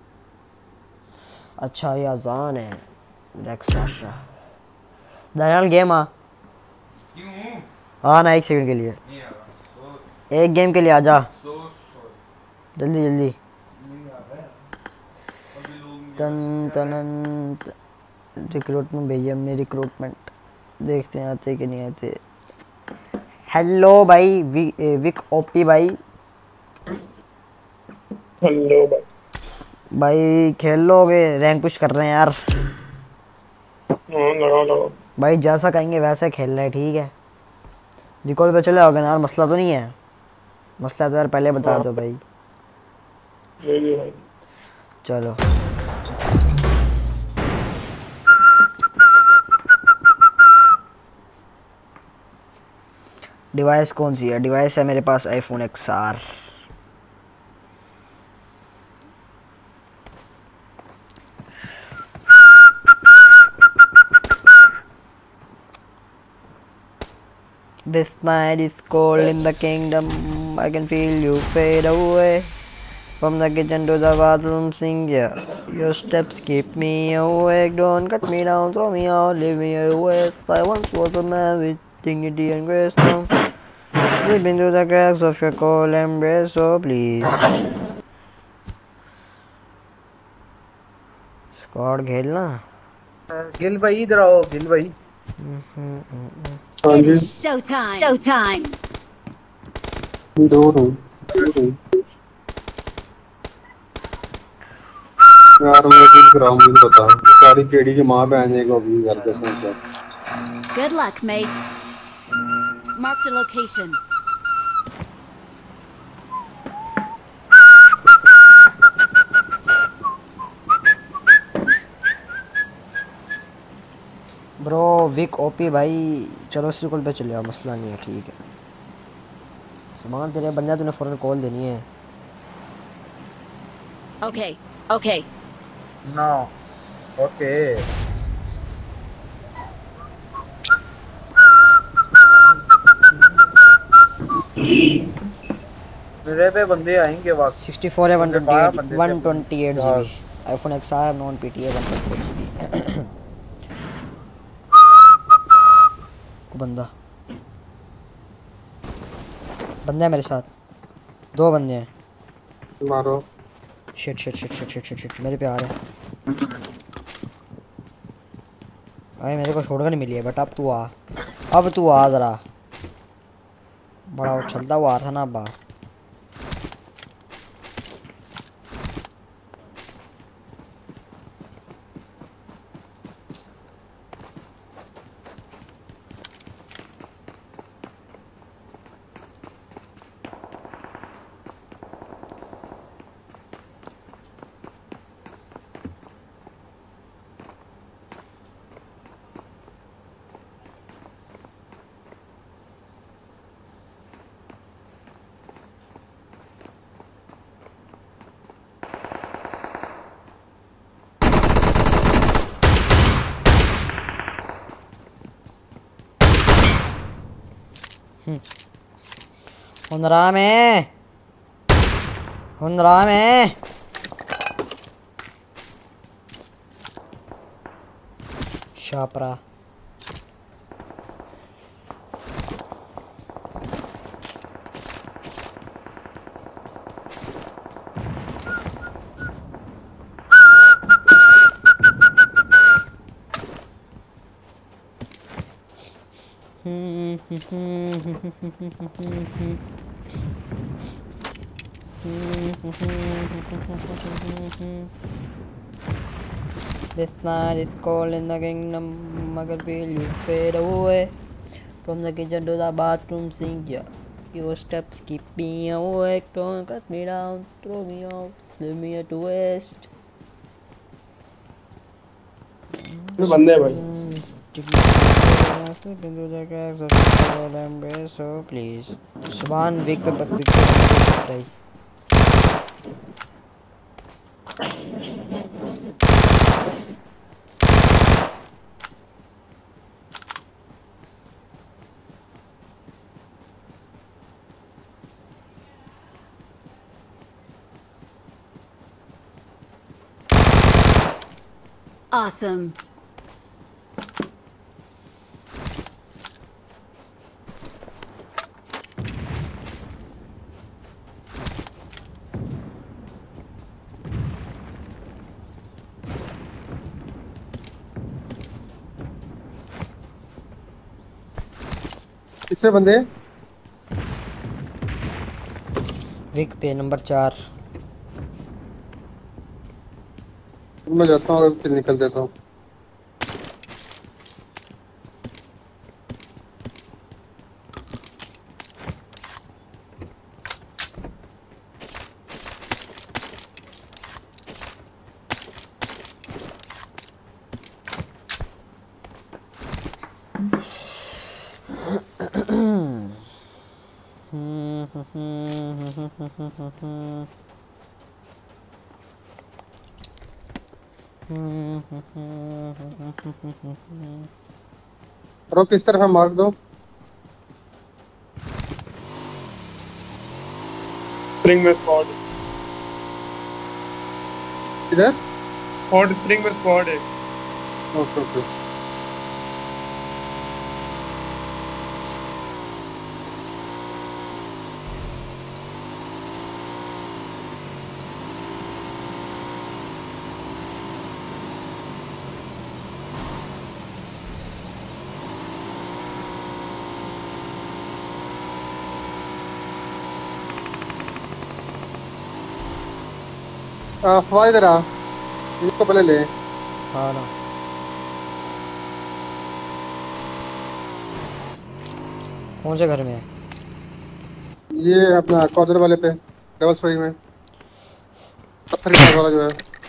अच्छा ये अजान है। रेक्स बादशाह। दयाल गेम आ ना 1 सेकंड के लिए। एक गेम के लिए आजा जल्दी जल्दी। तन तनन रिक्रूटमेंट भेजिए हमने। रिक्रूटमेंट देखते हैं आते कि नहीं आते। हेलो भाई विक ओपी भाई। हेलो भाई। भाई खेल लोगे? रैंक पुश कर रहे हैं यार। लगाओ भाई जैसा कहेंगे वैसे खेल रहे हैं ठीक है। रिकॉल पे चले आओगे ना यार? मसला तो नहीं है? मसला तो यार पहले बता दो भाई। भाई चलो डिवाइस कौन सी है? डिवाइस है मेरे पास iPhone XR। This night is cold in the kingdom. I can feel you fade away. From the kitchen to the bathroom, sing yeah. Your steps keep me awake. Don't cut me down, throw me out, leave me a waste. I once was a man with dignity and grace now. Slipping through the cracks of your cold embrace, so please. Squad खेलना? गिल भाई इधर आओ। गिल भाई Showtime. Showtime. दूर हूँ यार। मैं दिल कराऊँ मुझे पता सारी केड़ी की माँ बहन को भी घर के साथ। Good luck, mates. Marked a location. Bro Vik OP भाई चलो सिर्कुल पे चले आओ। मसला नहीं है ठीक है। सामान तेरे बंदा तूने फौरन कॉल देनी है। Okay. Okay. No okay. मेरे पे बंदे आएंगे वक्त 64 है 128 GB iPhone XR non PTA 128 GB। बंदा है मेरे साथ। 2 बंदे हैं। मारो। शिट मेरे पे आ रहे हैं भाई। मेरे को शॉटगन नहीं मिली है बट अब तू आ जरा। बड़ा उछलता हुआ आ रहा था ना अब। हुनरा में शापरा This night is cold in the kingdom. I can feel you fade away. From the kitchen to the bathroom sink, yeah. Your steps keep me awake. Don't cut me down, throw me out, leave me at waste. ये बंदे हैं भाई। So please, Subhan Vic पे Awesome. किसमें बंदे? विक पे नंबर 4। मैं जाता हूँ, अगर निकल देता हूँ। रोक किस तरफ है, मार्क दो। स्प्रिंग में स्क्वाड। इधर और स्प्रिंग में स्क्वाड है। Okay okay. फवाद इधर आ, इसको पहले ले। हाँ ना, कौन से घर में है? ये अपना कॉर्नर वाले पे, डबल स्टोरी में, पत्थर के घर वाला जो है।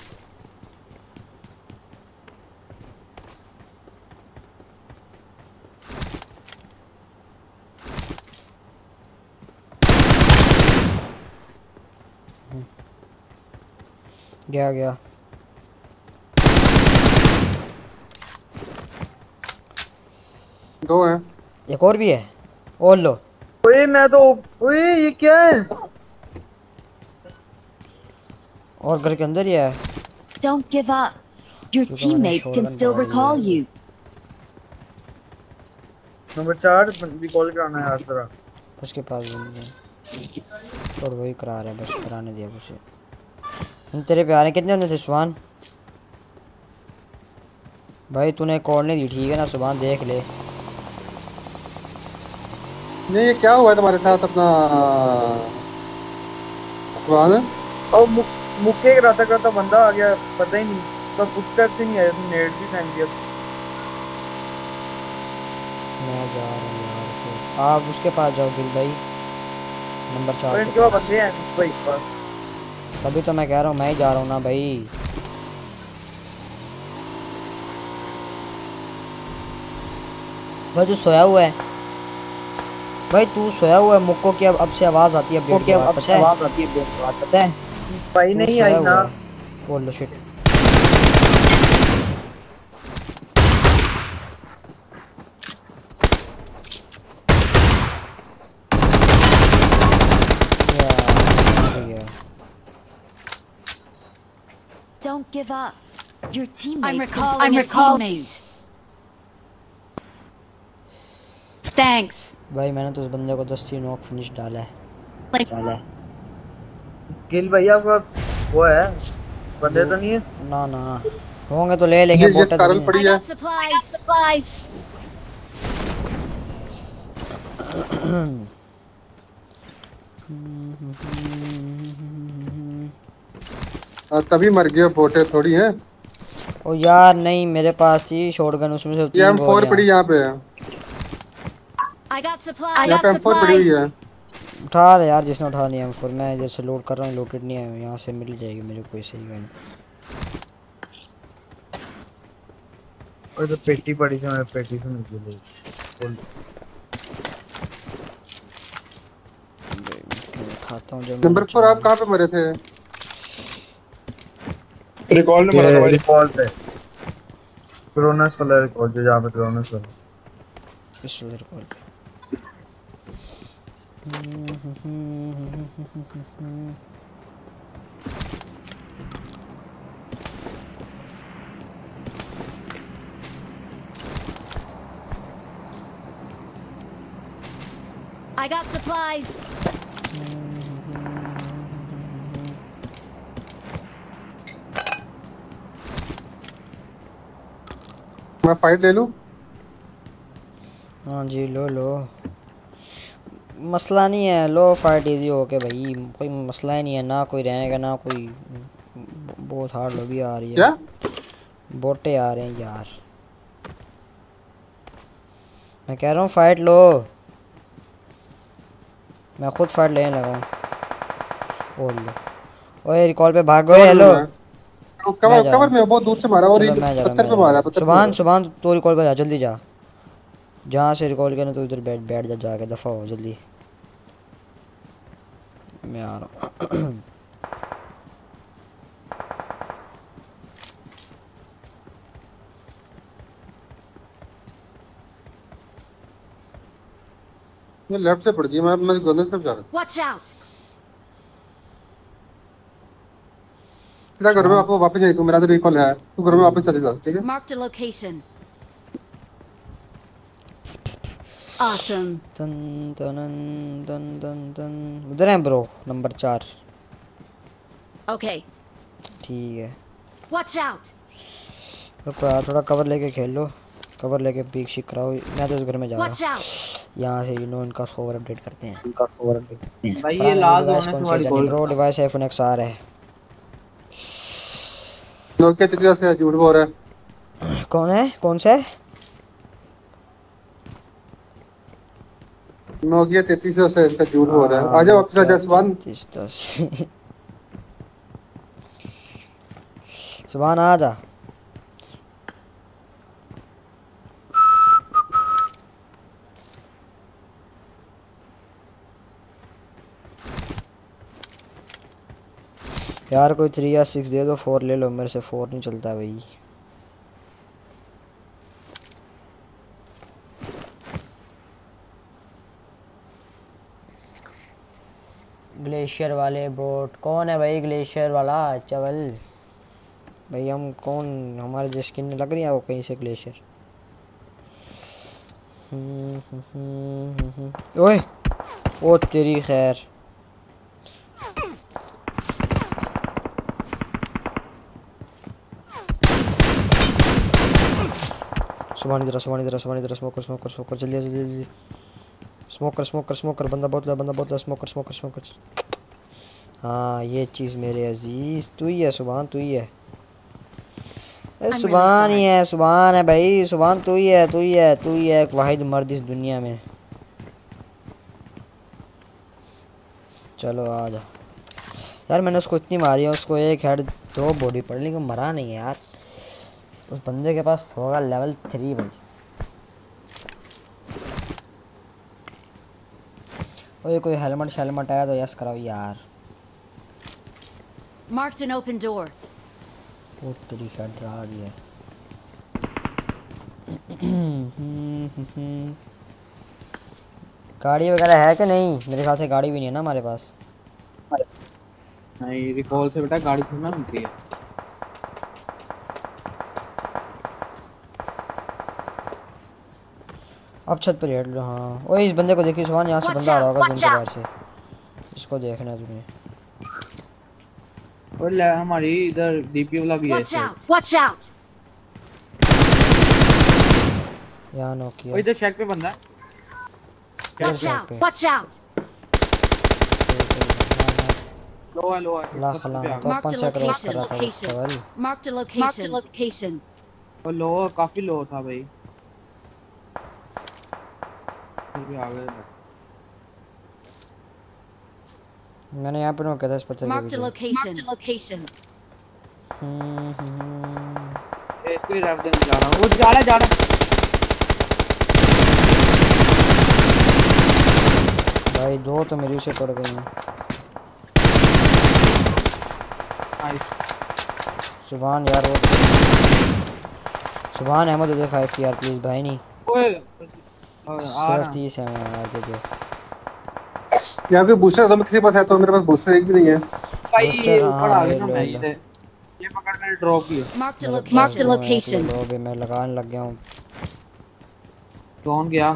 गया गया। दो हैं, एक और भी है, और लो। ओए मैं तो, ओए ये क्या है? और घर के अंदर ही है। Don't give up. Your teammates can still recall you. Number 4 recall कराना है यार जरा। उसके पास बंदे और वही करा रहा है, बस कराने दिया उसे। हम तेरे पे आ रहे हैं। कितने बंदे थे सुभान भाई? तूने कॉल नहीं दी, ठीक है ना सुभान, देख ले। नहीं ये क्या हुआ है तुम्हारे साथ अपना सुभान? और मुक्के करता बंदा आ गया, पता ही नहीं, तो फुटस्टेप्स ही नहीं आए, नेट भी फेंक दिया। मैं जा रहा हूँ यार, तो आप उसके पास जाओ गिल भाई, नंबर 4 इनके पास बंदे हैं भाई पास। तभी तो मैं कह रहा हूँ, मैं ही जा रहा हूँ ना भाई। भाई तू सोया हुआ है भाई, तू सोया हुआ है। मुक्को की अब से आवाज आती है, अपडेट के बाद पता है भाई नहीं आई ना। बोल लो shit. Don't give up. Your teammates I'm recalling. Thanks. भाई मैंने तो उस बंदे को 10 नॉक फिनिश डाला है। गिल भैया आपका वो है, बंदे तो नहीं है ना ना, होंगे तो ले लेंगे। बोट पड़ी है। तभी मर गया, बोटे थोड़ी है। ओ यार नहीं, मेरे पास थी शॉटगन, उसमें से 3 गोलियां। M4 पड़ी यहाँ पे। I got supplies. यहाँ पे M4 पड़ी हुई है। उठा ले यार जिसने उठा नहीं M4, मैं इधर से लोड कर रहा हूँ, लोकेट नहीं है, यहाँ से मिल जाएगी मेरे को सही गन। और तो पेटी पड़ी थी, मैं पेटी से निकल गई। खाता हूँ जब नंबर 4 आप कहाँ पे मरे थे? रिकॉल में मरा था भाई। रिकॉल पे क्रोनस वाला रिकॉल, जो जहाँ पे क्रोनस वाला इस रिकॉल पे। I got supplies. मैं फाइट ले लूं? हाँ जी लो लो, मसला नहीं है, लो फाइट इजी हो के भाई, कोई मसला ही नहीं है, ना कोई रहेगा ना कोई। बहुत हार्ड लॉबी आ रही है। क्या? बोटे आ रहे हैं यार, मैं कह रहा हूँ फाइट लो, मैं खुद फाइट लेने लगा हूँ। ओ लो, ओए रिकॉल पे भागो। हेलो कवर में बहुत दूर से मारा और पत्थर पे मारा। सुभान तो रिकॉल पे जा, जल्दी जा, जहाँ से रिकॉल करना तो इधर बैठ जा, जाके दफा हो जल्दी, मैं आ रहा हूँ। ये लेफ्ट से पड़ गई, मैं गंदे से जा रहा हूँ। Watch out. सीधा घर में आपको वापस जाइए, तू मेरा तो रिकॉल है, तू घर में वापस चले जा, ठीक है? Marked a location. Awesome. तन तन तन तन तन उधर है ब्रो, नंबर 4। Okay. ठीक है, Watch out. रुको यार, थोड़ा कवर लेके खेल लो, कवर लेके पीक शिक कराओ। मैं तो इस घर में जा रहा हूँ, यहाँ से इनका सोवर अपडेट करते हैं। भाई ये लाल होने से वाली गोल ब्रो डिवाइस iPhone XR है। नोकिया 33 से झूठ बोल रहा है। कौन है, कौन सा है? नोकिया 33 से इसका झूठ बोल रहा है। आ जाओ वापस, आजा सुभान। सुभान आ जा। यार कोई 3 या 6 दे दो, 4 ले लो, मेरे से 4 नहीं चलता भाई। ग्लेशियर वाले बोट कौन है भाई? ग्लेशियर वाला चवल भाई, हम कौन, हमारे जो स्किन लग रही है वो कहीं से ग्लेशियर। ओए ओ तेरी खैर, सुभान इधर स्मोकर जल्दी स्मोकर बंदा बहुत है, स्मोकर। हाँ ये चीज़ मेरे अजीज, तू ही है सुभान, तू ही है, सुभान ही है, सुभान है भाई, सुभान तू ही है एक वाहिद मर्द इस दुनिया में। चलो आ जा यार, मैंने उसको इतनी मारी है, उसको एक हेड 2 बॉडी पड़, लेकिन मरा नहीं है यार। उस बंदे के पास होगा लेवल 3 भाई। ओए कोई हेलमेट आया तो यस कराओ यार। Marked an open door. वो तेरी क्या डरा दिया। गाड़ी वगैरह है कि नहीं? मेरे ख्याल से गाड़ी भी नहीं है ना हमारे पास। नहीं रिकॉल से बेटा गाड़ी छूना मिलती है। अब छत पर हेड लो। हाँ ओए इस बंदे को देखिए सुभान, यहाँ से बंदा आ रहा होगा जून के बाहर से, इसको देखना है तुम्हें। और ले हमारी इधर डीपी वाला भी है। Watch out. यहाँ नॉक किया। इधर शेक पे बंदा है। Watch out! Watch out! लो है ला खलाना तो अपन से क्रॉस कर रहा था केवल। Marked a location. वो लो काफी लो था भाई। फिर भी आ गए। मैंने यहाँ पे नोका था इस पत्थर के Marked a पीछे। location. इसको ही रैप देने जा रहा हूँ। वो जा रहा भाई दो तो मेरी से पड़ गई हैं। सुभान यार वो सुभान अहमद दे 5 यार प्लीज भाई नहीं। सिर्फ 30 है यार दे दे। यहाँ कोई बूस्टर तो किसी पास है तो मेरे पास बूस्टर एक भी नहीं है। भाई ये ऊपर आ गया ना मैं ये पकड़ मैंने ड्रॉप किया। Marked a location. लो भी मैं लगाने लग गया हूँ। कौन गया?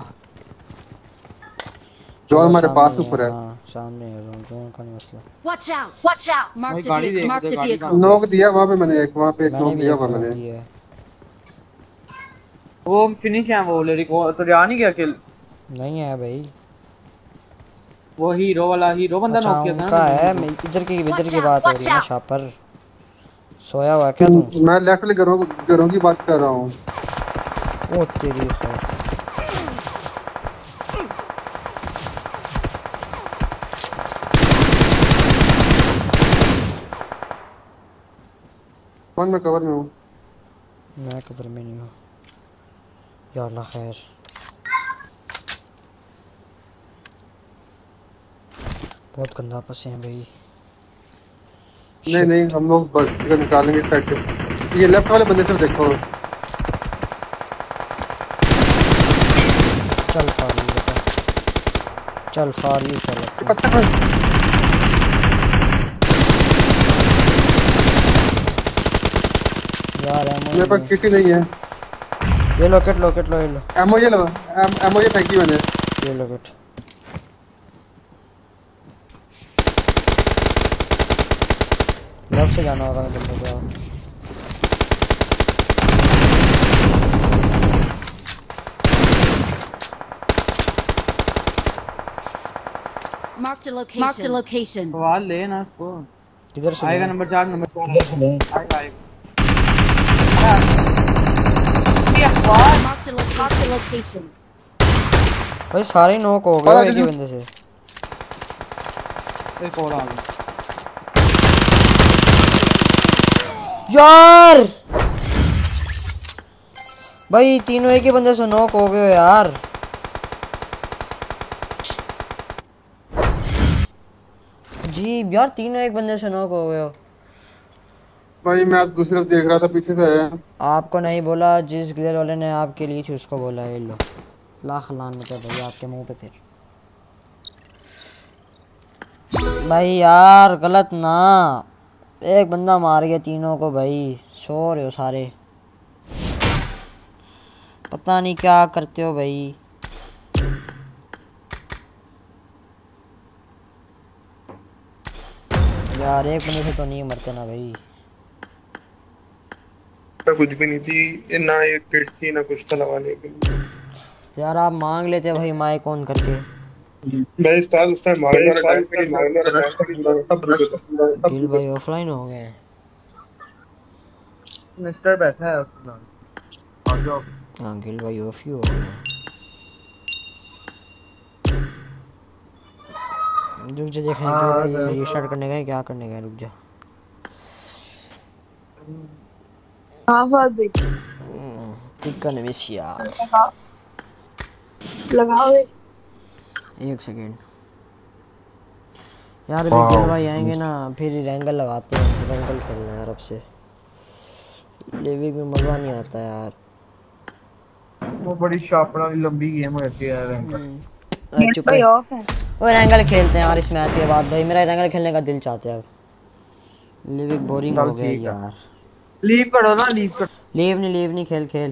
जो हमारे पास ऊपर है। हाँ सामने है जोन का नहीं मसला। Watch out! Marked a vehicle. Knock दिया वहाँ पे मैंने एक वहाँ पे एक नॉक दिया हुआ मैंने। वो फिनिश है वो लेरी को तो जा नहीं गया किल। नहीं है भाई। वो हीरो वाला हीरो बंदा नॉक किया था उनका है। मैं इधर की बात हो रही है ना शापर। सोया हुआ क्या तू? मैं लेफ्ट वाले घरों की बात कर रहा हूँ। ओ तेरी खैर। कौन मैं कवर में हूँ? मैं कवर में नहीं हूँ। या अल्लाह खैर। बहुत गंदा पसे हैं भाई। नहीं हम लोग बस निकालेंगे साइड से। ये लेफ्ट वाले बंदे से देखो। चल फॉर यू बेटा। चल फॉर यू चल। यार मेरे पास किट ही नहीं है। ये लो किट लो ये लो। एमओ ये लो। एमओ ये फेंकी मैंने। ये लो किट। लेफ्ट से जाना होगा बंदे को। Marked a location. सवाल ले ना इसको। किधर से आएगा नंबर 4 नंबर 4 आएगा। Marked a location. भाई सारे नॉक हो गए एक ही बंदे से। एक और आ गया यार। भाई तीनों एक ही बंदे से नॉक हो गए यार। जी यार तीनों एक बंदे से नॉक हो गए हो। भाई मैं दूसरी तरफ देख रहा था पीछे से आया। आपको नहीं बोला जिस ग्लेयर वाले ने आपके लिए थी उसको बोला है। लो लाख लान में भाई आपके मुंह पे फिर। भाई यार गलत ना। एक बंदा मार गया तीनों को भाई। सो रहे हो सारे। पता नहीं क्या करते हो भाई। यार एक बंदे से तो नहीं मरते ना भाई। कुछ भी नहीं थी ना ये किट थी ना कुछ था लगाने के लिए। यार आप मांग लेते भाई माइक ऑन करके। मैं उस टाइम मांगना रखा गिल भाई ऑफलाइन हो गए। मिस्टर बैठा है उसका। आ जाओ। हां गिल भाई ऑफ ही हो गए। रुक जा देखें भाई रीस्टार्ट करने का है क्या करने का है। रुक जा। हां फाद भाई चिकन मिस यार लगाओ। एक सेकंड यार। गिल भाई आएंगे ना फिर रैंगल लगाते हैं। रैंगल खेलना है यार अब से। लिविंग में मजा नहीं आता यार। वो बड़ी शार्पना लंबी गेम होती है यार। चुप है। वो रैंगल खेलते हैं यार इस मैच के बाद। भाई मेरा रैंगल खेलने का दिल चाहता है अब। लिविंग बोरिंग हो गया यार। लीव करो ना लीव कर। लीव नहीं खेल।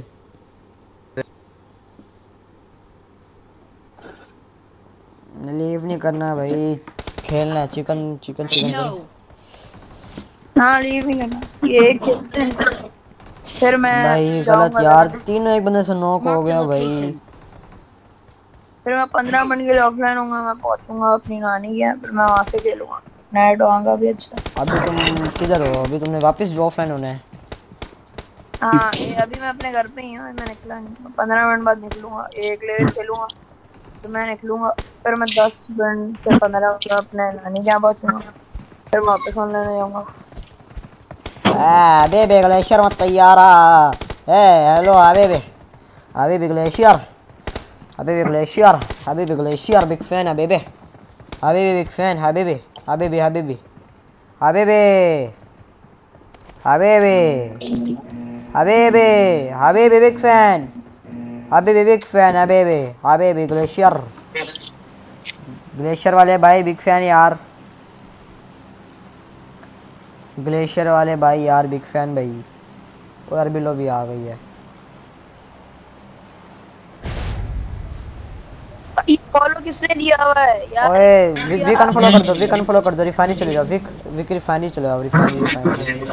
लीव नहीं करना भाई। खेलना है चिकन। हाँ लीव नहीं करना। ये खेलते हैं फिर मैं भाई गलत यार। तीनों एक बंदे से नॉक हो गया भाई। फिर मैं 15 मिनट के लिए ऑफलाइन होऊंगा, मैं पहुंचूंगा अपनी नानी के यहाँ, फिर मैं वहां से खेलूंगा, नेट होगा भी अच्छा। अभी तुम किधर हो? अभी तुमने वापस ऑफलाइन होना है? हाँ ये अभी मैं अपने घर पे ही हूँ, मैं निकला नहीं, 15 मिनट बाद निकलूंगा, एक लेवल खेलूंगा तो मैं निकलूंगा, फिर मैं 10 मिनट से 15 मिनट अपने नानी के यहाँ पहुंचूंगा, फिर वापस ऑनलाइन हो जाऊंगा। बेबे ग्लेशियर मत तैयारा। हेलो बेबे, Habibi Glacier, Habibi Glacier, Habibi Glacier, big fan Habibi, Habibi big fan Habibi, Habibi Habibi, Habibi, Habibi, Habibi, Habibi big fan, Habibi big fan Habibi, Habibi Glacier, Glacier वाले भाई big fan यार, Glacier वाले भाई यार big fan भाई, और अरबी लो भी आ गई है। फॉलो किसने दिया हुआ है यार? ओए विक अनफॉलो कर दो, विक अनफॉलो कर दो, रिफाइनरी चले जाओ, विक रिफाइनरी चले जाओ, रिफाइनरी।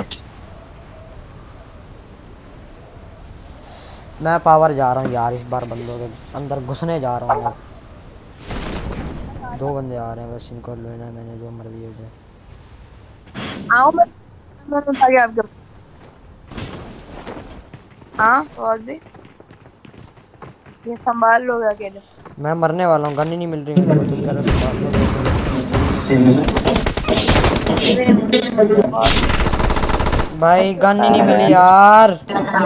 मैं पावर जा रहा हूँ यार, इस बार बंदों के अंदर घुसने जा रहा हूँ यार। 2 बंदे आ रहे हैं बस, इनको लेना है मैंने, जो मर्जी हो जाए। आओ मैं उठा के आपके। हाँ और भी ये संभाल लोगे अकेले? मैं मरने वाला हूँ, गन ही नहीं मिल रही मेरे को, तुम जरा संभाल लो भाई, गन ही नहीं मिली यार,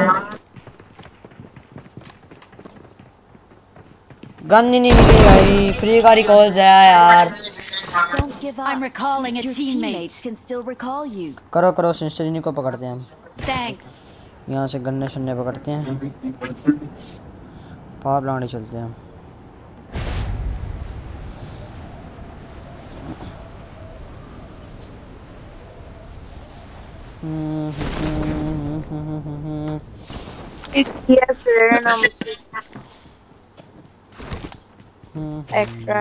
गन ही नहीं मिली भाई, फ्री का रिकॉल जाया यार। Don't give up. I'm recalling a teammate. Can still recall you. करो करो, सिंस्टरिनी को पकड़ते हैं हम। Thanks. यहाँ से गन्ने शन्ने पकड़ते हैं, पावर प्लांट ही चलते हैं। Yes, extra.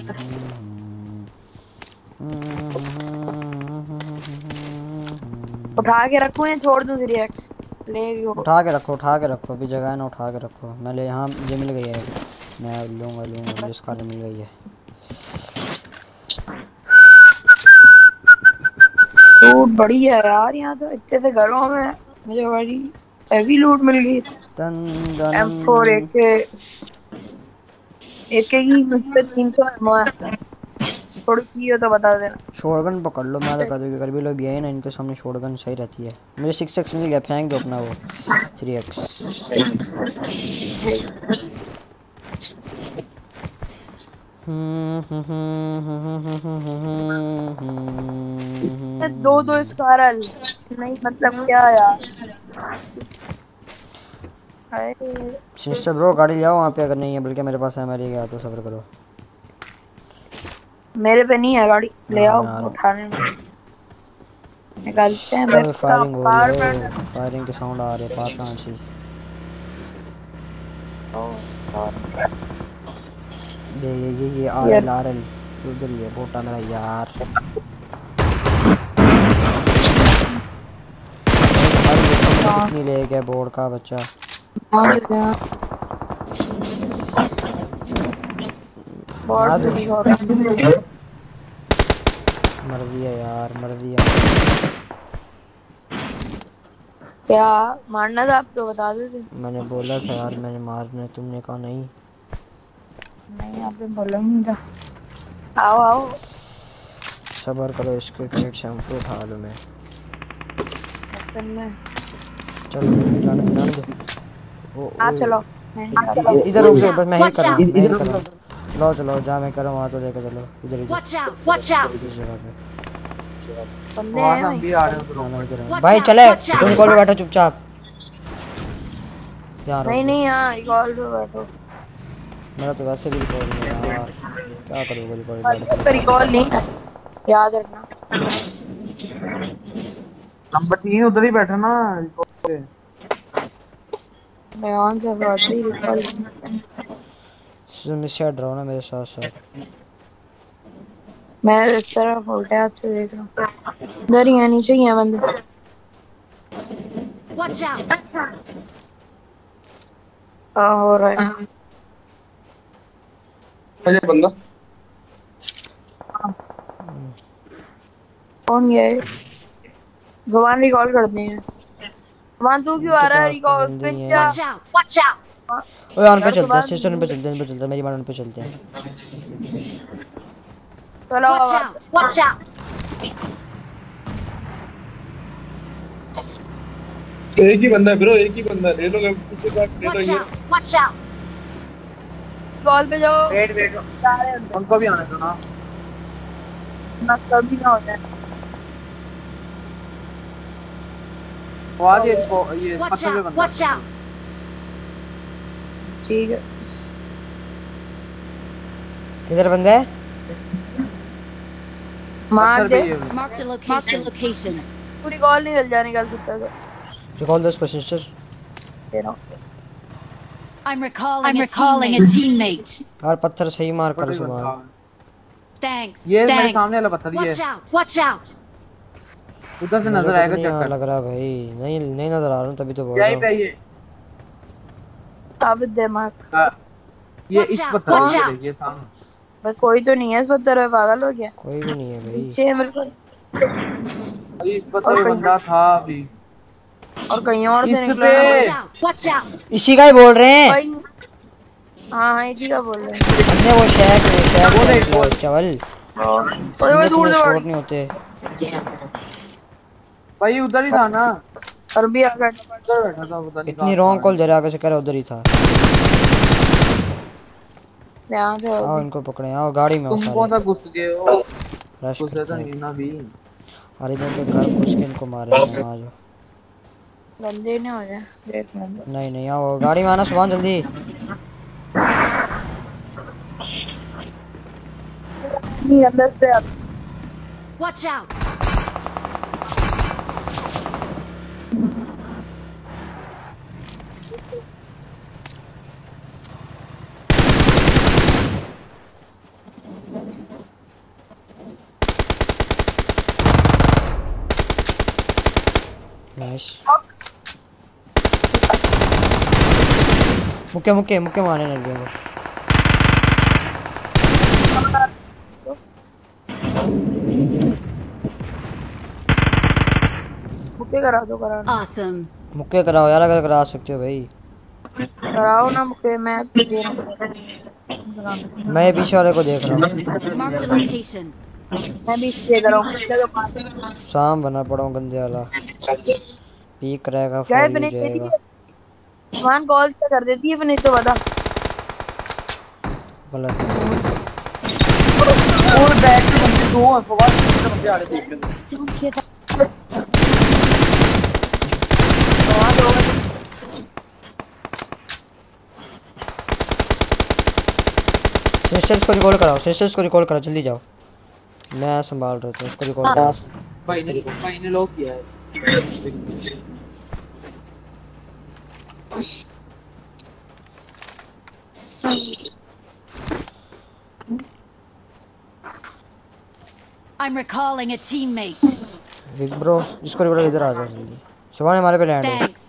उठा के रखूं या छोड़ दूं? रिएक्ट ले उठा के रखो, अभी जगह है ना, उठा के रखो। मैं ले, यहाँ ये मिल गई है, मैं लूँगा, जिसका मिल गई है। लूट बड़ी है यार यहाँ तो, इतने से घरों में मुझे बड़ी हैवी लूट मिल गई। M4 एक की मुझे 300 एमओ है, थोड़ी की हो तो बता देना। शॉटगन पकड़ लो, मैं तो कह दूँ कि कर भी लो भी है ना, इनके सामने शॉटगन सही रहती है। मुझे 6x मिल गया, फेंक दो अपना वो 3x। दो स्कारल नहीं, मतलब क्या यार। सिस्टर ब्रो गाड़ी ले आओ वहाँ पे, अगर नहीं है, बल्कि मेरे पास है, मैं ले गया तो सब्र करो। मेरे पे नहीं है गाड़ी, ले आओ उठाने में निकालते हैं। फायरिंग हो रही है, फायरिंग के साउंड आ रहे हैं पास प्लांट से। ये आरएल उधर ही है, बोटा मेरा यार। कितनी ले गया बोर्ड का बच्चा। मर्जी है यार, मर्जी है। क्या मारना था आपको, बता दो। मैंने बोला था यार, मैंने मारना, तुमने कहा नहीं। नहीं आपने बोला नहीं था। आओ आओ सबर करो, इसके क्रेडिट से हम उठा लो। मैं चलो जाने दो। आ चलो इधर रुक जाओ, बस मैं ही कर रहा हूँ। लो चलो जा, मैं कर रहा हूँ, वहाँ तो लेकर चलो इधर इधर इस जगह पे। भाई चले, तुम कॉल पे बैठो चुपचाप। नहीं यहाँ रिकॉल पे बैठो। मेरा तो वैसे भी रिकॉल नहीं है यार, क्या करोगे रिकॉल नहीं याद रखना। नंबर 3 उधर ही बैठा ना रिकॉल पे। मैं ऑन से बात ही रिकॉल मिस हट रहा हूँ ना मेरे साथ साथ। मैं इस तरफ उल्टे हाथ से देख रहा हूँ, इधर ही है, नीचे ही है बंदे। Watch out! हो रहा है। ये बंदा कौन ये जुबान रिकॉल करते हैं। जुबान तू क्यों आ रहा है रिकॉल पे जा। Watch out! ओए ऑन पे चलते हैं, स्टेशन पे चलते हैं, मेरी मान पे चलते हैं। चलो Watch out! Watch out! एक ही बंदा है ब्रो, एक ही बंदा है। ले लो किसी का ले लो Watch ये। out! Watch out! कॉल पे जाओ। वेट जा रहे हैं उनको भी आने दो ना। ना कभी ना हो जाए। आवाज ये Watch पत्थर पे out! बंदा। Watch out! ठीक है किधर बंदा है? मार दे। Marked a location. Marked a location. पूरी कॉल निकल सकता है। रिकॉल दो इसको sister. I'm recalling a teammate. यार पत्थर सही मार कर सुमान। Thanks. ये मेरे Thanks. सामने वाला पत्थर ये Watch out! Watch out! उधर से मेरे नजर को आएगा नहीं चक्कर। लग रहा भाई, नहीं नजर आ रहा हूँ तभी तो बोल यहीं रहा पे हूँ। ये साबित दे मार। ये Watch इस out, पत्थर watch पे out. देखिए सामने। बस कोई तो नहीं है इस पत्थर पे, पागल हो गया। कोई भी नहीं है भाई। पीछे है मेरे को। अरे इस पत्थर पे बंदा था अभी। और कहीं और से इस निकला। पे। Watch out! Watch out! इसी का ही बोल रहे हैं। भाई हाँ इसी का बोल रहे हैं। हमने वो शैक चावल ओए दूर से शॉट नहीं होते। भाई उधर ही था ना। और भी आ गया। उधर बैठा था पता नहीं। इतनी रॉन्ग कॉल दे रहा आगे से कह रहा उधर ही था। ध्यान से आओ इनको पकड़े, आओ गाड़ी में आओ तुम सारे। कौन सा घुस गए हो? रश घुस करते तो हैं। नहीं ना भी। अरे मैं जो घर घुस के इनको मारेंगे आज। गंदे नहीं हो जाए। देख लेंगे। नहीं आओ गाड़ी में आना सुभान जल्दी। नहीं अंदर से आ। Watch out! नाइस। मुक्के मारे नल्लियों को। मुक्के करा दो करा। Awesome. मुक्के कराओ यार अगर करा सकते हो भाई। कराओ ना मुक्के मैं दे रहा हूँ। मैं पीछे वाले को देख रहा हूँ। Marked a location. मैं भी दे रहा हूँ। शाम बना पड़ा हूँ गंदे वाला। पीक रहेगा क्या फॉल फिनिश जाएगा। मान कॉल कर देती है फिनिश तो बता। गलत। और बैक से बंदे दो हैं फवाद से बंदे आ रहे थे। सिस्टर्स को रिकॉल कराओ जल्दी जाओ। मैं संभाल रहा था उसको रिकॉल कराओ। भाई ने लॉक किया है। I'm recalling a teammate. Vik bro जिसको रिकॉल इधर आ जाओ जल्दी। सुभान हमारे पे लैंड हो। Thanks.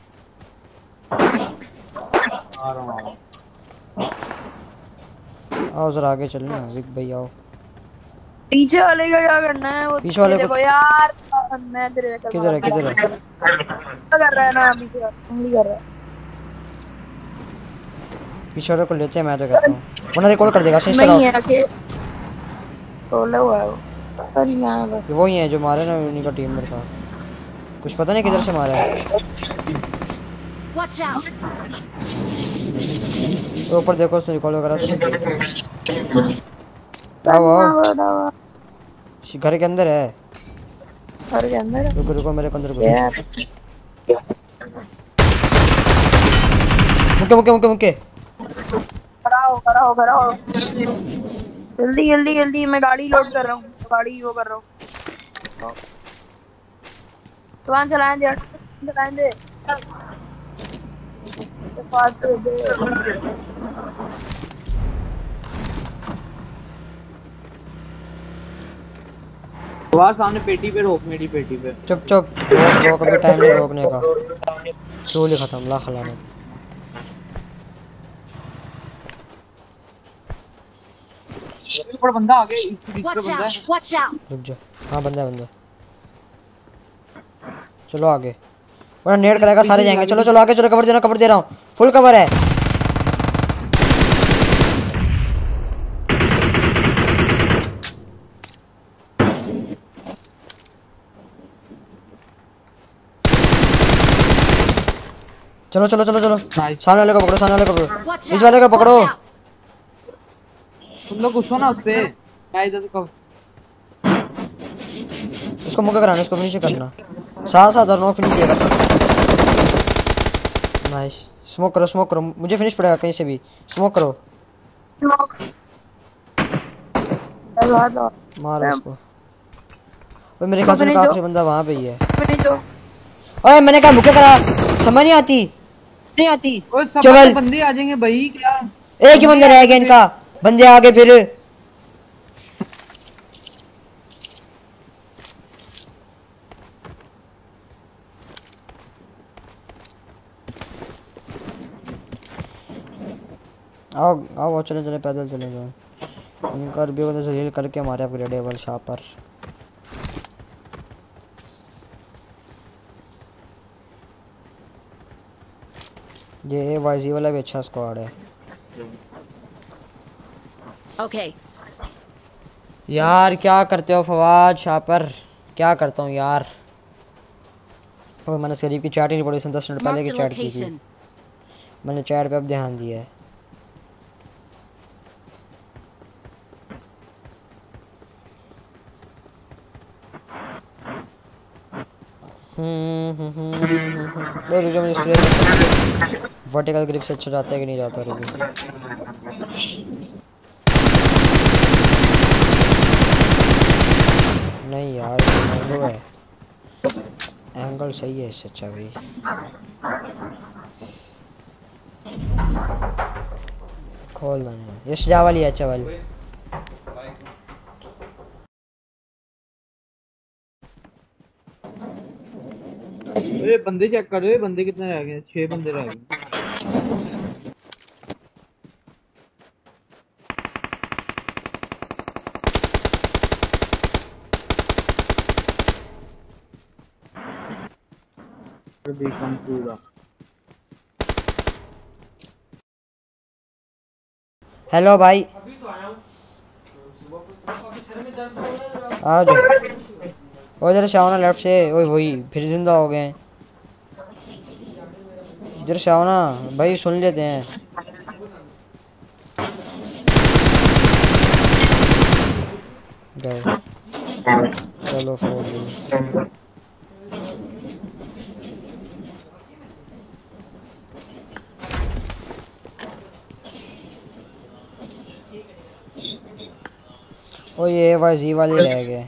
आ रहा हूँ। आओ जरा आगे चलना विक भाई आओ। पीछे वाले का क्या करना है? वो पीछे वाले को देखो यार मैं तेरे किधर है कर रहा है ना अभी उंगली कर रहा है। पीछे वाले को लेते हैं मैं तो कहता हूँ वरना रिकॉल कर देगा। सिस्टर नहीं है कि टोला हुआ है वो पता नहीं कहाँ है। वो ही है जो मारे ना उन्हीं का टीम मेरे साथ। कुछ पता नहीं किधर से मारा है। Watch out! ऊपर देखो उसने रिकॉल वगैरह तो आओ घर के अंदर है। घर के अंदर रुको मेरे को अंदर मुक्के कराओ जल्दी मैं गाड़ी लोड कर रहा हूँ। गाड़ी वो कर रहा हूँ। तो चलाएं दे वहाँ सामने पेटी पे रोक मेरी पेटी पे। चुप रोक अभी टाइम नहीं रोकने का। चोली खत्म ला खलाने। ऊपर बंदा आ गया, इस Watch बंदा out! है। Watch out! रुक जा। हाँ बंदा है, बंदा। चलो आगे। वरना नेट करेगा सारे जाएंगे। चलो चलो आगे चलो, कवर दे रहा हूँ, फुल कवर है। चलो चलो चलो चलो, सामने वाले को पकड़ो, सामने वाले को पकड़ो, इस वाले को पकड़ो। तुम लोग घुसो ना उस पे, मैं इधर से कवर। इसको मुक्का कराना, इसको फिनिश करना, साथ साथ और नॉक फिनिश किया। नाइस। स्मोक करो, मुझे फिनिश पड़ेगा कहीं से भी। स्मोक करो, मारो इसको। ओए मेरे ख्याल से आखिरी बंदा वहां पे ही है। ओए मैंने कहा मुक्का करा, समझ नहीं आती। ओए सब चवल बंदे आ जाएंगे भाई, क्या एक ही बंदा रह गया इनका, बंदे आगे फिर। आओ आओ चले चले, पैदल चले जाओ। इनका भी उधर से हील करके हमारे अपग्रेडेबल शॉपर। ये वाईजी वाला भी अच्छा स्क्वाड है। Okay. यार क्या करते हो फवाद शॉपर, क्या करता हूँ यार। और मैंने शरीफ की चैट ही नहीं पढ़ी, 10 मिनट पहले की चैट की थी। मैंने चैट पे अब ध्यान दिया है। वर्टिकल ग्रिप से अच्छा जाता है कि नहीं जाता नहीं यार, एंगल है, एंगल सही है इससे अच्छा भाई। खोल दो, ये सजा वाली है अच्छा वाली। अरे बंदे चेक कर रहे हो, बंदे कितने रह गए? 6 बंदे रह गए। हेलो भाई, आ जाओ। इधर से आओ ना, लेफ्ट से। ओए वही फिर जिंदा हो गए। इधर से आओ ना भाई, सुन लेते हैं। गए, चलो फोन। ओ ये वाईजी वाले रह गए।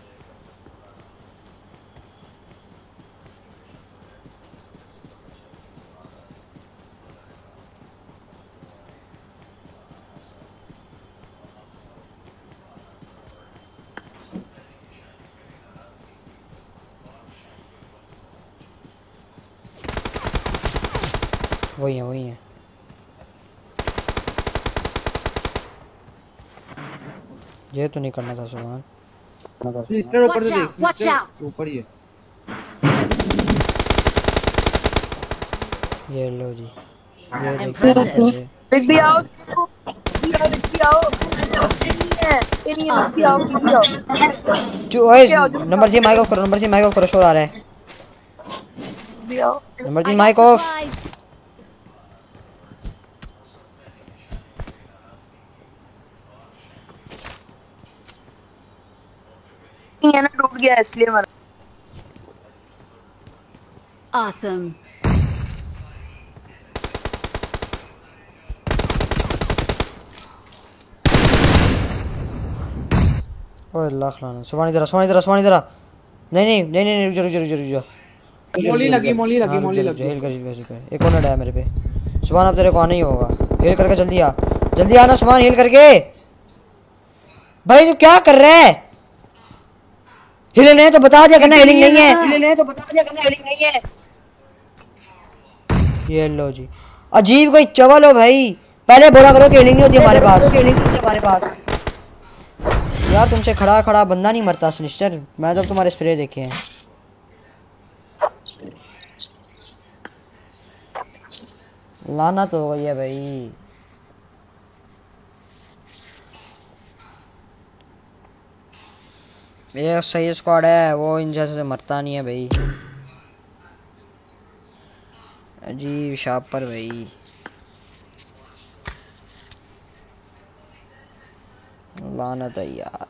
वही है। ये तो नहीं करना था सुभान। सिस्टर ऊपर से देख, सिस्टर ऊपर ही है। ये लो जी, ये देखो। बिग भी आओ, बिग भी आओ। नंबर 3 माइक ऑफ करो, नंबर 3 माइक ऑफ करो, शोर आ रहा है। Number 3 mic off. ये ना टूट गया इसलिए मरा। Awesome. ओए लाख लाना। सुभान इधर। नहीं रुक जा। मोली लगी। हिल कर। एक और है मेरे पे। सुभान अब तेरे को आना ही होगा। हिल करके जल्दी आना सुभान, हिल करके। भाई तू क्या कर रहा है? हिलने तो बता दिया करना, हिलिंग नहीं है। ये लो जी, अजीब कोई चवल हो भाई। पहले बोला करो कि हिलिंग नहीं होती हमारे पास। यार तुमसे खड़ा खड़ा बंदा नहीं मरता सिनिस्टर, मैं तो तुम्हारे स्प्रे देखे हैं। लाना तो हो गई है भाई। ये सही स्क्वाड है, वो इन जैसे मरता नहीं है भाई। अजीब शापर भाई, लानत है यार।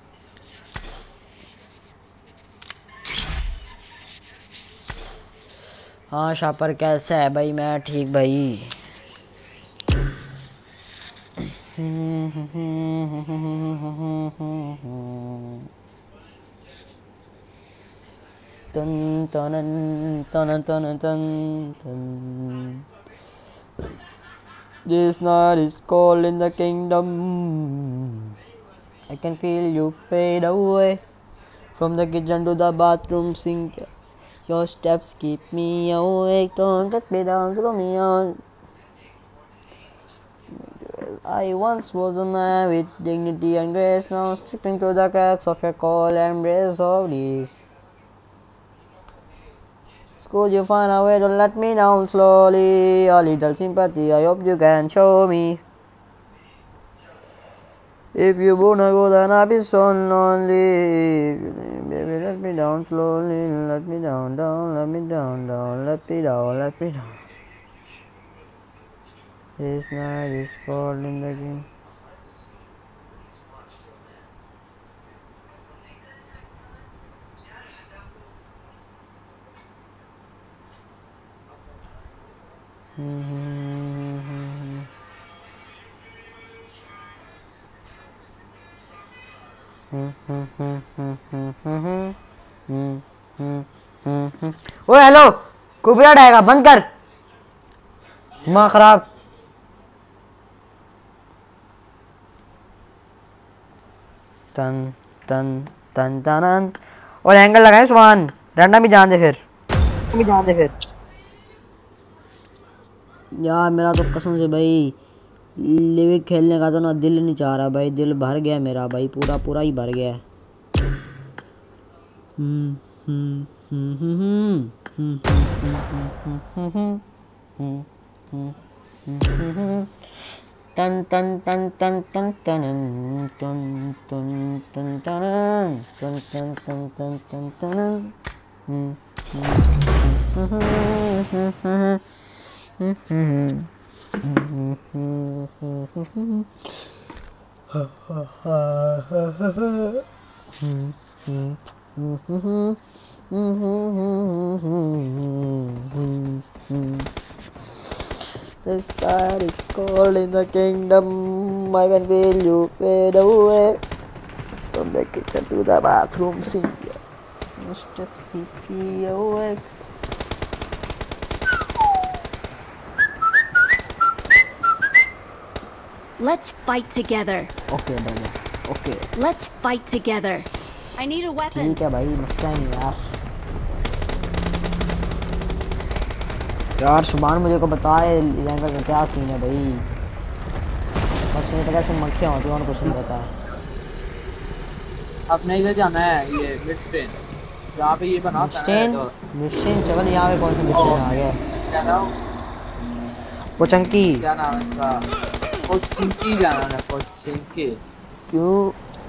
हाँ शापर कैसा है भाई? मैं ठीक भाई। Dun dun dun dun dun dun dun. This night is cold in the kingdom. I can feel you fade away from the kitchen to the bathroom sink. Your steps keep me awake. Don't let me down, throw me on. I once was a man with dignity and grace, now slipping through the cracks of your cold embrace of this. Could you find a way to let me down slowly? A little sympathy, I hope you can show me. If you wanna go, then I'll be so lonely. Baby, let me down slowly. Let me down, down, let me down, down, let me down, let me down. This night is cold in the game. ओए हेलो, कॉपीराइट आएगा, बंद कर, दिमाग खराब। तन तन तन तन और एंगल लगाए सुभान, रैंडम भी जान दे फिर। यार मेरा तो कसम से भाई लिविक खेलने का तो ना दिल नहीं चाह रहा भाई, दिल भर गया मेरा भाई, पूरा पूरा ही भर गया है। तन तन तन तन तन तन तन तन तन तन तन तन तन तन तन। The star is cold in the kingdom. I can feel you fade away from the kitchen to the bathroom sink. Your steps keep me awake. Let's fight together. Okay, brother. Okay. Let's fight together. I need a weapon. ठीक है भाई, मसला नहीं यार। यार शुभान मुझे को बताए लहंगा का क्या सीन है भाई, बस मुझे पता है मक्खियाँ होती हैं और कुछ नहीं पता। अपने इधर जाना है ये मिड स्ट्रेन, जहाँ पे ये बना मिड स्ट्रेन चल, यहाँ पे कौन सा मिड स्ट्रेन आ गया? क्या नाम? पोचंकी। क्या नाम है इसका? पोचंकी जाना है, पोचंकी। क्यों?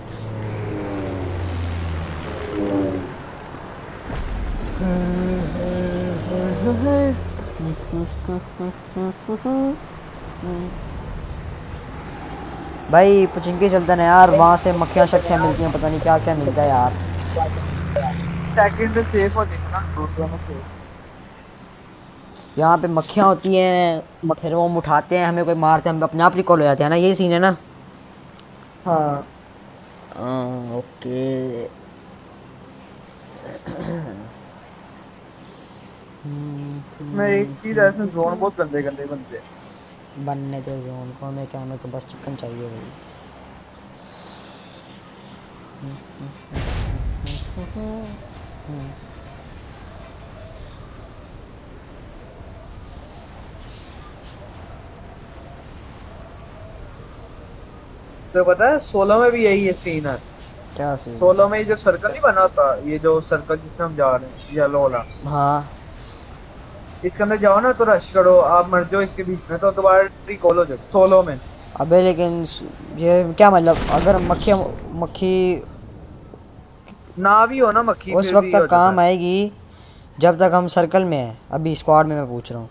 भाई पुचिंकी चलते ना यार, वहाँ से मक्खियाँ शक्खियाँ मिलती हैं, पता नहीं क्या क्या मिलता है यार। सेकंड सेफ हो देखना, यहाँ पे मक्खियाँ होती हैं, फिर वो हम उठाते हैं, हमें कोई मारते हैं, हम अपने आप रिकॉल हो जाते हैं ना, यही सीन है ना? हाँ ओके। मैं एक चीज ऐसे जोन बहुत गंदे गंदे बनते बनने दे जोन को, हमें क्या, हमें तो बस चिकन चाहिए भाई। तो पता है 16 में भी यही है सीन है, क्या सीन? सोलो में ये जो सर्कल नहीं बना होता, ये जो सर्कल जिसमें हम जा रहे हैं येलो वाला, हाँ इसके अंदर जाओ ना तो रश करो, आप मर जाओ इसके बीच में तो दोबारा रिकॉल हो जाओ सोलो में। अबे लेकिन ये क्या मतलब, अगर मक्खी ना भी हो ना मक्खी उस वक्त तक काम आएगी जब तक हम सर्कल में हैं। अभी स्क्वाड में मैं पूछ रहा हूँ।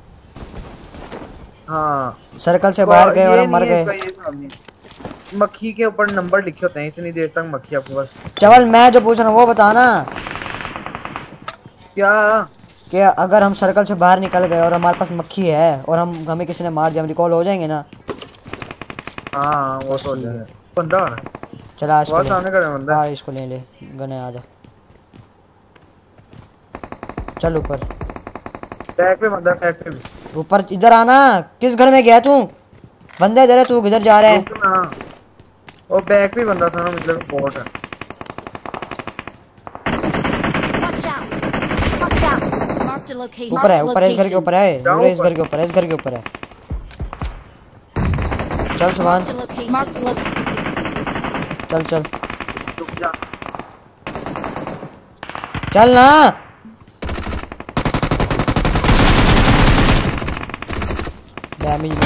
हाँ सर्कल से बाहर गए और हम मर गए। मक्खी के ऊपर नंबर लिखे होते हैं, इतनी देर तक मक्खी आपके पास। चवल मैं जो पूछ रहा हूँ वो बताना। क्या कि अगर हम सर्कल से बाहर निकल गए और हमारे पास मक्खी है और हमें किसी ने मार दिया, हम रिकॉल हो जाएंगे ना? हाँ वो तो हो जाएगा। बंदा आ रहा है। चला इसको ले। सामने खड़ा बंदा। हाँ इसको ले गने आ जा। चल ऊपर। टैग पे बंदा, टैग पे ऊपर इधर आना। किस घर में गया तू? बंदे इधर है, तू किधर जा रहा है? वो बैक पे बंदा था ना, मतलब बॉट है। ऊपर है, ऊपर है, इस घर के ऊपर है। नूरे इस घर के ऊपर है, इस घर के ऊपर है। चल सुभान चल चल चल ना। Damage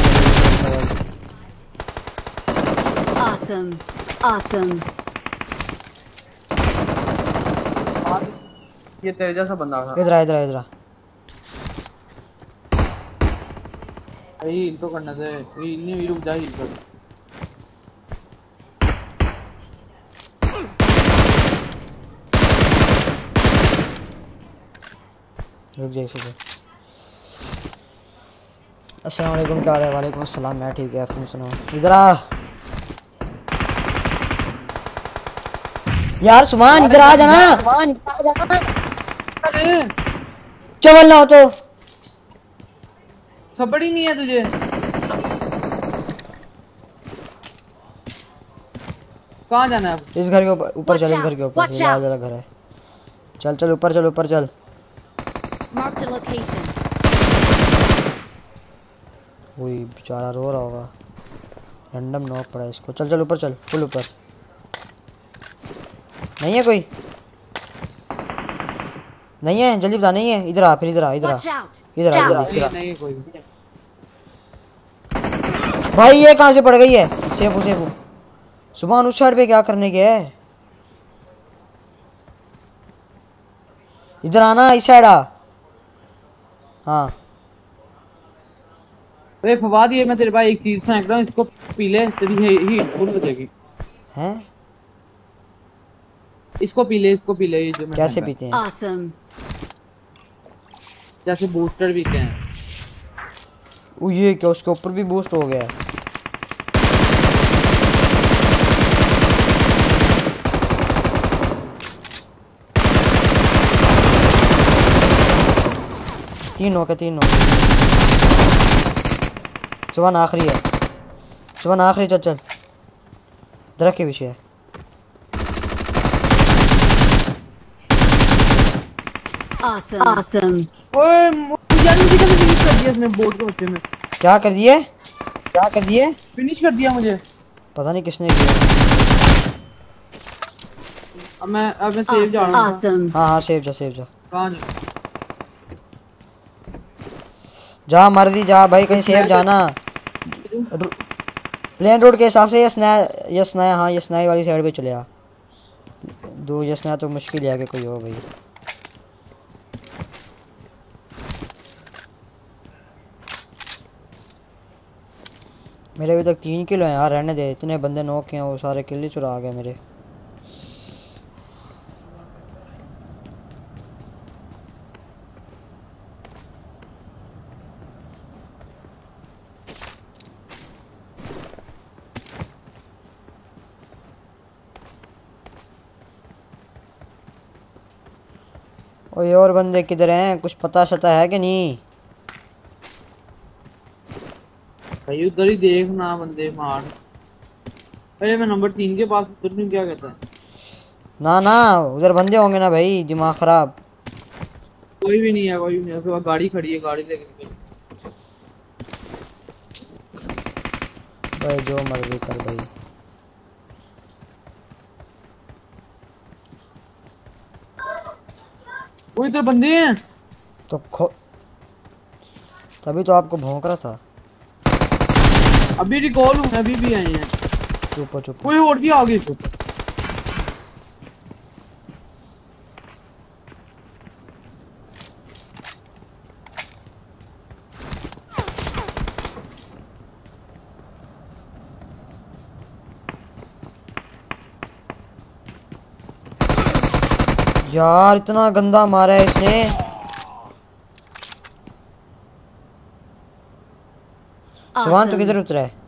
Awesome. Awesome. ये तेरे जैसा बंदा था। इधर आ इधर आ इधर आ। हील तो करना था, हील नहीं रुक जा, हील कर। रुक जा इसे। अस्सलाम वालेकुम, क्या हाल है? वालेकुम अस्सलाम, मैं ठीक है, तुम सुनाओ। इधर आ यार सुमान, इधर आ जाना। चवल ना हो तो खबर ही नहीं है तुझे। कहाँ जाना है? इस घर के ऊपर चल, इस घर के ऊपर लाल वाला घर है। चल चल ऊपर चल, ऊपर चल। वही बेचारा रो रहा होगा, रैंडम नॉक पड़ा है इसको। चल चल ऊपर चल, फुल ऊपर। नहीं है कोई? नहीं है, जल्दी बता। नहीं है, इधर आ, फिर इधर आ, इधर आ, इधर आ, इधर आ। नहीं कोई। भाई ये कहाँ से पड़ गई है? सेफू सेफू सुभान उस साइड पे क्या करने गया है? इधर आना, इस साइड आ। हाँ अरे फवाद, ये मैं तेरे पास एक चीज फेंक रहा हूँ, इसको पी ले, तेरी हीट फुल हो जाएगी। हैं? इसको पी ले, इसको पी ले। ये जो मैं कैसे पीते हैं? Awesome. जैसे बूस्टर पीते हैं। ओ ये क्या, उसके ऊपर भी बूस्ट हो गया है? तीन हो गए। सुबह आखिरी है, सुबह आखिरी। चल चल दरख्त के पीछे है। Awesome. Awesome. ओए यार, मुझे कैसे फिनिश कर दिया इसने बोट के बच्चे में? क्या कर दिए? क्या कर दिए? फिनिश कर दिया मुझे। पता नहीं किसने किया। अब मैं सेव जा रहा हूँ। Awesome. हाँ हाँ सेव जा, सेव जा। कहाँ जा मर्जी जा भाई, कहीं सेव जाना। प्लेन रोड के हिसाब से यस नया हाँ यस नया वाली साइड पे चले आ। दो यस नया तो मुश्किल है कि कोई हो भाई। मेरे अभी तक 3 किलो हैं यार, रहने दे। इतने बंदे नॉक किए हैं, वो सारे किल ही चुरा गए मेरे। ओए और बंदे किधर हैं? कुछ पता शता है कि नहीं? भाई उधर ही देखना, बंदे मार। अरे मैं नंबर 3 के पास उतर नहीं, क्या कहता है? ना ना उधर बंदे होंगे ना भाई, दिमाग खराब। कोई भी नहीं है, कोई भी नहीं है। उसके बाद गाड़ी खड़ी है, गाड़ी लेके निकल। भाई जो मर्जी कर भाई। वो इधर बंदे हैं तो तभी तो आपको भौंक रहा था। अभी रिकॉल हूँ, अभी भी आए हैं। चुप कोई और भी आ गई। यार इतना गंदा मारा है इसने। सुभान तू किधर उतरा है?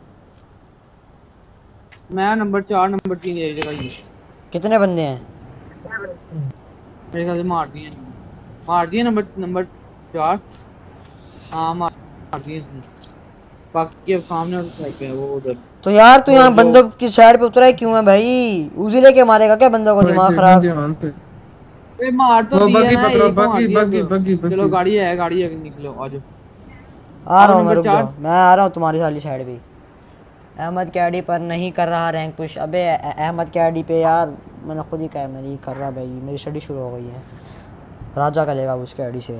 मैं नंबर 4 नंबर 3 एक जगह ही। कितने बंदे हैं? मेरे ख्याल से मार दिए नंबर 4। हाँ मार दिए इसने। बाकी अब सामने है वो उधर। तो यार तू यहाँ बंदों की साइड पे उतरा है क्यों है भाई? उसी लेके मारेगा क्या बंदों को? दिमाग खराब। मार तो दिया ना, बग्गी। चलो गाड़ी है निकलो आ जाओ। आ रहा हूँ मैं, रुक जाओ, मैं आ रहा हूँ तुम्हारी साली साइड पे। अहमद कैडी पर नहीं कर रहा रैंक पुश। अबे अहमद कैडी पे यार मैंने खुद ही कहा मैं नहीं कर रहा भाई, मेरी स्टडी शुरू हो गई है। राजा करेगा उस कैडी से।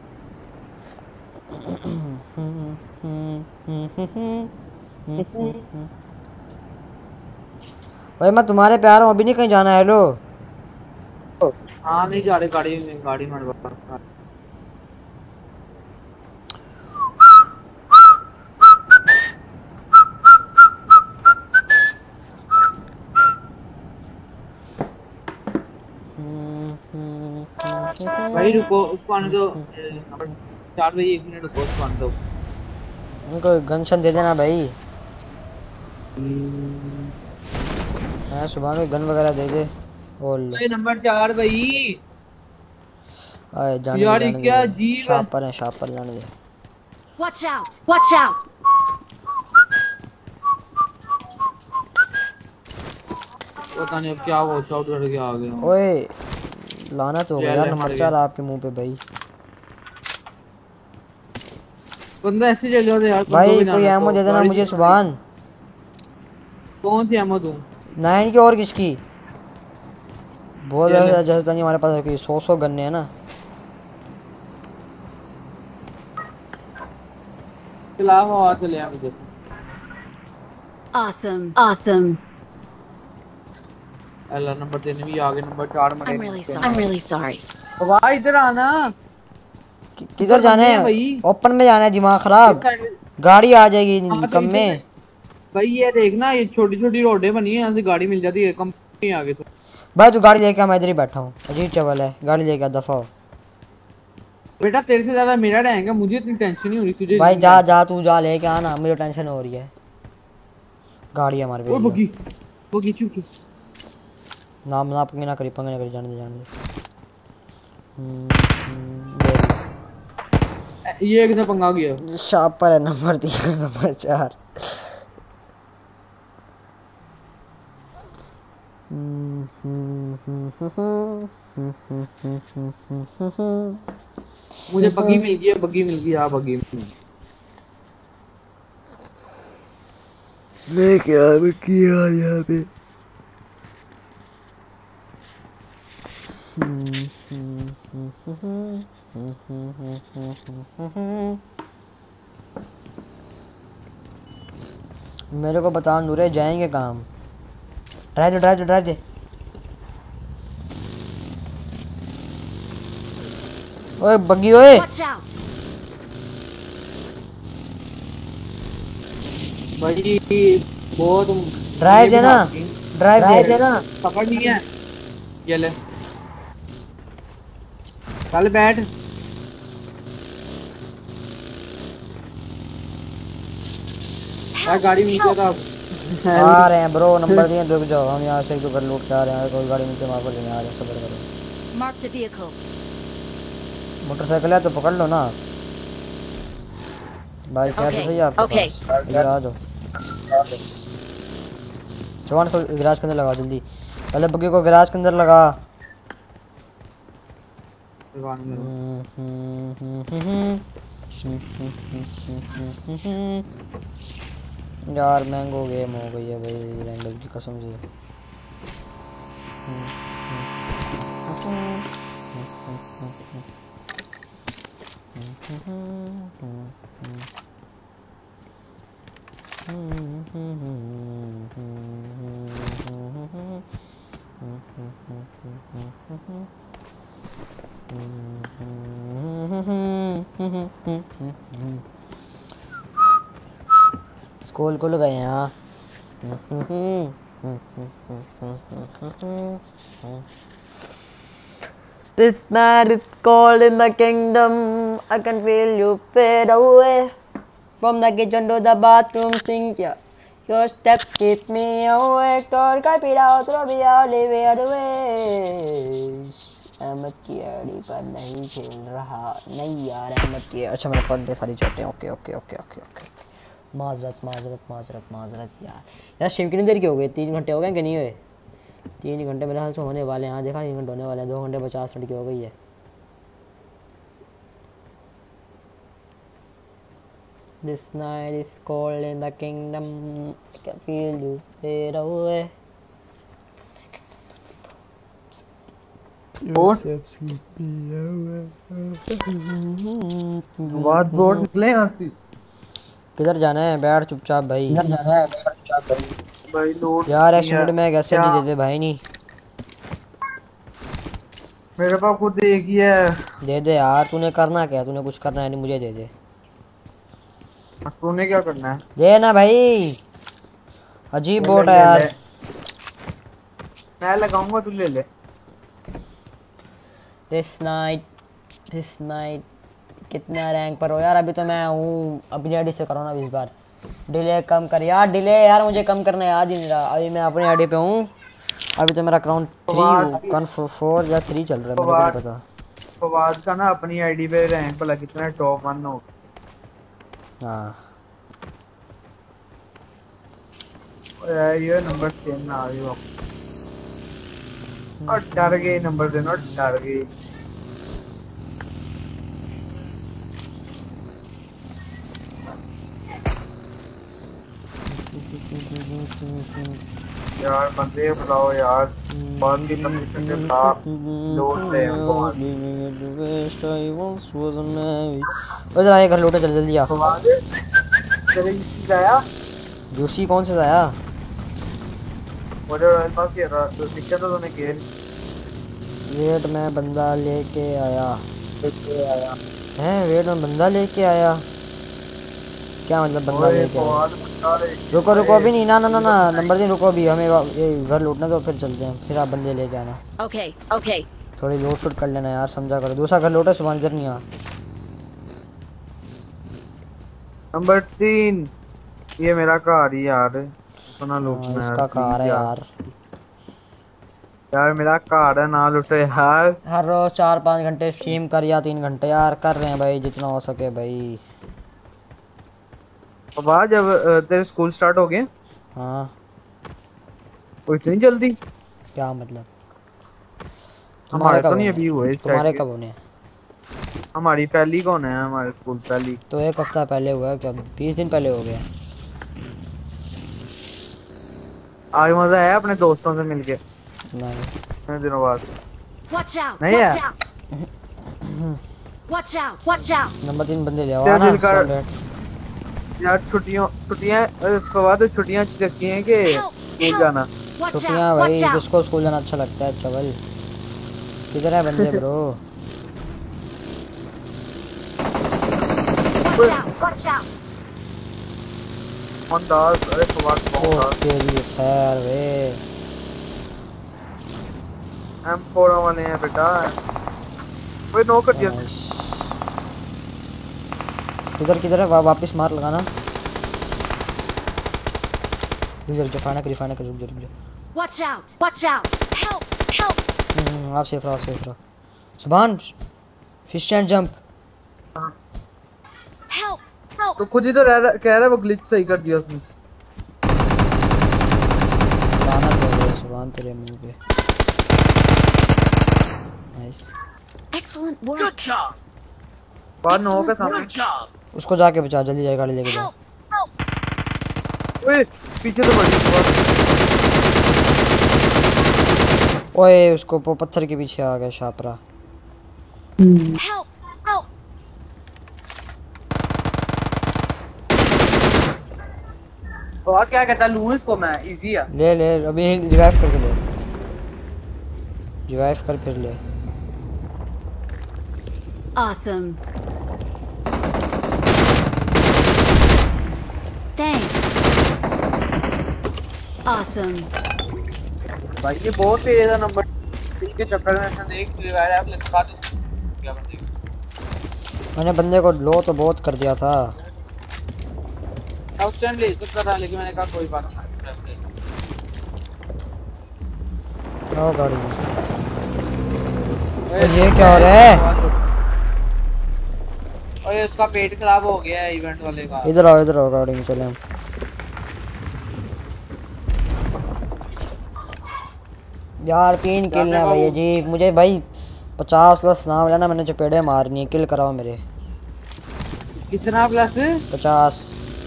भाई मैं तुम्हारे पे आ रहा हूँ, अभी नहीं कहीं जाना है? हेलो हाँ नहीं जा रहे, गाड़ी में भाई रुको, उसको आने दो। 4 भाई 1 मिनट रुको, उसको आने दो। उनको गन दे देना भाई। हाँ सुबह में गन वगैरह दे दे। भाई नंबर 4 भाई। आए जाने यार जाने क्या दे। जीव शापर जाने दे। Watch out! पता नहीं अब क्या वो शॉट करके आ गया। ओए लानत हो गया यार नंबर 4 आपके मुंह पे भाई। बंदा ऐसे चल जाते यार। भाई कोई एमो दे देना मुझे सुभान। कौन सी एमो दूं? 9 की और किसकी? बहुत जैसे तो नहीं हमारे पास कोई 100 गन्ने हैं ना। चला हवा चले आ मुझे। Awesome. अल्लाह नंबर 3 भी आ गए, नंबर 4 में। I'm really sorry. बाबा इधर आना। किधर जाना है? ओपन में जाना है, दिमाग खराब। गाड़ी आ जाएगी कम में। भाई ये देखना, ये छोटी रोडें बनी है, यहाँ से गाड़ी मिल जाती है। कंपनी आगे तो भाई तू गाड़ी लेके आ, मैं इधर ही बैठा हूँ। अजीब चवल है, गाड़ी लेके आ, दफा हो। बेटा तेरे से ज्यादा मेरा रहेगा, मुझे इतनी टेंशन नहीं हो रही तुझे। भाई जा तू जा लेके आना, मुझे टेंशन हो रही है। गाड़ी हमारे पे। बगी चुप नाम पंगे ना करी जाने दे। ये एक पंगा गया। शापर है नंबर 3 नंबर 4। मुझे बग्गी मिल गई। हाँ बग्गी लेके आ बग्गी यहाँ पे। मेरे को बता नूरे जाएंगे काम। ड्राइव दे। ओए बग्गी ओए। भाई बहुत ड्राइव दे ना। पकड़ नहीं है। ये ले चल बैठ। गाड़ी नीचे था। आ रहे हैं ब्रो, नंबर 3 रुक जाओ, हम यहाँ से तो लूट के आ रहे हैं। कोई गाड़ी नीचे मार लेने आ रहे हैं, सब्र करो। Marked a vehicle. मोटरसाइकिल है तो पकड़ लो ना भाई। क्या तो सही है आपके पास। इधर आ जाओ। जवान को गैराज के अंदर लगा जल्दी। पहले बग्गी को गैराज के अंदर लगा। यार मैंगो गेम हो गई है भाई, रैंडम की कसम से। स्कूल खुल गए यहाँ। This night is cold in the kingdom. I can feel you fade away. From the kitchen to the bathroom sink, yeah. Your steps keep me awake. और का पीड़ा उतरो भी आओ leave it away. अहमद की आड़ी पर नहीं खेल रहा। नहीं यार अहमद की। अच्छा मैंने पढ़ ली सारी चोटें। Okay okay okay okay okay. माजरत माजरत माजरत माजरत यार स्ट्रीम कितनी देर की हो गई? 3 घंटे हो गए कि नहीं हुए? 3 घंटे मेरे हाल से होने वाले हैं। हाँ देखा 3 घंटे होने वाले हैं। 2 घंटे 50 मिनट की हो गई है। This night is cold in the kingdom. I can feel you fade away. बात बोर्ड निकले यहाँ से। किधर जाना है? बैठ चुपचाप भाई। किधर जाना है? भाई लोड यार एक मिनट में कैसे नहीं देते भाई? नहीं मेरे पास खुद एक ही है। दे दे यार। तूने करना क्या? तूने कुछ करना है नहीं, मुझे दे दे। तूने क्या करना है? दे ना भाई। अजीब बोट है यार। मैं लगाऊंगा, तू ले ले। This night कितना रैंक पर हो यार? अभी तो मैं हूँ अपनी आईडी से करो ना इस बार। डिले कम कर यार। डिले यार मुझे कम करना याद ही नहीं रहा। अभी मैं अपनी आईडी पे हूँ। अभी तो मेरा अकाउंट 4 या 3 चल रहा है। मुझे नहीं पता। फवाद का ना अपनी आईडी पे रैंक भला कितना टॉप 1 हो। हाँ यार ये नंबर 10 ना आ रही हो। और डर गए नंबर देना, डर गए। यार बंदे बुलाओ यार। बहुत की परमिशन के साथ लोड ले हमको। इधर आए घर लौटे। चल जल्दी आ। तेरे किसी आया? जूसी कौन से आया? वो जो रॉयल पास किया था तो दिक्कत तो तूने किया। वेट में बंदा लेके आया हैं? वेट में बंदा लेके आया क्या मतलब? बंदा लेके आया? रुको रुको अभी नहीं। ना ना ना ना नंबर 3 रुको अभी। हमें ये घर लूटना तो फिर चलते हैं। फिर आप बंदे लेके आना। Okay okay. थोड़ी लोड शूट कर लेना यार, समझा करो। दूसरा घर लूटा सुबह इधर नहीं आ। नंबर 3 ये मेरा कार ही यार। सुना लूटना है। इसका कार है यार। यार मेरा कार है ना लूटो यार। हर रोज 4-5 घंटे स्ट्रीम कर या 3 घंटे यार कर रहे हैं भाई जितना हो सके भाई। अब आज जब तेरे स्कूल स्टार्ट हो गए? हाँ। इतनी जल्दी? क्या मतलब? हमारे तो नहीं अभी हुए। तुम्हारे कब होने? हमारी पहली कौन है? हमारे स्कूल पहली तो 1 हफ्ता पहले हुआ है। क्या 20 दिन पहले हो गया? आज मजा आया अपने दोस्तों से मिलके? नहीं कितने दिनों बाद? नहीं है नंबर 3 बंदे ले आओ ना। यार छुट्टियां फवाद छुट्टियां रखी हैं कि स्कूल जाना? छुट्टियां भाई जिसको स्कूल जाना अच्छा लगता है। चवल किधर है बंदे ब्रो? अरे फवाद तेरी खैर वे। M4 वाले हैं बेटा। कोई नो कर दिया। किधर है? वापस मार लगाना। रुक जा फाना कर रुक जा। Watch out help आप सेफ रहो। Subhan fish and jump. तो खुद ही तो कह रहा है वो ग्लिच सही कर दिया उसने। गाना कर रहा है सुभान तेरे मुंह पे। Nice excellent work good job बाहर नो का सामने। उसको जाके बचा जल्दी जाके गाड़ी लेके जा। ओए पीछे तो बड़ी। ओए उसको पत्थर के पीछे आ गया शापरा। और क्या कहता लूं इसको मैं? इजी है। ले ले अभी रिवाइव करके ले, रिवाइव कर फिर ले। Awesome. Thanks. Awesome. भाई ये बहुत तेज है नंबर के चक्कर में मैंने एक रिवाइव ऐप लगा दी क्या बंदे मैंने बंदे को लो तो बहुत कर दिया था। आउटस्टैंड ले सकता था लेकिन मैंने कहा कोई बात नहीं। आओ गाड़ी में। ये क्या हो रहा है? और इसका पेट खराब हो गया है इवेंट वाले का। इधर आओ गाड़ी में चले हम। यार 3 किल है भाई जी मुझे भाई 50 प्लस नाम लेना मैंने चपेड़े मारनी है। किल कराओ मेरे। कितना प्लस? 50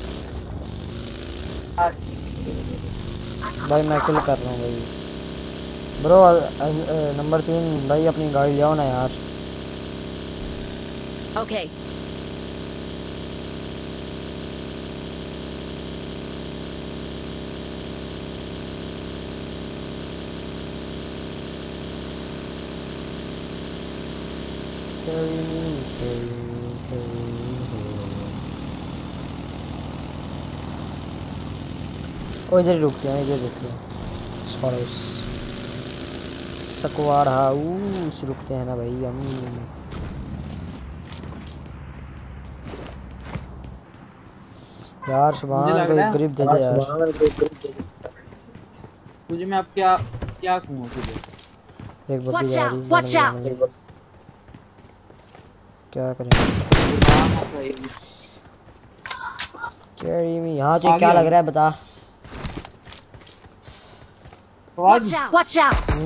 भाई मैं किल कर रहा हूँ भाई। ब्रो नंबर 3 भाई अपनी गाड़ी ले आओ ना यार। Okay. ओ इधर रुकते हैं स्कॉलर्स सकवाड़ हाउस रुकते हैं ना भाई हम। यार सुभान कोई ग्रिप दे दे यार। तुझे मैं अब क्या कहूँ तुझे? एक बंदी जा रही है क्या करेंगे? कैरी में यहाँ तो क्या लग रहा है बता। Watch out!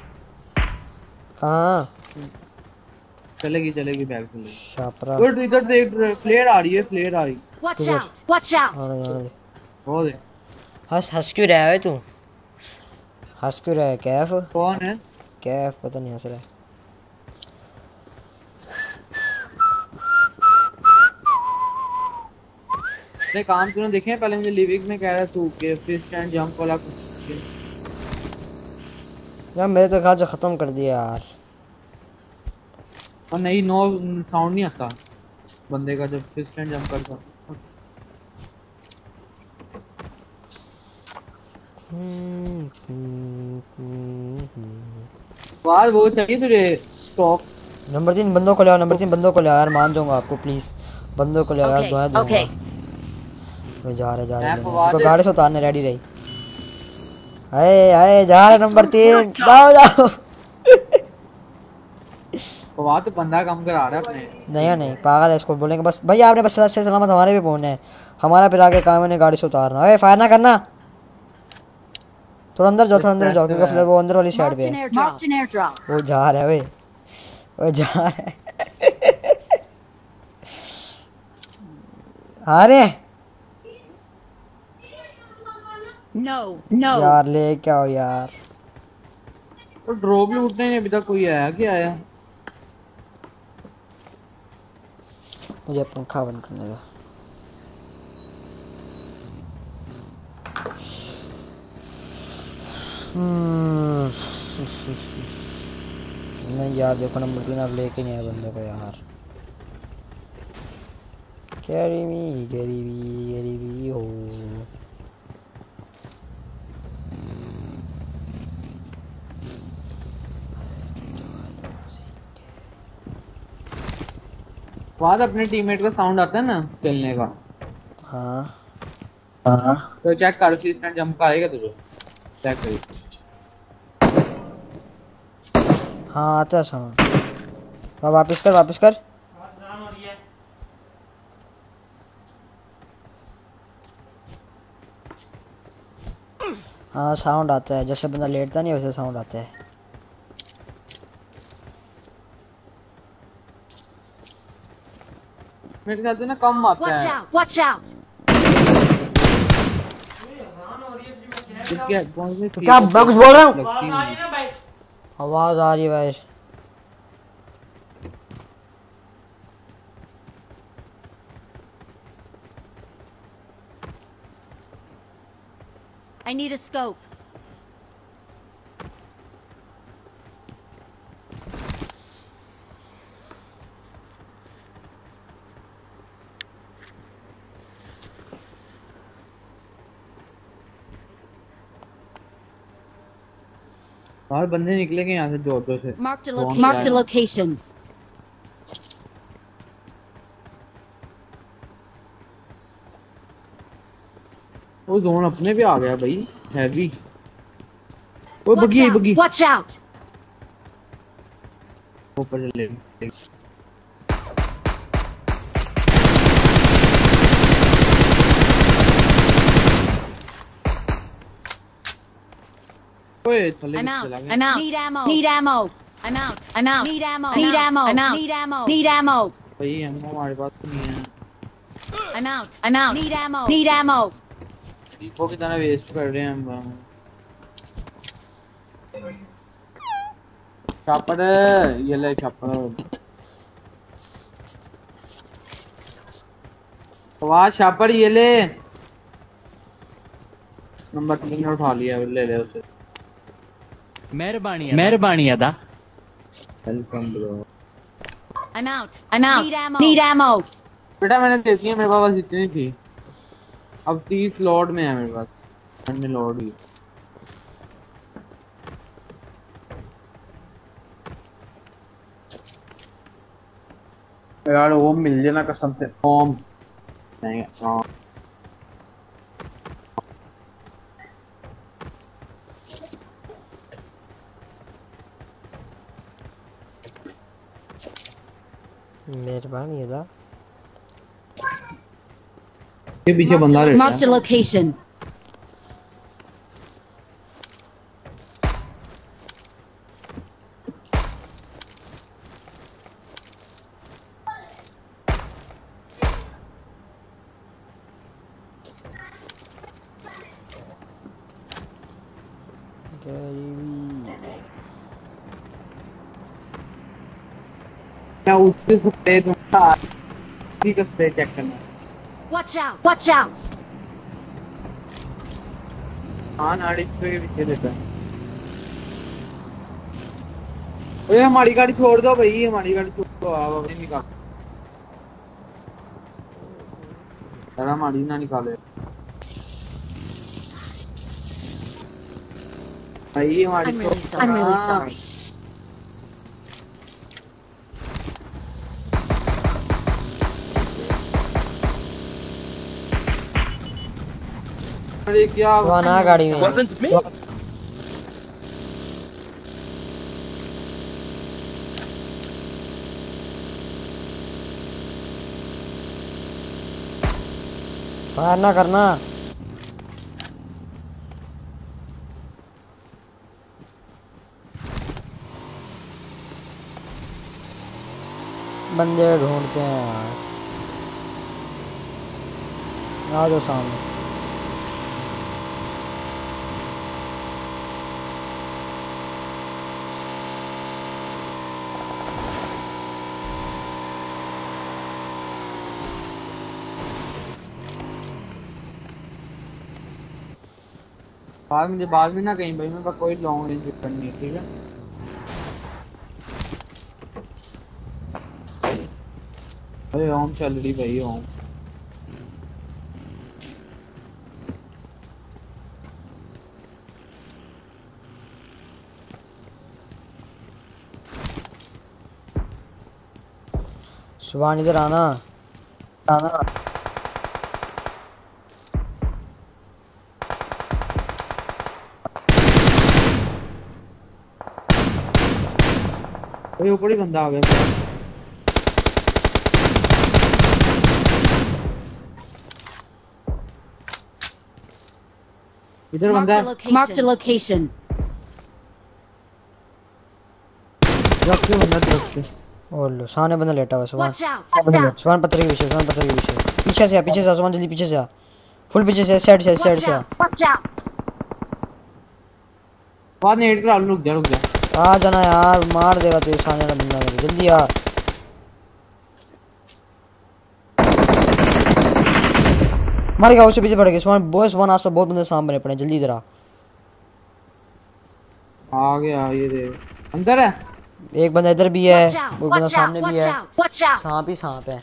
कहाँ? चलेगी बैग चलेगी। शापरा। इधर देख फ्लेयर आ रही है। Watch out! वो दे। हंस क्यों रहा है तू? हंस क्यों रहा है? कैफ? कौन है? कैफ पता नहीं हंस रहा है। अपने काम तूने देखे हैं? पहले मुझे लिविंग में कह रहा तू कि फिश स्टैंड जंप वाला कुछ यार मेरे तो कहा खत्म कर दिया यार। और नहीं नो साउंड नहीं आता बंदे का जब फिश स्टैंड जंप करता। बात वो चाहिए तुझे स्टॉक। नंबर 3 बंदों को ले आओ। नंबर 3 बंदों को ले आओ यार। मान जाऊंगा आपको प्लीज। बंदों को ले आओ यार। दुआएं दूंगा। मैं जा रहा तो गाड़ी से उतारने रेडी रही। आए जा रहा नंबर 3 जाओ। वहाँ तो बंदा कम करा रहा है अपने। नहीं पागल है इसको बोलेंगे बस भाई आपने बस अच्छे सलामत हमारे भी पहुंचना है। हमारा फिर आगे काम है गाड़ी से उतारना। अरे फायर ना करना। थोड़ा अंदर जाओ क्योंकि फिर वो अंदर वाली साइड पे है। वो जा रहा है वो जा रहा है। अरे No. यार ले क्या हो यार। तो ड्रॉप लूटने नहीं अभी तक कोई आया क्या आया? मुझे पंखा बंद करने दो। नहीं यार देखो नंबर 3 आप लेके नहीं आए बंदे को यार। कैरी मी हो। बाद अपने टीममेट का साउंड आता है ना खेलने का। हाँ तो चेक कर फिश स्टैंड जंप का आएगा तुझे। चेक कर। हाँ आता है साउंड। वापस कर। हाँ साउंड आता है जैसे बंदा लेटता नहीं वैसे साउंड आता है। मेरे ख्याल से ना कम आता है। Watch out! क्या मैं कुछ बोल रहा हूँ? आवाज आ रही है भाई। I need a scope. और बंदे निकलेंगे यहाँ से दो से। Marked a location. Marked a location. वो जोन अपने पे आ गया भाई, हैवी। वो बगी। Watch out. ऊपर ले। I'm out. Need ammo. Need ammo. I'm out. Need ammo. Need ammo. Need ammo. Need ammo. भाई एमो हमारे पास नहीं है। I'm out. Need ammo. Need ammo. वो कितना वेस्ट कर रहे हैं हम। छापर ये ले छापर। वाह छापर ये ले। नंबर 3 उठा लिया, ले उसे। मेहरबानी अदा। Welcome bro. I'm out. Need ammo. बेटा मैंने दे दिया, मेरे पास इतनी थी। अब 30 लोड में है मेरे पास। अन्य लोड ही। यार वो मिल जाना कसम से। ओम नहीं हां मेहरबानी अदा। ये पीछे बंदा रहता है। Marked a location. मैं उससे स्प्रे दूंगा, ठीक है स्प्रे चेक करना। Watch out. Watch out. हाँ नाड़ी पे पीछे देता है। ओए हमारी गाड़ी छोड़ दो भाई, हमारी गाड़ी छोड़ दो। आप अपनी निकाल। अरे हमारी ना निकाले भाई, हमारी। I'm really sorry. अरे क्या सुहाना गाड़ी में। फायर ना करना। बंदे ढूंढते हैं यार। आ जाओ सामने। बाद में ना कहीं भाई, मेरे पास कोई लॉन्ग रेंज वेपन नहीं है, ठीक है। अरे ओम चल रही भाई ओम। सुभान इधर आना। अरे ऊपर ही बंदा आ गया। इधर बंदा है। Marked a location. ट्रक से बंदा, ट्रक से। और लो सामने बंदा लेटा हुआ है। सुभान Watch out. सुभान पत्थर के पीछे, सुभान पत्थर के पीछे। पीछे से आ सुभान, जल्दी पीछे से आ। फुल पीछे से, साइड से आ। Watch out. बाद में हेड करा। रुक जा। आ जाना यार, मार देगा तुझे सामने वाला बंदा। मेरे जल्दी आ। मर गया, उसे पीछे पड़ गया। सुभान बॉयस वन आसपास बहुत बंदे सामने पड़े, जल्दी इधर आ गया। ये दे अंदर है, एक बंदा इधर भी है, वो बंदा सामने भी है। सांप ही सांप है।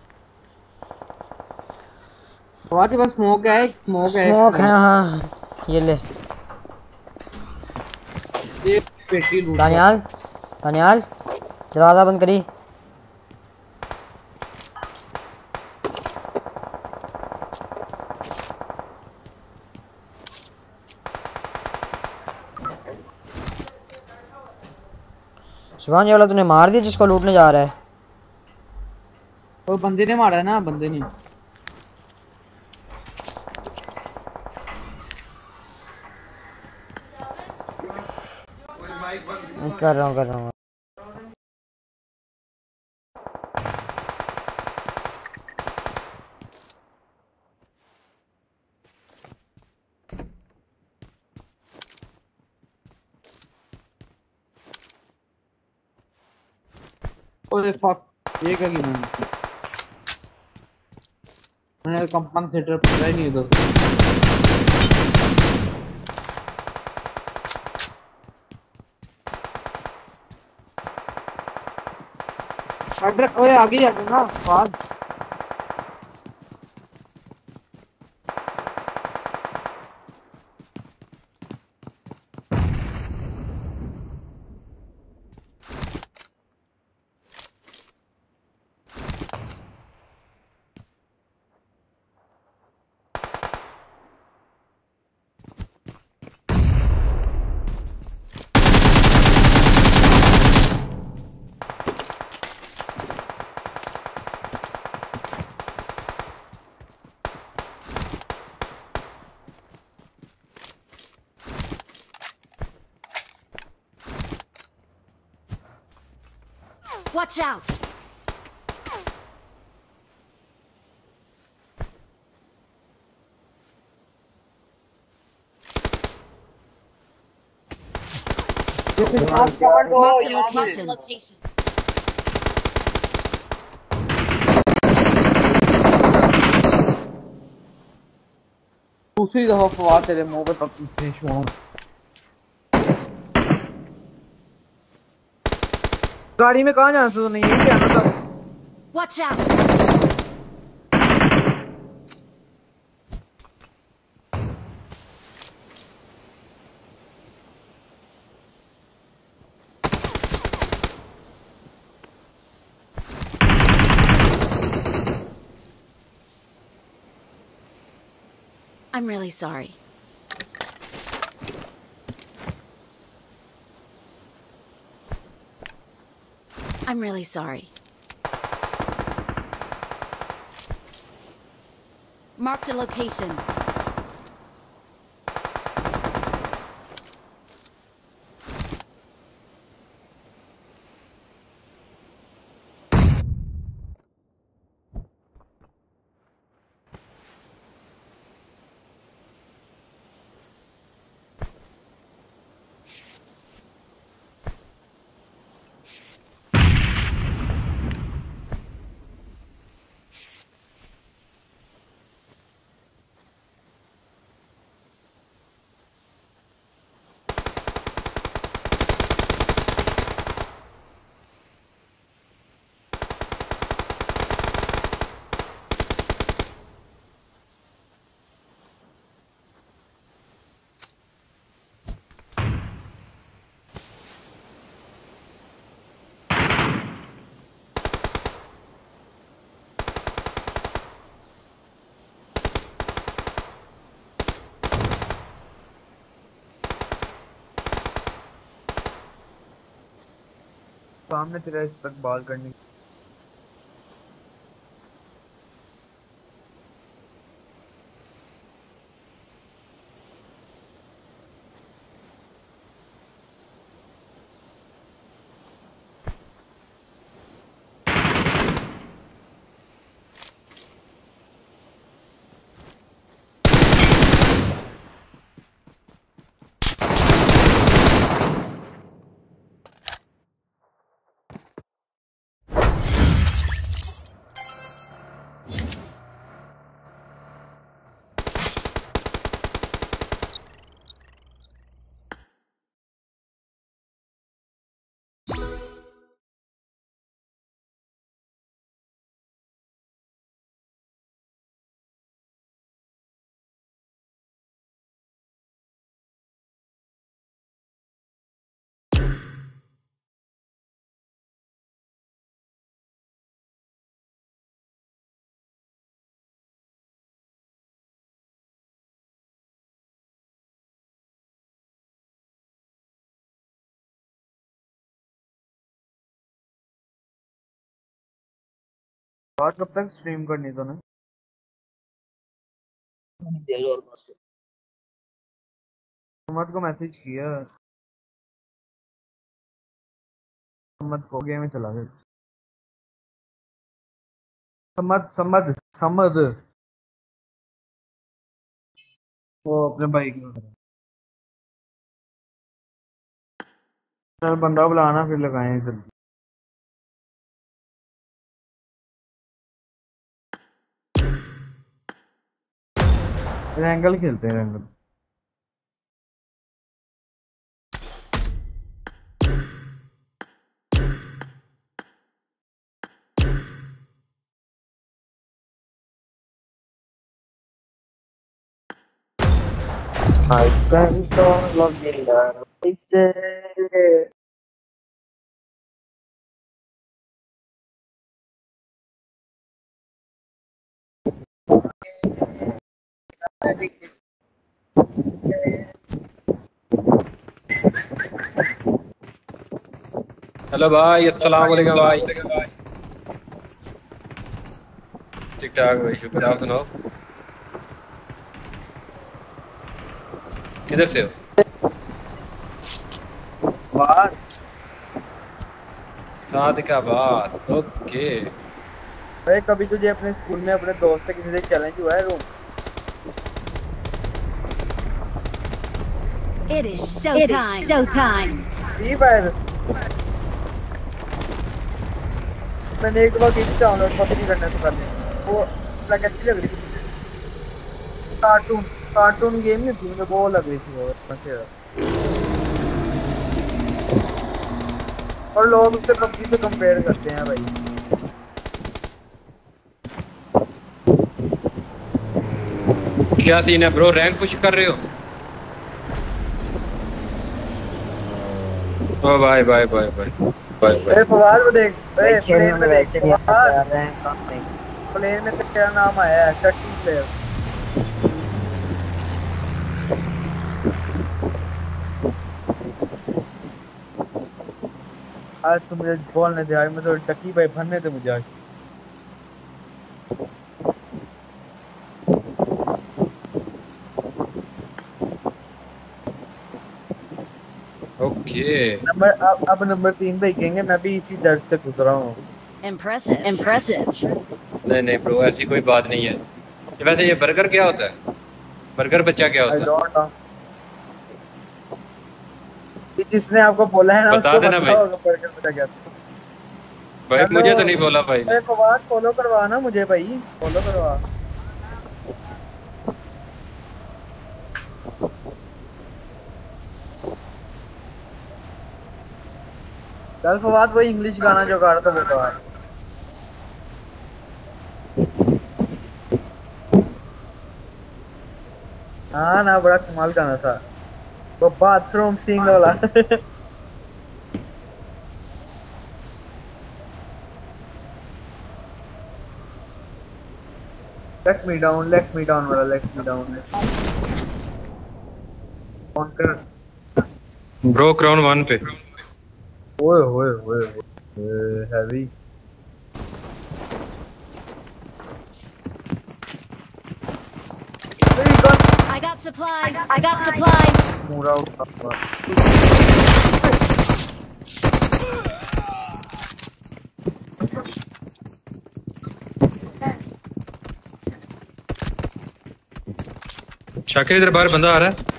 तुम्हारे पास स्मोक है? स्मोक है हाँ, ये ले। ये पेटी लूट। दानियाल दरवाजा बंद करी। सुभान ये वाला तूने मार दिया जिसको लूटने जा रहा है? वो बंदे ने मारा है ना, बंदे ने। कर रहा हूँ। ओए फक, ये क्या किया मैंने? कंपाउंड थिएटर पकड़ा ही नहीं इधर। ओए आगे ना बाद। Watch out! Mark the location. दूसरी दफा फवाद तेरे मुंह पे फिनिश हुआ। गाड़ी में कहाँ जाना था? नहीं यही जाना था। Watch out! I'm really sorry. I'm really sorry. Marked a location. सामने तेरा इस तक बॉल करनी। बात कब तक स्ट्रीम करनी तो ना मोहम्मद को मैसेज किया, मोहम्मद को गेम में चला गया। समद वो अपने भाई की चल बंदा बुलाना फिर लगाएं जल्दी। रैंगल खेलते हैं रैंगल। I spent all of the night. Hello भाई, अस्सलाम वालेकुम भाई। ठीक ठाक भाई, शुक्र। आप सुनाओ, किधर से हो? बात सादिकाबाद। ओके। भाई कभी तुझे अपने स्कूल में अपने दोस्त से किसी से चैलेंज हुआ है room? It is showtime. Free Fire मैंने एक बार गेम डाउनलोड पबजी करने से पहले, वो लाइक अच्छी लग रही थी। कार्टून गेम नहीं थी, मुझे वो लग रही थी वो अच्छी। और लोग उससे पबजी से कंपेयर करते हैं भाई। क्या सीन है ब्रो, रैंक पुश कर रहे हो? ओ भाई भाई भाई भाई भाई भाई। फवाद को देख, प्लेन में देख, प्लेन में तेरा नाम आया है 30 प्लेयर। आज तुम मुझे बोलने दे, आज मैं तो टकी भाई भरने थे मुझे आज। ओके। अब नंबर 3 पे कहेंगे, मैं भी इसी दर्द से गुजरा हूँ। Impressive. नहीं ब्रो, ऐसी कोई बात नहीं है। वैसे ये बर्गर क्या होता है? बर्गर बच्चा क्या होता है? जिसने आपको बोला है ना बता देना भाई। बर्गर बच्चा क्या होता है भाई? मुझे तो नहीं बोला भाई। फवाद फॉलो करवा ना मुझे भाई, फॉलो करवा। कल फवाद वही इंग्लिश गाना जो गा रहा था वो गा। हाँ ना, बड़ा कमाल गाना था वो, बाथरूम सिंग वाला। let me down वाला, let me down। कौन कर ब्रो क्राउन 1 पे। ओए हैवी। I got supplies. पूरा शाकिर इधर बाहर बंदा आ रहा है।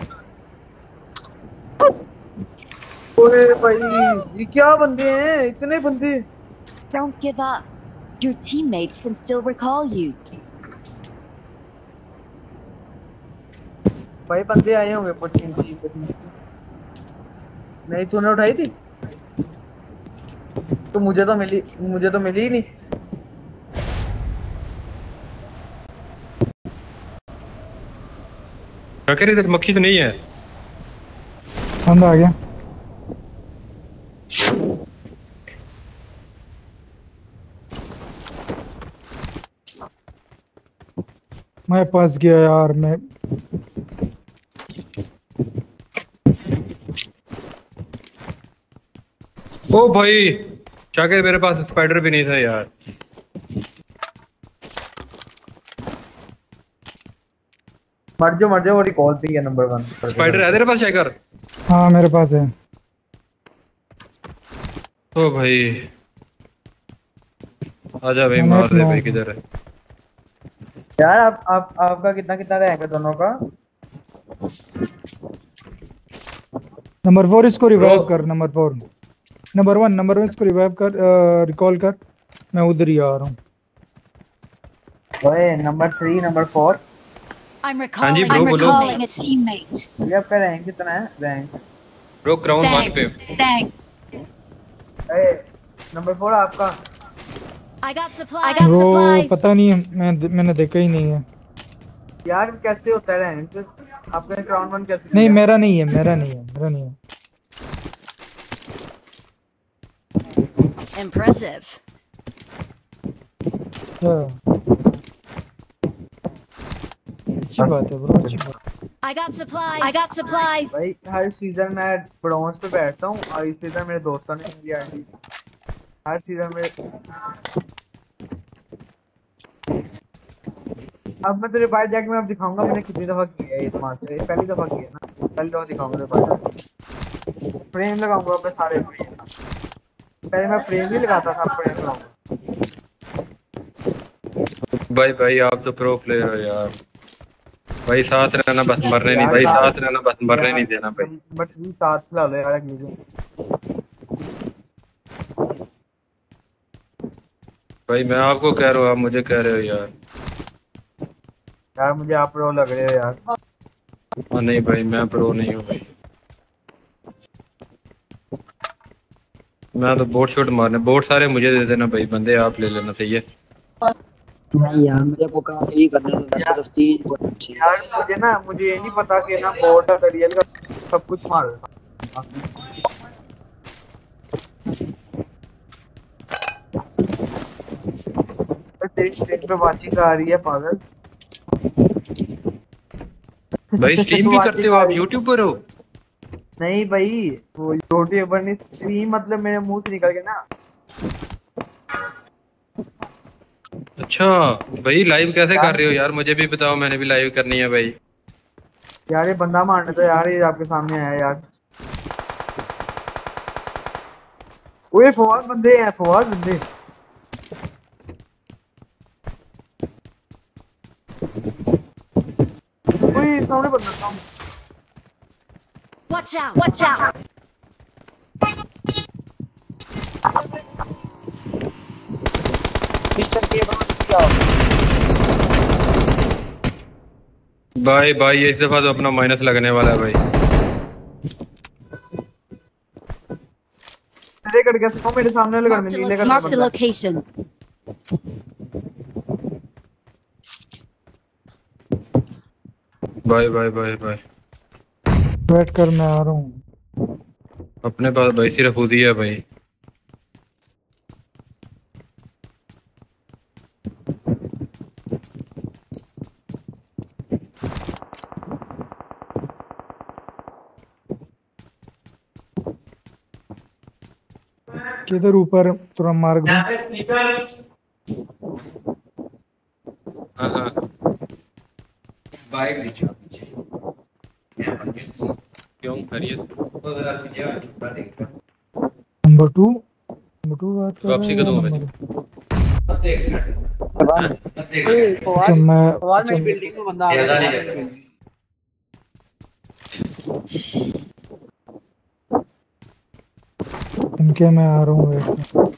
ओए भाई ये क्या बंदे हैं, इतने बंदे। Don't give up. Your teammates can still recall you. भाई बंदे आए होंगे पच्चीस। नहीं तूने उठाई थी तो मुझे तो मिली ही नहीं। शाकिर इधर मक्खी तो नहीं है? बंदा आ गया। मैं फंस गया यार। मैं ओ भाई शाकिर, मेरे पास स्पाइडर भी नहीं था यार। मर जाओ वो रिकॉल पे है नंबर 1 स्पाइडर है तेरे पास शेकर? हाँ मेरे पास है। ओ भाई आजा भाई मार दे भाई किधर है यार आपका कितना रैंक है दोनों का? नंबर 4 इसको रिवाइव कर। नंबर 1 इसको रिवाइव कर, रिकॉल कर। मैं उधर ही आ रहा हूँ। ओए number 3 number 4 I'm recalling a teammate. ये आपका रैंक कितना है? रैंक ब्रो क्राउन 1 पे। Thanks. ए नंबर 4 आपका? I got supplies. वो पता नहीं मैंने देखा ही नहीं है यार। कैसे होता है रैंक आपका? क्राउन 1 कैसे? नहीं मेरा नहीं है। Impressive. अच्छी बात है ब्रो, अच्छी बात। I got supplies. भाई हर सीजन मैं ब्रॉन्ज पे बैठता हूँ और इस सीजन मेरे दोस्तों ने मेरी आईडी हर सीजन में। अब मैं तेरे बाहर जाके मैं अब दिखाऊंगा मैंने कितनी दफा किया है। इस मास से पहली दफा किया ना, पहली दफा दिखाऊंगा तेरे बाहर। फ्रेम लगाऊंगा अपने सारे फ्रेम। पहले मैं फ्रेम नहीं लगाता था, फ्रेम लगाऊंगा। भाई आप तो प्रो प्लेयर हो यार। भाई साथ रहना बस मरने नहीं, भाई साथ रहना बस मरने नहीं देना भाई। बट भी साथ खिला लो यार मुझे। भाई मैं आपको कह रहा हूँ, आप मुझे कह रहे हो यार। यार मुझे आप प्रो लग रहे हो यार। नहीं भाई मैं प्रो नहीं हूँ भाई। मैं तो बोट शॉट मारने, बोट सारे मुझे दे देना भाई, बंदे आप ले लेना। सही है नहीं यार मेरे को क्रांति भी करने दो, सिर्फ 3 यार मुझे ये नहीं पता कि ना बोट और रियल का सब कुछ मार तेरी स्ट्रीम पे वाचिंग आ रही है पागल। भाई स्ट्रीम भी करते हो आप? यूट्यूब पर हो? नहीं भाई वो यूट्यूबर नहीं, स्ट्रीम मतलब मेरे मुंह से निकल गया ना। अच्छा भाई लाइव कैसे कर रहे हो यार? मुझे भी बताओ, मैंने भी लाइव करनी है भाई। यार ये बंदा मारने तो यार, ये आपके सामने आया यार। ओए फवाद बंदे हैं, फवाद बंदे। ओए सामने बंदा था। Watch out. भाई इस दफा तो अपना माइनस लगने वाला है भाई। मेरे कट गया, मेरे सामने लगा नीले का Mark the location. भाई वेट कर, मैं आ रहा हूँ। अपने पास भाई सिर्फ खुद ही है भाई। किधर? ऊपर थोड़ा मार्ग दो। हाँ बाइक नीचे क्यों खैरियत? नंबर 2 बात कर वापसी कदम हो गई। फवाद मेरी बिल्डिंग में बंदा आ रहा है। इनके मैं आ रहा हूँ।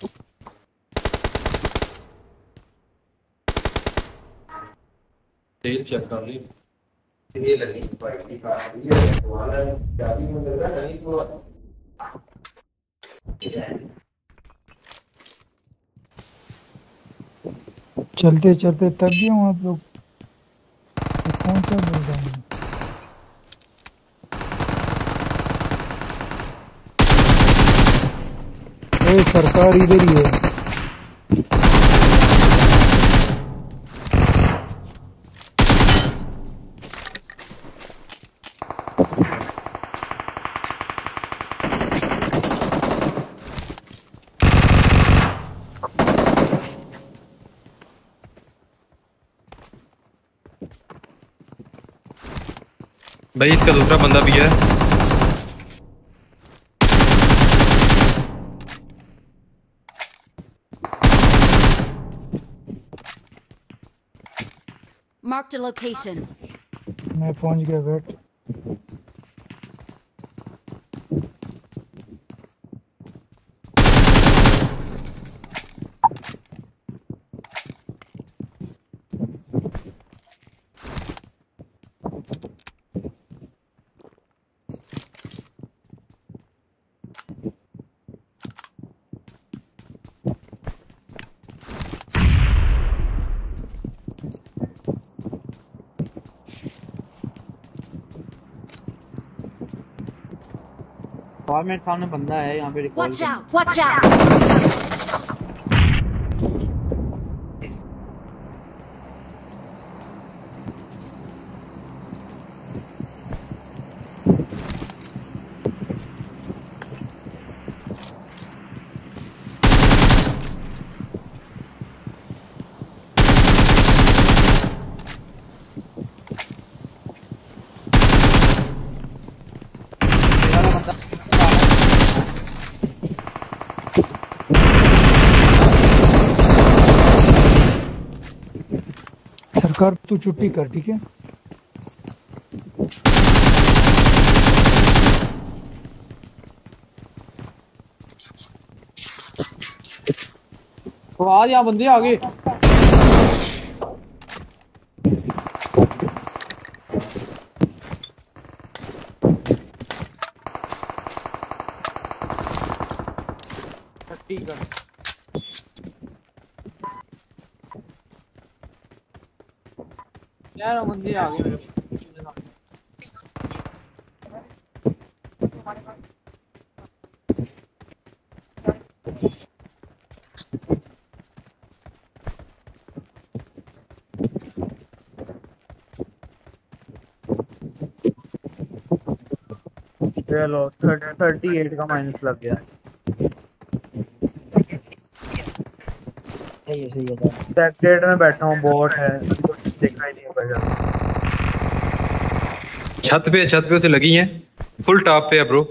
तेल चेक कर ली। ये लगी पार्टी का ये वाला शादी में लगा नहीं तो चलते चलते थक गए हूँ आप लोग। कौन सा बोल रहा हूँ? सरकार इधर ही है। भाई इसका दूसरा बंदा भी है। Marked a location. मैं पहुंच गया वेट। और मेरे सामने बंदा है यहाँ पे recall. Watch out! Watch out! सरकार तू छुट्टी कर, ठीक है? तो आज यहाँ बंदे आगे। ठीक है यार, बंदे आगे मेरे। चलो 38 का माइनस लग गया। सही है सर। सेक्रेट में बैठा हूँ, बॉट है, देखा ही नहीं पड़ेगा। छत पे उसे लगी हैं, फुल टॉप पे है ब्रो।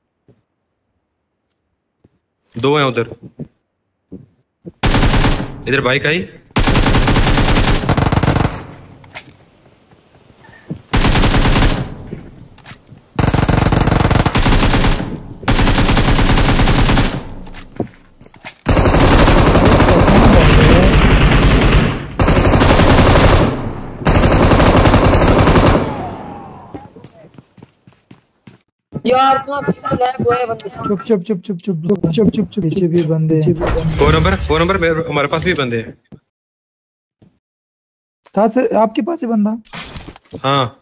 दो हैं उधर, इधर बाइक आई। यार इतना कितना लैग हुआ है बंदे। चुप पीछे भी बंदे हैं। 4 नंबर हमारे पास भी बंदे हैं। था सर, आपके पास है बंदा? हाँ